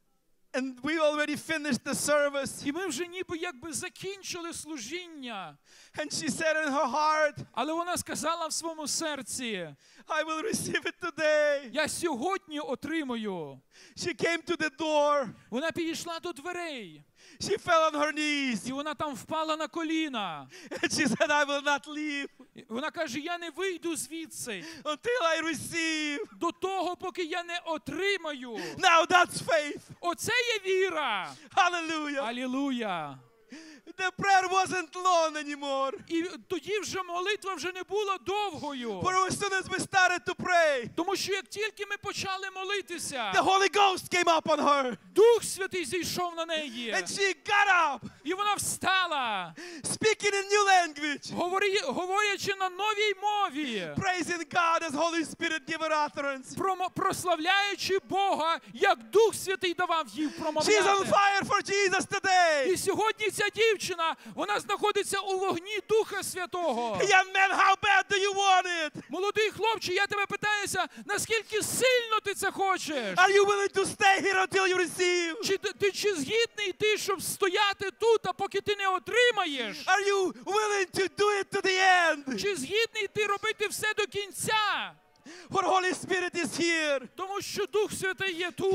And we already finished the service. І ми вже ніби якби закінчили служіння. And she said in her heart, Але вона сказала в своєму серці, I will receive it today. я сьогодні отримаю. She came to the door. Вона підійшла до дверей. She fell on her knees. І вона там впала на коліна. And she said, I will not leave І вона каже, я не вийду звідси until I receive. до того, поки я не отримаю. Now that's faith. Оце є віра. Hallelujah. Алілуя. The prayer wasn't long anymore. І тоді вже молитва вже не була довгою. For as soon as we started to pray, Тому що як тільки ми почали молитися, the Holy Ghost came up on her. Дух Святий зійшов на неї. And she got up, І вона встала, speaking in new language, говорячи на новій мові, praising God as Holy Spirit gave her utterance. прославляючи Бога, як Дух Святий давав їй She's on промовляти. fire for Jesus today. І сьогодні ця дівчина, вона знаходиться у вогні Духа Святого. Young man, how bad do you want it? Молодий хлопче, я тебе питаюся, наскільки сильно ти це хочеш? Are you willing to stay here until you receive? Чи згідний йти, щоб стояти тут, а поки ти не отримаєш? Are you willing to do it to the end? Чи згідний ти робити все до кінця? For Holy Spirit is here. Тому що Дух Святий є тут.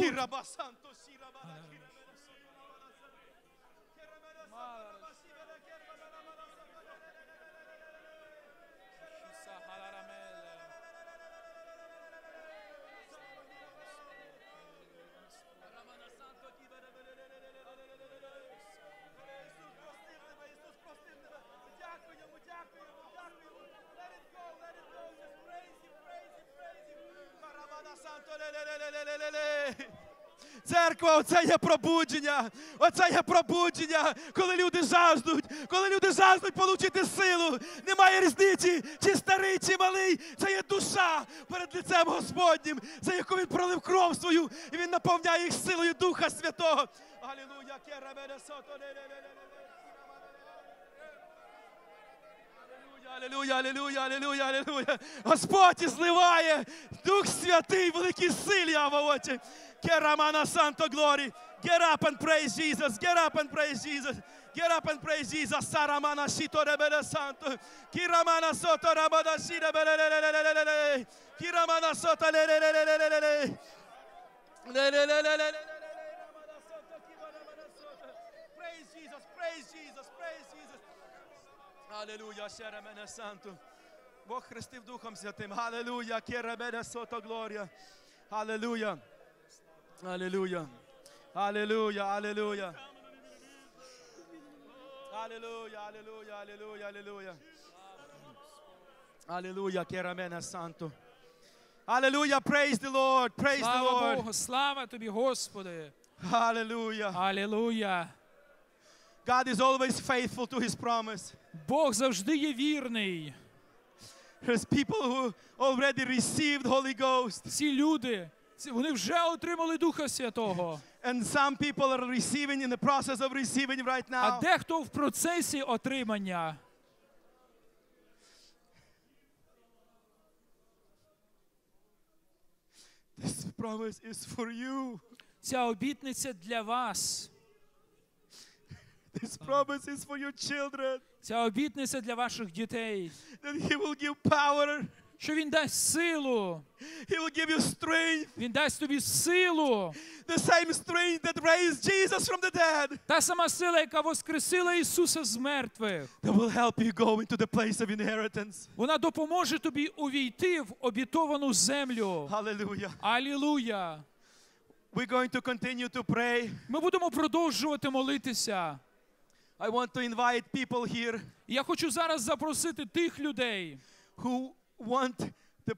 Церква, оце є пробудження. Оце є пробудження, коли люди жаждуть отримати силу. Немає різниці, чи старий, чи малий. Це є душа перед лицем Господнім, за яку Він пролив кров свою, і Він наповняє їх силою Духа Святого. Алілуя. Алілуя, алілуя, алілуя, алілуя. Господь зливає Дух Святий, великій силі, Аваоті. Керамана Санто Глорі. Get up and praise Jesus. Get up and praise Jesus. Get up and praise Jesus. Saramana Shito Rebele Santo. Kiramana Soto Rabada Shida Belelelelelelele. Kiramana Soto Lelelelelelele. Lelelelelelele. Praise Jesus, praise Jesus, praise Jesus. Алілуя, Шеремене Санто. Бог хрестив Духом Святим. Алілуя, Керебене Сото Глорія. Алілуя. Алілуя. Алілуя, алілуя. Алілуя, алілуя, алілуя, алілуя. Алілуя, Керебене Санто. Алілуя, praise the Lord, praise the Слава Lord. Богу, слава тобі, Господи. Hallelujah. Алілуя. God is always faithful to His promise. Бог завжди є вірний. There's people who already received Holy Ghost. Ці люди, вони вже отримали Духа Святого. And some people are receiving in the process of receiving right А now. дехто в процесі отримання. This promise is for you. Ця обітниця для вас. This promise is for your children. Ця обітниця для ваших дітей. That He will give power. Що Він дасть силу. He will give you strength. Він дасть тобі силу. The same strength that raised Jesus from the dead. Та сама сила, яка воскресила Ісуса з мертвих. That will help you go into the place of inheritance. Вона допоможе тобі увійти в обітовану землю. Hallelujah. Алілуя. We're going to continue to pray. Ми будемо продовжувати молитися. I want to invite people here І я хочу зараз запросити тих людей, who want the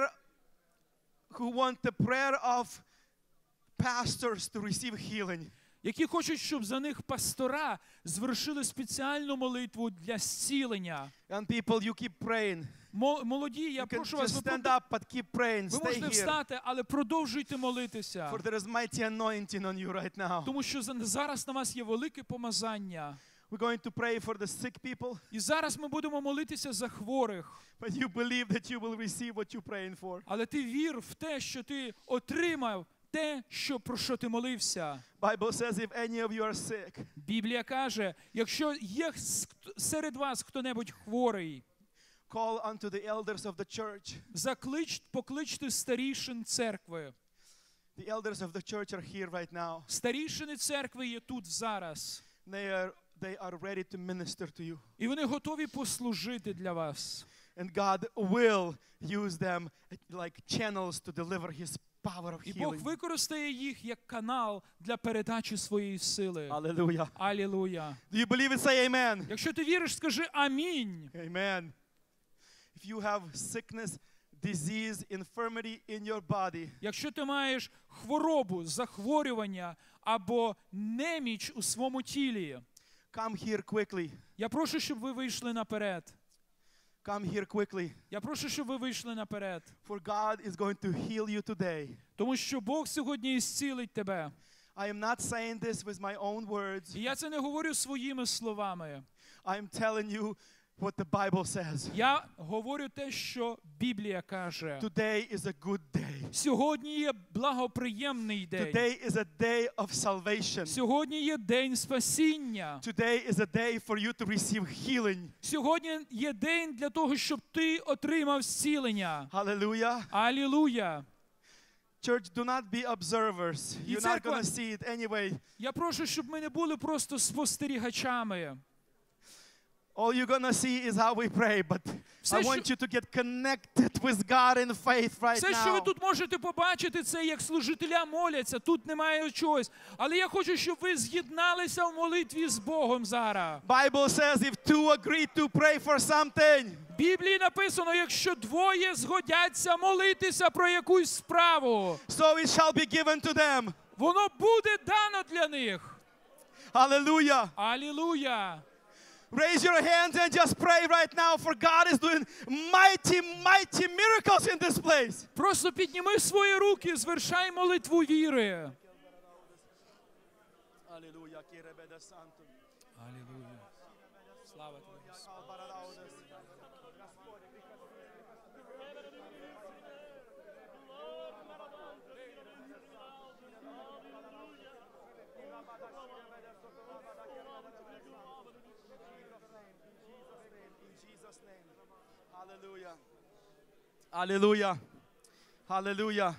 prayer of pastors to receive healing. які хочуть, щоб за них пастора звершили спеціальну молитву для зцілення. And people, you keep praying. Молоді, я You can прошу вас, just ви stand up, but keep praying. ви Stay можете here. встати, але продовжуйте молитися. For there is mighty anointing on you right now. Тому що зараз на вас є велике помазання. We're going to pray for the sick people, І зараз ми будемо молитися за хворих. but you believe that you will receive what you're praying for. Але ти вір в те, що ти отримав те, про що ти молився. Bible says, if any of you are sick, Біблія каже, якщо є серед вас хто-небудь хворий, call unto the elders of the church. покличте старішин церкви. The elders of the church are here right now. Старішини церкви є тут зараз. They are ready to minister to you. І вони готові послужити для вас. And God will use them like channels to deliver His power of І Бог healing. використає їх як канал для передачі своєї сили. Hallelujah. Алілуя. Do you believe it? Say amen. Якщо ти віриш, скажи амінь. Amen. If you have sickness, disease, infirmity in your body, Якщо ти маєш хворобу, захворювання або неміч у своєму тілі, come here quickly. я прошу, щоб ви вийшли наперед. Come here quickly. Я прошу, щоб ви вийшли наперед. For God is going to heal you today. Тому що Бог сьогодні ісцілить тебе. I am not saying this with my own words. І я це не говорю своїми словами. I am telling you what the Bible says. Я говорю те, що Біблія каже. Today is a good day. Сьогодні є благоприємний день. Today is a day of salvation. Сьогодні є день спасіння. Today is a day for you to receive healing. Сьогодні є день для того, щоб ти отримав зцілення. Hallelujah. Алілуя. Church, do not be observers. І You're not церква- going to see it anyway. Я прошу, щоб ми не були просто спостерігачами. All you're going to see is how we pray, but Все, I want you to get connected with God in faith right Все, що ви now. тут можете побачити, це як служителя моляться. Тут немає чогось. Але я хочу, щоб ви з'єдналися в молитві з Богом зараз. Bible says if two agree to pray for something, В Біблії написано, якщо двоє згодяться молитися про якусь справу, so it shall be given to them. воно буде дано для них. Hallelujah. Алілуя. Raise your hands and just pray right now, for God is doing mighty, mighty miracles in this place. Просто підніми свої руки, звершай молитву віри. Hallelujah. Алілуя. Слава тобі, Господи. Hallelujah. Hallelujah. Hallelujah.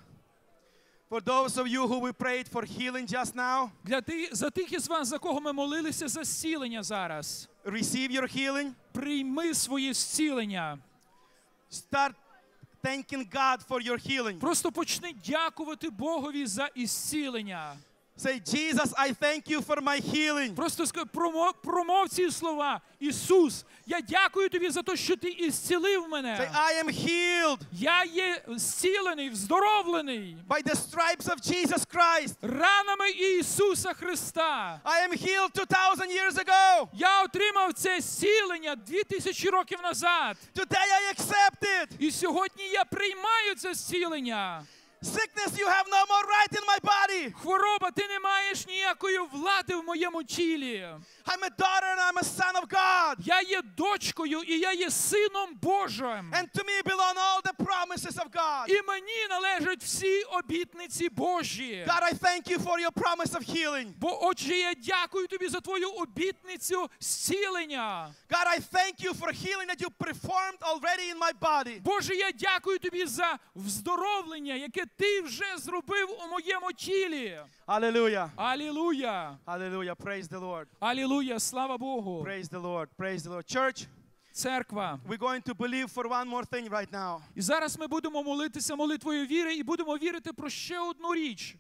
For those of you who we prayed for healing just now, За тих із вас, за кого ми молилися за зцілення зараз, receive your healing. прийми своє зцілення. Start thanking God for your healing. Просто почни дякувати Богові за ісцілення. Say, Jesus, I thank you for my healing. Просто промов ці слова. Ісус, я дякую тобі за те, що ти ісцілив Say, мене. I am healed Я є зцілений, вздоровлений by the stripes of Jesus Christ. ранами Ісуса Христа. I am healed 2,000 years ago. Я отримав це зцілення 2000 років назад. Today I accept it. І сьогодні я приймаю це зцілення. Sickness, you have no more right in my body. Хвороба, ти не маєш ніякої влади в моєму тілі. I'm a daughter and I'm a son of God. Я є дочкою і я є сином Божим. And to me belong all the promises of God. І мені належать всі обітниці Божі. God, I thank you for your promise of healing. Бо, отже, я дякую тобі за твою обітницю зцілення. God, I thank you for healing that you performed already in my body. Боже, я дякую тобі за вздоровлення, яке ти вже зробив у моєму тілі. Hallelujah. Алілуя! Hallelujah. Praise the Lord. Алілуя! Слава Богу! Praise the Lord. Praise the Lord. Church, Церква. we're going to believe for one more thing right now. І зараз ми будемо молитися молитвою віри і будемо вірити про ще одну річ.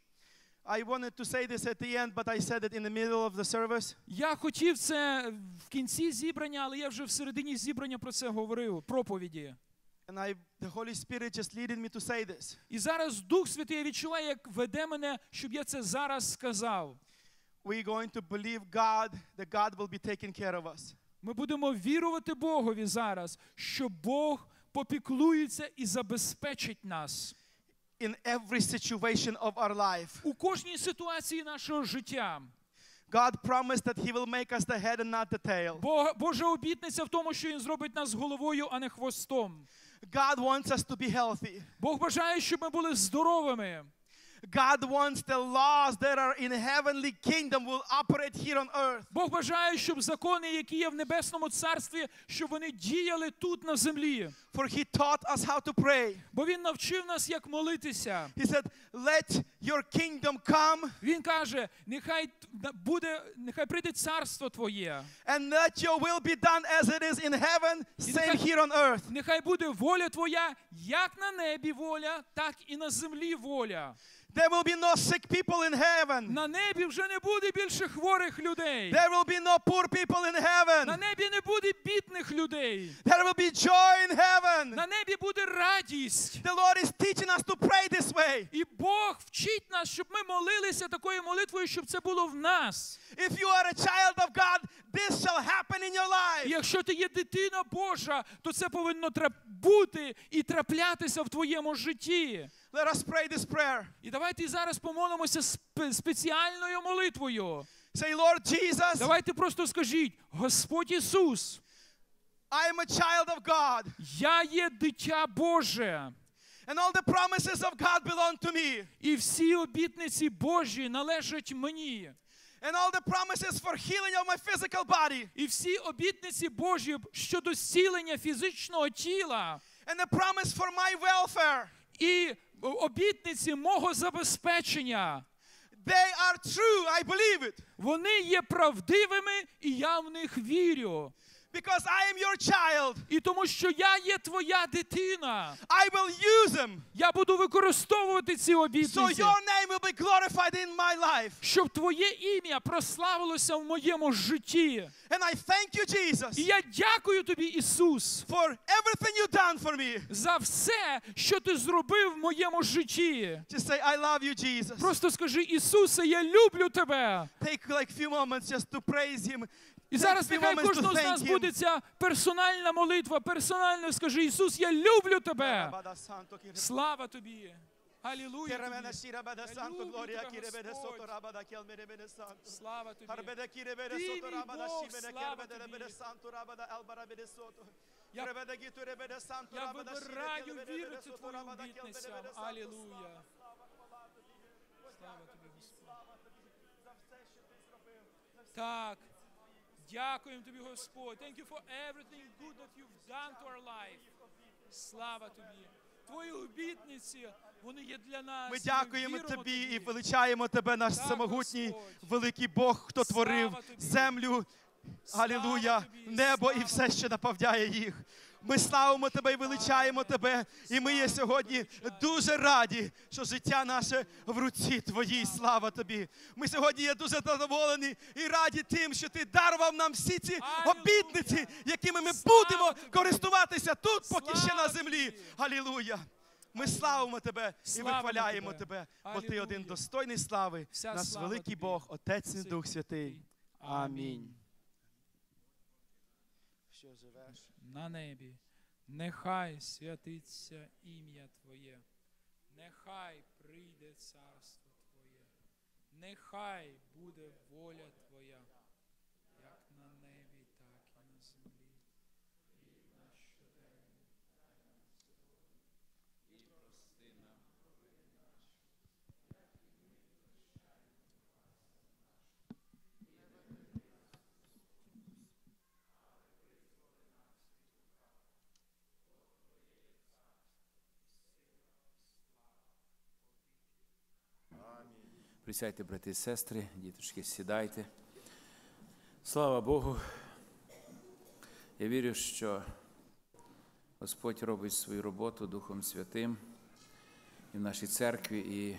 I wanted to say this at the end, but I said it in the middle of the service. Я хотів це в кінці зібрання, але я вже всередині зібрання про це говорив, проповіді. And the Holy Spirit just leading me to say this. І зараз Дух Святий, я відчуваю, як веде мене, щоб я це зараз сказав. We're going to believe God, that God will be taking care of us. Ми будемо вірувати Богові зараз, що Бог попіклується і забезпечить нас. In every situation of our life. У кожній ситуації нашого життя. God promised that He will make us the head and not the tail. Божа обітниця в тому, що Він зробить нас головою, а не хвостом. God wants us to be healthy. Бог бажає, щоб ми були здоровими. God wants the laws that are in heavenly kingdom will operate here on earth. Бог бажає, щоб закони, які є в небесному царстві, щоб вони діяли тут на землі. For he taught us how to pray. Бо він навчив нас, як молитися. He said, let your kingdom come Він каже, нехай прийде царство твоє. and let your will be done as it is in heaven, same here on earth. Нехай буде воля твоя, як на небі воля, так і на землі воля. There will be no sick people in heaven. На небі вже не буде більше хворих людей. There will be no poor people in На heaven. небі не буде бідних людей. There will be joy in heaven. На небі буде радість. The Lord is teaching us to pray this way. І Бог вчить нас, щоб ми молилися такою молитвою, щоб це було в нас. If you are a child of God, this shall happen in your І life. якщо ти є дитина Божа, то це повинно бути і траплятися в твоєму житті. Let us pray this prayer. І давайте зараз помолимося спеціальною молитвою. Say, Lord Jesus, Давайте просто скажіть, Господь Ісус, I am a child of God, я є дитя Боже, and all the promises of God belong to me. і всі обітниці Божі належать мені. And all the promises for healing of my physical body. І всі обітниці Божі щодо зцілення фізичного тіла, And the promise for my welfare. і обітниці мого забезпечення, They are true. I believe it. вони є правдивими, і я в них вірю. Because I am your child. І тому що я є твоя дитина, I will use them. я буду використовувати ці So обітниці, your name will be glorified in my life. щоб твоє ім'я прославилося в моєму житті. And I thank you, Jesus, І я дякую тобі, Ісус, for everything you've done for me. за все, що ти зробив в моєму житті. Just say, I love you, Jesus. Просто скажи, Ісусе, я люблю тебе. Take like few moments just to praise Him. І Take зараз few нехай moments to кожного з thank нас Him. буде ця персональна молитва, персонально скажи, Ісус, я люблю тебе. Слава тобі. Алілуя тобі. Слава тобі. Я вибираю вірити твоїм обітницям. Алілуя. Слава тобі, Господь. Так. Дякуємо тобі, Господь. Thank you for everything good that you've done to our life. Слава тобі. Твої обітниці, вони є для нас. Ми і дякуємо віримо Тобі і величаємо Тебе, наш Так, самогутній, Господь. великий Бог, хто Слава творив Тобі. землю, алілуя, Тобі, небо і слава все, що наповняє їх. Ми славимо Тебе і величаємо Тебе. І ми є сьогодні дуже раді, що життя наше в руці Твоїй. Слава Тобі. Ми сьогодні є дуже задоволені і раді тим, що Ти дарував нам всі ці Алілуя. обітниці, якими ми Слава будемо Тобі. користуватися тут, поки ще Слава на землі. Тобі. Алілуя. Ми славимо Тебе і Славимо вихваляємо Тебе. Тебе, бо Ти Алілуя. один достойний слави, Вся наш слава великий Тобі. Бог, Отець і Син Дух Святий. Святий. Амінь. Що живеш? на небі. Нехай святиться ім'я Твоє. Нехай прийде царство Твоє. Нехай буде воля Твоя, як на небі, так і на землі. Хліб наш щоденний дай нам сьогодні, і прости нам провини наші, як і ми прощаємо нашим. І не веди нас у спокусу, але визволи нас від лукавого. Бо Твоє є царство, і сила, і слава повіки. Присядьте, брати і сестри, діточки, сідайте. Слава Богу. Я вірю, що Господь робить свою роботу Духом Святим і в нашій церкві. І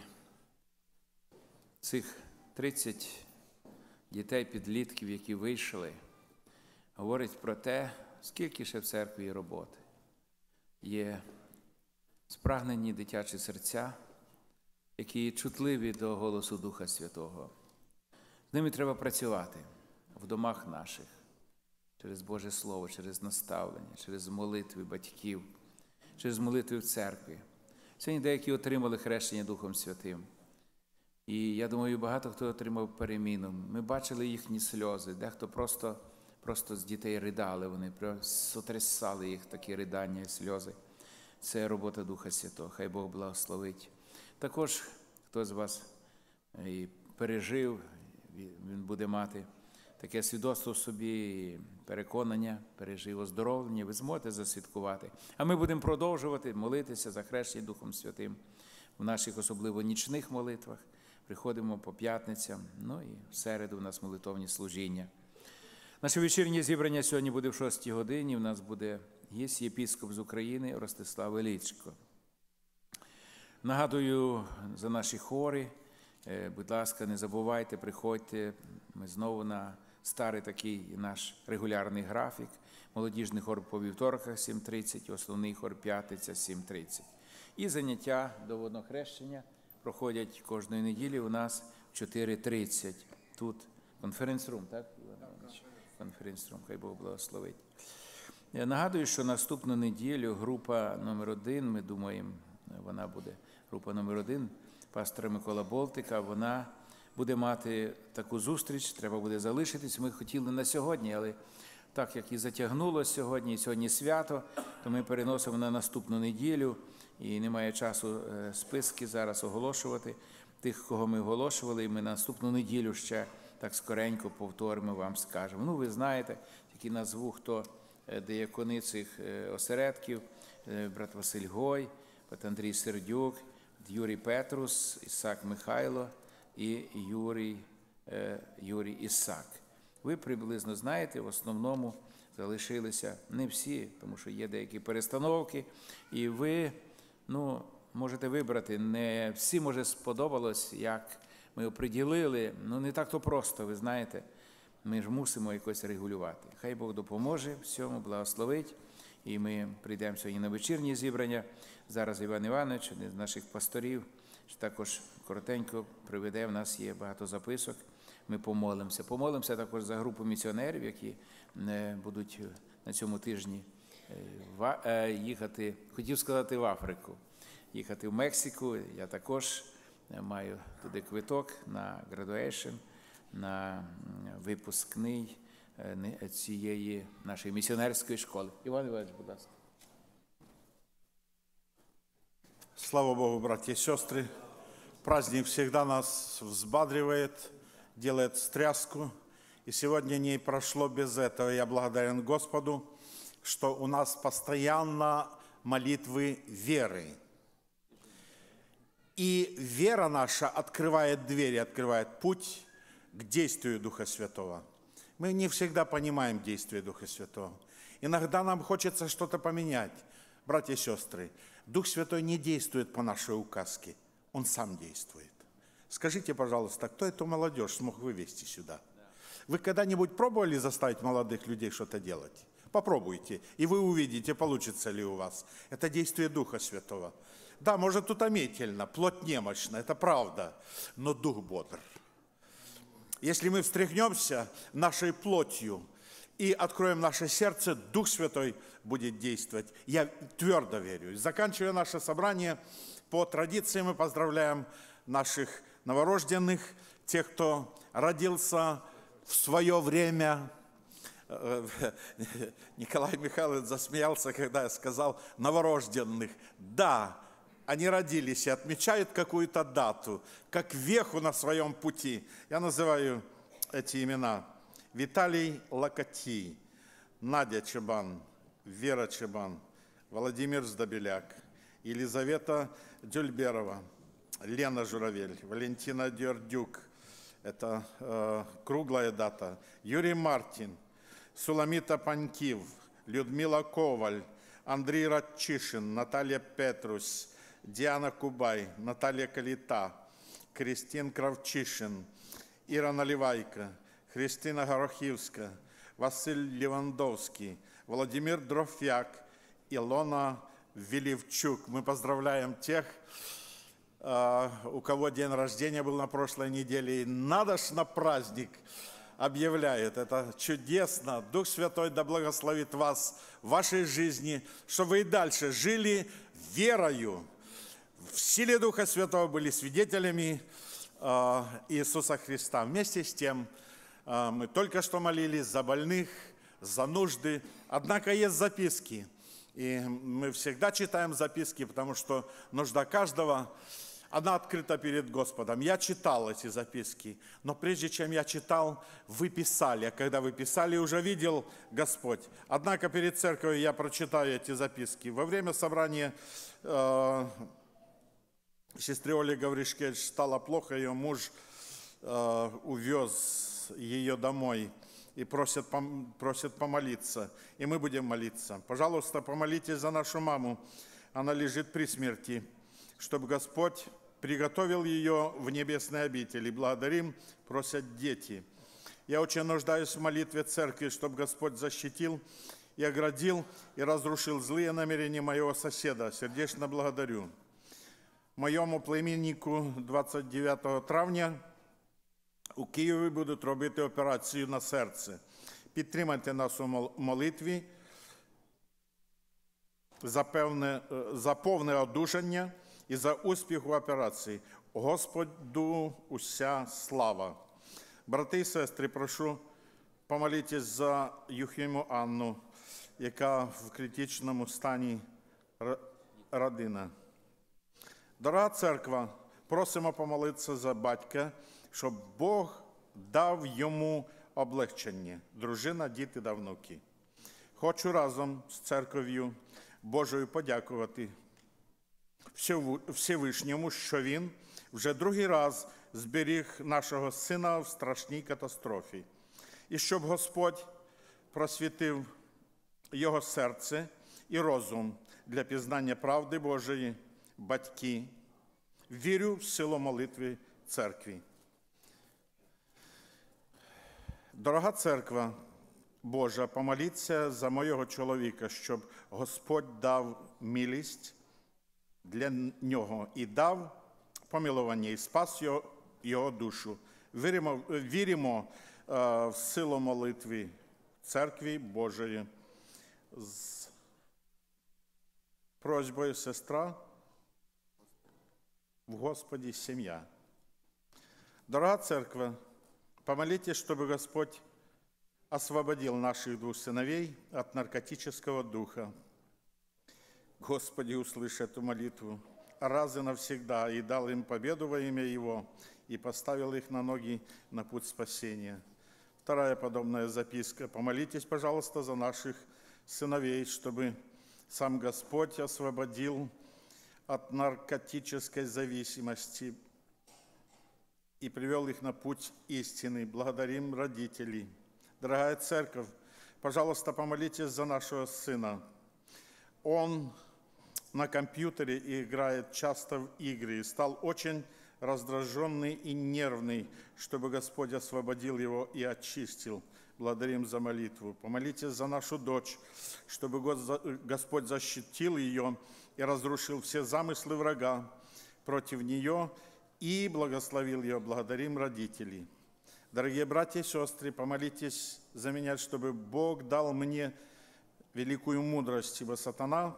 цих 30 дітей-підлітків, які вийшли, говорять про те, скільки ще в церкві є роботи. Є спрагнені дитячі серця, які чутливі до голосу Духа Святого. З ними треба працювати в домах наших, через Боже Слово, через наставлення, через молитви батьків, через молитви в церкві. Сьогодні деякі отримали хрещення Духом Святим. І я думаю, багато хто отримав переміну. Ми бачили їхні сльози, дехто просто з дітей ридали, вони сотрясали їх такі ридання і сльози. Це робота Духа Святого, хай Бог благословить. Також, хто з вас і пережив, він буде мати таке свідоцтво в собі, і переконання, пережив оздоровлення, ви зможете засвідкувати. А ми будемо продовжувати молитися за хрещення Духом Святим в наших особливо нічних молитвах. Приходимо по п'ятницям, ну і в середу у нас молитовні служіння. Наше вечірнє зібрання сьогодні буде в 6 годині. У нас буде гість єпископ з України Ростислав Величко. Нагадую за наші хори. Будь ласка, не забувайте, приходьте. Ми знову на старий такий наш регулярний графік. Молодіжний хор по вівторках 7:30, основний хор п'ятниця 7:30. І заняття до водного хрещення проходять кожної неділі у нас в 4:30. Тут конференц-рум, так, Іван Іванович? Конференц-рум, хай Бог благословить. Я нагадую, що наступну неділю група номер 1, ми думаємо, вона буде група номер 1, пастора Микола Болтика, вона буде мати таку зустріч, треба буде залишитись. Ми хотіли на сьогодні, але так як і затягнулося сьогодні, і сьогодні свято, то ми переносимо на наступну неділю, і немає часу списки зараз оголошувати. Тих, кого ми оголошували, і ми наступну неділю ще так скоренько повторимо, вам скажемо. Ну, ви знаєте, тільки назву, хто деякони цих осередків, брат Василь Гой, брат Андрій Сердюк, Юрій Петрус, Ісак Михайло і Юрій Ісак. Ви приблизно знаєте, в основному залишилися не всі, тому що є деякі перестановки, і ви, можете вибрати. Не всі, може, сподобалось, як ми оприділили, не так то просто, ви знаєте, ми ж мусимо якось регулювати. Хай Бог допоможе всьому, благословить, і ми прийдемо сьогодні на вечірнє зібрання. Зараз Іван Іванович, один з наших пасторів, також коротенько приведе, в нас є багато записок, ми помолимося. Помолимося також за групу місіонерів, які будуть на цьому тижні їхати, хотів сказати, в Африку, їхати в Мексику. Я також маю туди квиток на graduation, на випускний цієї нашої місіонерської школи. Іван Іванович, будь ласка. Слава Богу, братья и сестры. Праздник всегда нас взбадривает, делает встряску. И сегодня не прошло без этого. Я благодарен Господу, что у нас постоянно молитвы веры. И вера наша открывает двери, открывает путь к действию Духа Святого. Мы не всегда понимаем действие Духа Святого. Иногда нам хочется что-то поменять. Братья и сестры, Дух Святой не действует по нашей указке, Он сам действует. Скажите, пожалуйста, кто эту молодежь смог вывести сюда? Вы когда-нибудь пробовали заставить молодых людей что-то делать? Попробуйте, и вы увидите, получится ли у вас. Это действие Духа Святого. Да, может, утомительно, плоть немощна, это правда, но Дух бодр. Если мы встряхнемся нашей плотью и откроем наше сердце, Дух Святой будет действовать. Я твердо верю. Заканчивая наше собрание, по традиции мы поздравляем наших новорожденных, тех, кто родился в свое время. Николай Михайлович засмеялся, когда я сказал новорожденных. Да, они родились и отмечают какую-то дату, как веху на своем пути. Я называю эти имена. Виталий Локотий, Надя Чебан, Вера Чебан, Владимир Сдобеляк, Елизавета Дюльберова, Лена Журавель, Валентина Дердюк, это круглая дата, Юрий Мартин, Суламита Панькив, Людмила Коваль, Андрей Радчишин, Наталья Петрус, Диана Кубай, Наталья Калита, Кристин Кравчишин, Ира Наливайко, Христина Горохівська, Василь Левандовский, Владимир Дрофяк, Илона Веливчук. Мы поздравляем тех, у кого день рождения был на прошлой неделе. И надо ж на праздник объявляет. Это чудесно. Дух Святой да благословит вас в вашей жизни, чтобы вы и дальше жили верою. В силе Духа Святого были свидетелями Иисуса Христа. Вместе с тем, мы только что молились за больных, за нужды. Однако есть записки. И мы всегда читаем записки, потому что нужда каждого она открыта перед Господом. Я читал эти записки, но прежде чем я читал, вы писали. А когда вы писали, уже видел Господь. Однако перед церковью я прочитаю эти записки. Во время собрания сестре Оле Гавришкевич стало плохо, ее муж увез ее домой и просит помолиться. И мы будем молиться. Пожалуйста, помолитесь за нашу маму. Она лежит при смерти, чтобы Господь приготовил ее в небесной обители. Благодарим, просят дети. Я очень нуждаюсь в молитве церкви, чтобы Господь защитил и оградил и разрушил злые намерения моего соседа. Сердечно благодарю. Моєму племіннику 29 травня у Києві будуть робити операцію на серце. Підтримайте нас у молитві за повне одужання і за успіх у операції. Господу уся слава. Брати і сестри, прошу, помолитесь за Юхіму Анну, яка в критичному стані родина. Дорога церква, просимо помолитися за батька, щоб Бог дав йому облегчення, дружина, діти та внуки. Хочу разом з церков'ю Божою подякувати Всевишньому, що Він вже другий раз зберіг нашого сина в страшній катастрофі. І щоб Господь просвітив його серце і розум для пізнання правди Божої. Батьки, вірю в силу молитви церкви. Дорога церква Божа, помоліться за моєго чоловіка, щоб Господь дав милість для нього і дав помилування, і спас його душу. Віримо в силу молитви церкви Божої. З просьбою сестра, в Господе семья. Дорогая церковь, помолитесь, чтобы Господь освободил наших двух сыновей от наркотического духа. Господи, услыши эту молитву раз и навсегда, и дал им победу во имя Его, и поставил их на ноги на путь спасения. Вторая подобная записка. Помолитесь, пожалуйста, за наших сыновей, чтобы сам Господь освободил от наркотической зависимости и привел их на путь истины. Благодарим родителей. Дорогая церковь, пожалуйста, помолитесь за нашего сына. Он на компьютере играет часто в игры и стал очень раздраженный и нервный, чтобы Господь освободил его и очистил. Благодарим за молитву. Помолитесь за нашу дочь, чтобы Господь защитил ее и разрушил все замыслы врага против нее и благословил ее. Благодарим родителей. Дорогие братья и сестры, помолитесь за меня, чтобы Бог дал мне великую мудрость, ибо сатана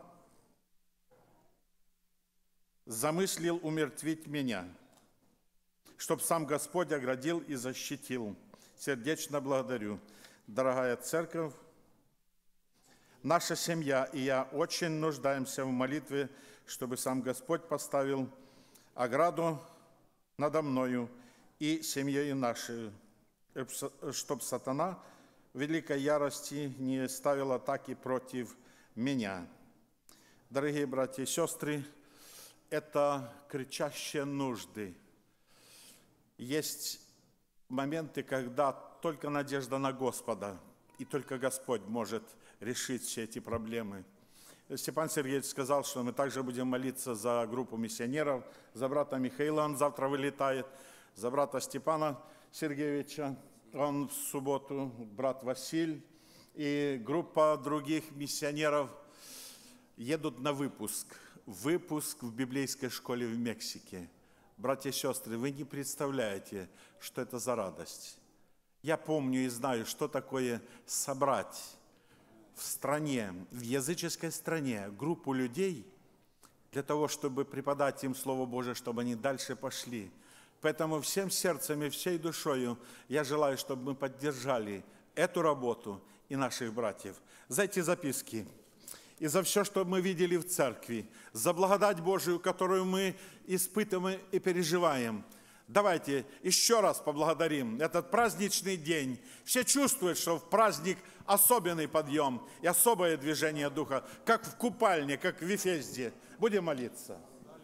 замыслил умертвить меня, чтобы сам Господь оградил и защитил. Сердечно благодарю. Дорогая церковь, наша семья и я очень нуждаемся в молитве, чтобы сам Господь поставил ограду надо мною и семьей нашей, чтобы сатана в великой ярости не ставил атаки против меня. Дорогие братья и сестры, это кричащие нужды. Есть моменты, когда только надежда на Господа, и только Господь может решить все эти проблемы. Степан Сергеевич сказал, что мы также будем молиться за группу миссионеров, за брата Михаила, он завтра вылетает, за брата Степана Сергеевича, он в субботу, брат Василь, и группа других миссионеров едут на выпуск в библейской школе в Мексике. Братья и сестры, вы не представляете, что это за радость. Я помню и знаю, что такое собрать в стране, в языческой стране группу людей для того, чтобы преподать им Слово Божие, чтобы они дальше пошли. Поэтому всем сердцем и всей душою я желаю, чтобы мы поддержали эту работу и наших братьев. За эти записки и за все, что мы видели в церкви, за благодать Божию, которую мы испытываем и переживаем. Давайте еще раз поблагодарим этот праздничный день. Все чувствуют, что в праздник особенный подъем и особое движение Духа, как в купальне, как в Вифезде. Будем молиться.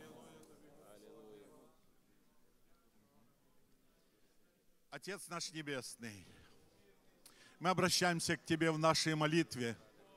Отец наш Небесный, мы обращаемся к Тебе в нашей молитве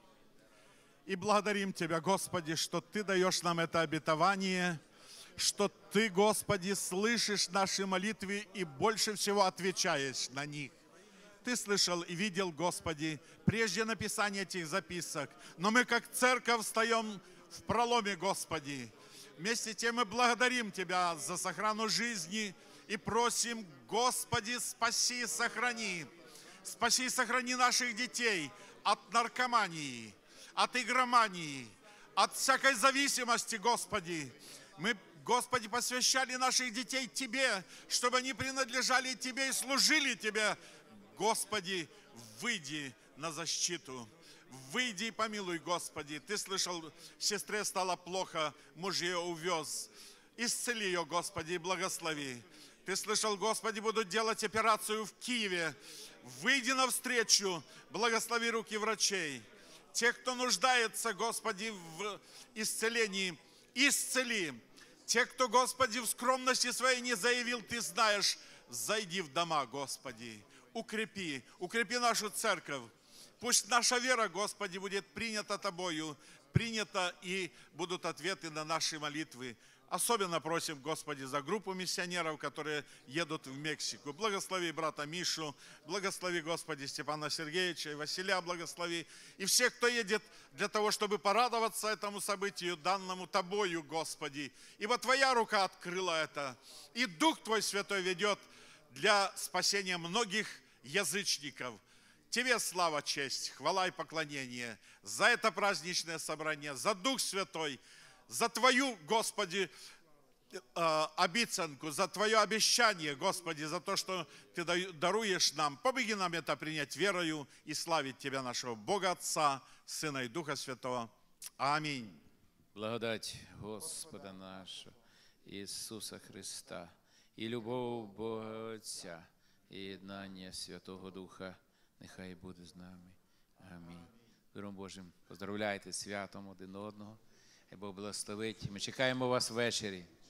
и благодарим Тебя, Господи, что Ты даешь нам это обетование, что Ты, Господи, слышишь наши молитвы и больше всего отвечаешь на них. Ты слышал и видел, Господи, прежде написания этих записок, но мы как церковь встаем в проломе, Господи. Вместе с тем мы благодарим Тебя за сохрану жизни и просим, Господи, спаси и сохрани. Спаси и сохрани наших детей от наркомании, от игромании, от всякой зависимости, Господи. Мы, Господи, посвящали наших детей Тебе, чтобы они принадлежали Тебе и служили Тебе. Господи, выйди на защиту. Выйди и помилуй, Господи. Ты слышал, сестре стало плохо, муж ее увез. Исцели ее, Господи, и благослови. Ты слышал, Господи, будут делать операцию в Киеве. Выйди навстречу, благослови руки врачей. Тех, кто нуждается, Господи, в исцелении, исцели. Те, кто, Господи, в скромности своей не заявил, Ты знаешь, зайди в дома, Господи. Укрепи нашу церковь. Пусть наша вера, Господи, будет принята Тобою, принята и будут ответы на наши молитвы. Особенно просим, Господи, за группу миссионеров, которые едут в Мексику. Благослови брата Мишу, благослови, Господи, Степана Сергеевича и Василия, благослови. И всех, кто едет для того, чтобы порадоваться этому событию, данному Тобою, Господи. Ибо Твоя рука открыла это, и Дух Твой Святой ведет для спасения многих язычников. Тебе слава, честь, хвала и поклонение за это праздничное собрание, за Дух Святой, за Твою, Господи, обещанку, за Твое обещание, Господи, за то, что Ты даруешь нам. Помоги нам это принять верою и славить Тебя, нашего Бога Отца, Сына и Духа Святого. Аминь. Благодать Господа нашого Ісуса Христа, і любов Бога Отця, і єднання Святого Духа, нехай буде з нами. Амінь. Миром Божим, поздравляйте святом один одного. Хай Бог благословить. Ми чекаємо вас ввечері.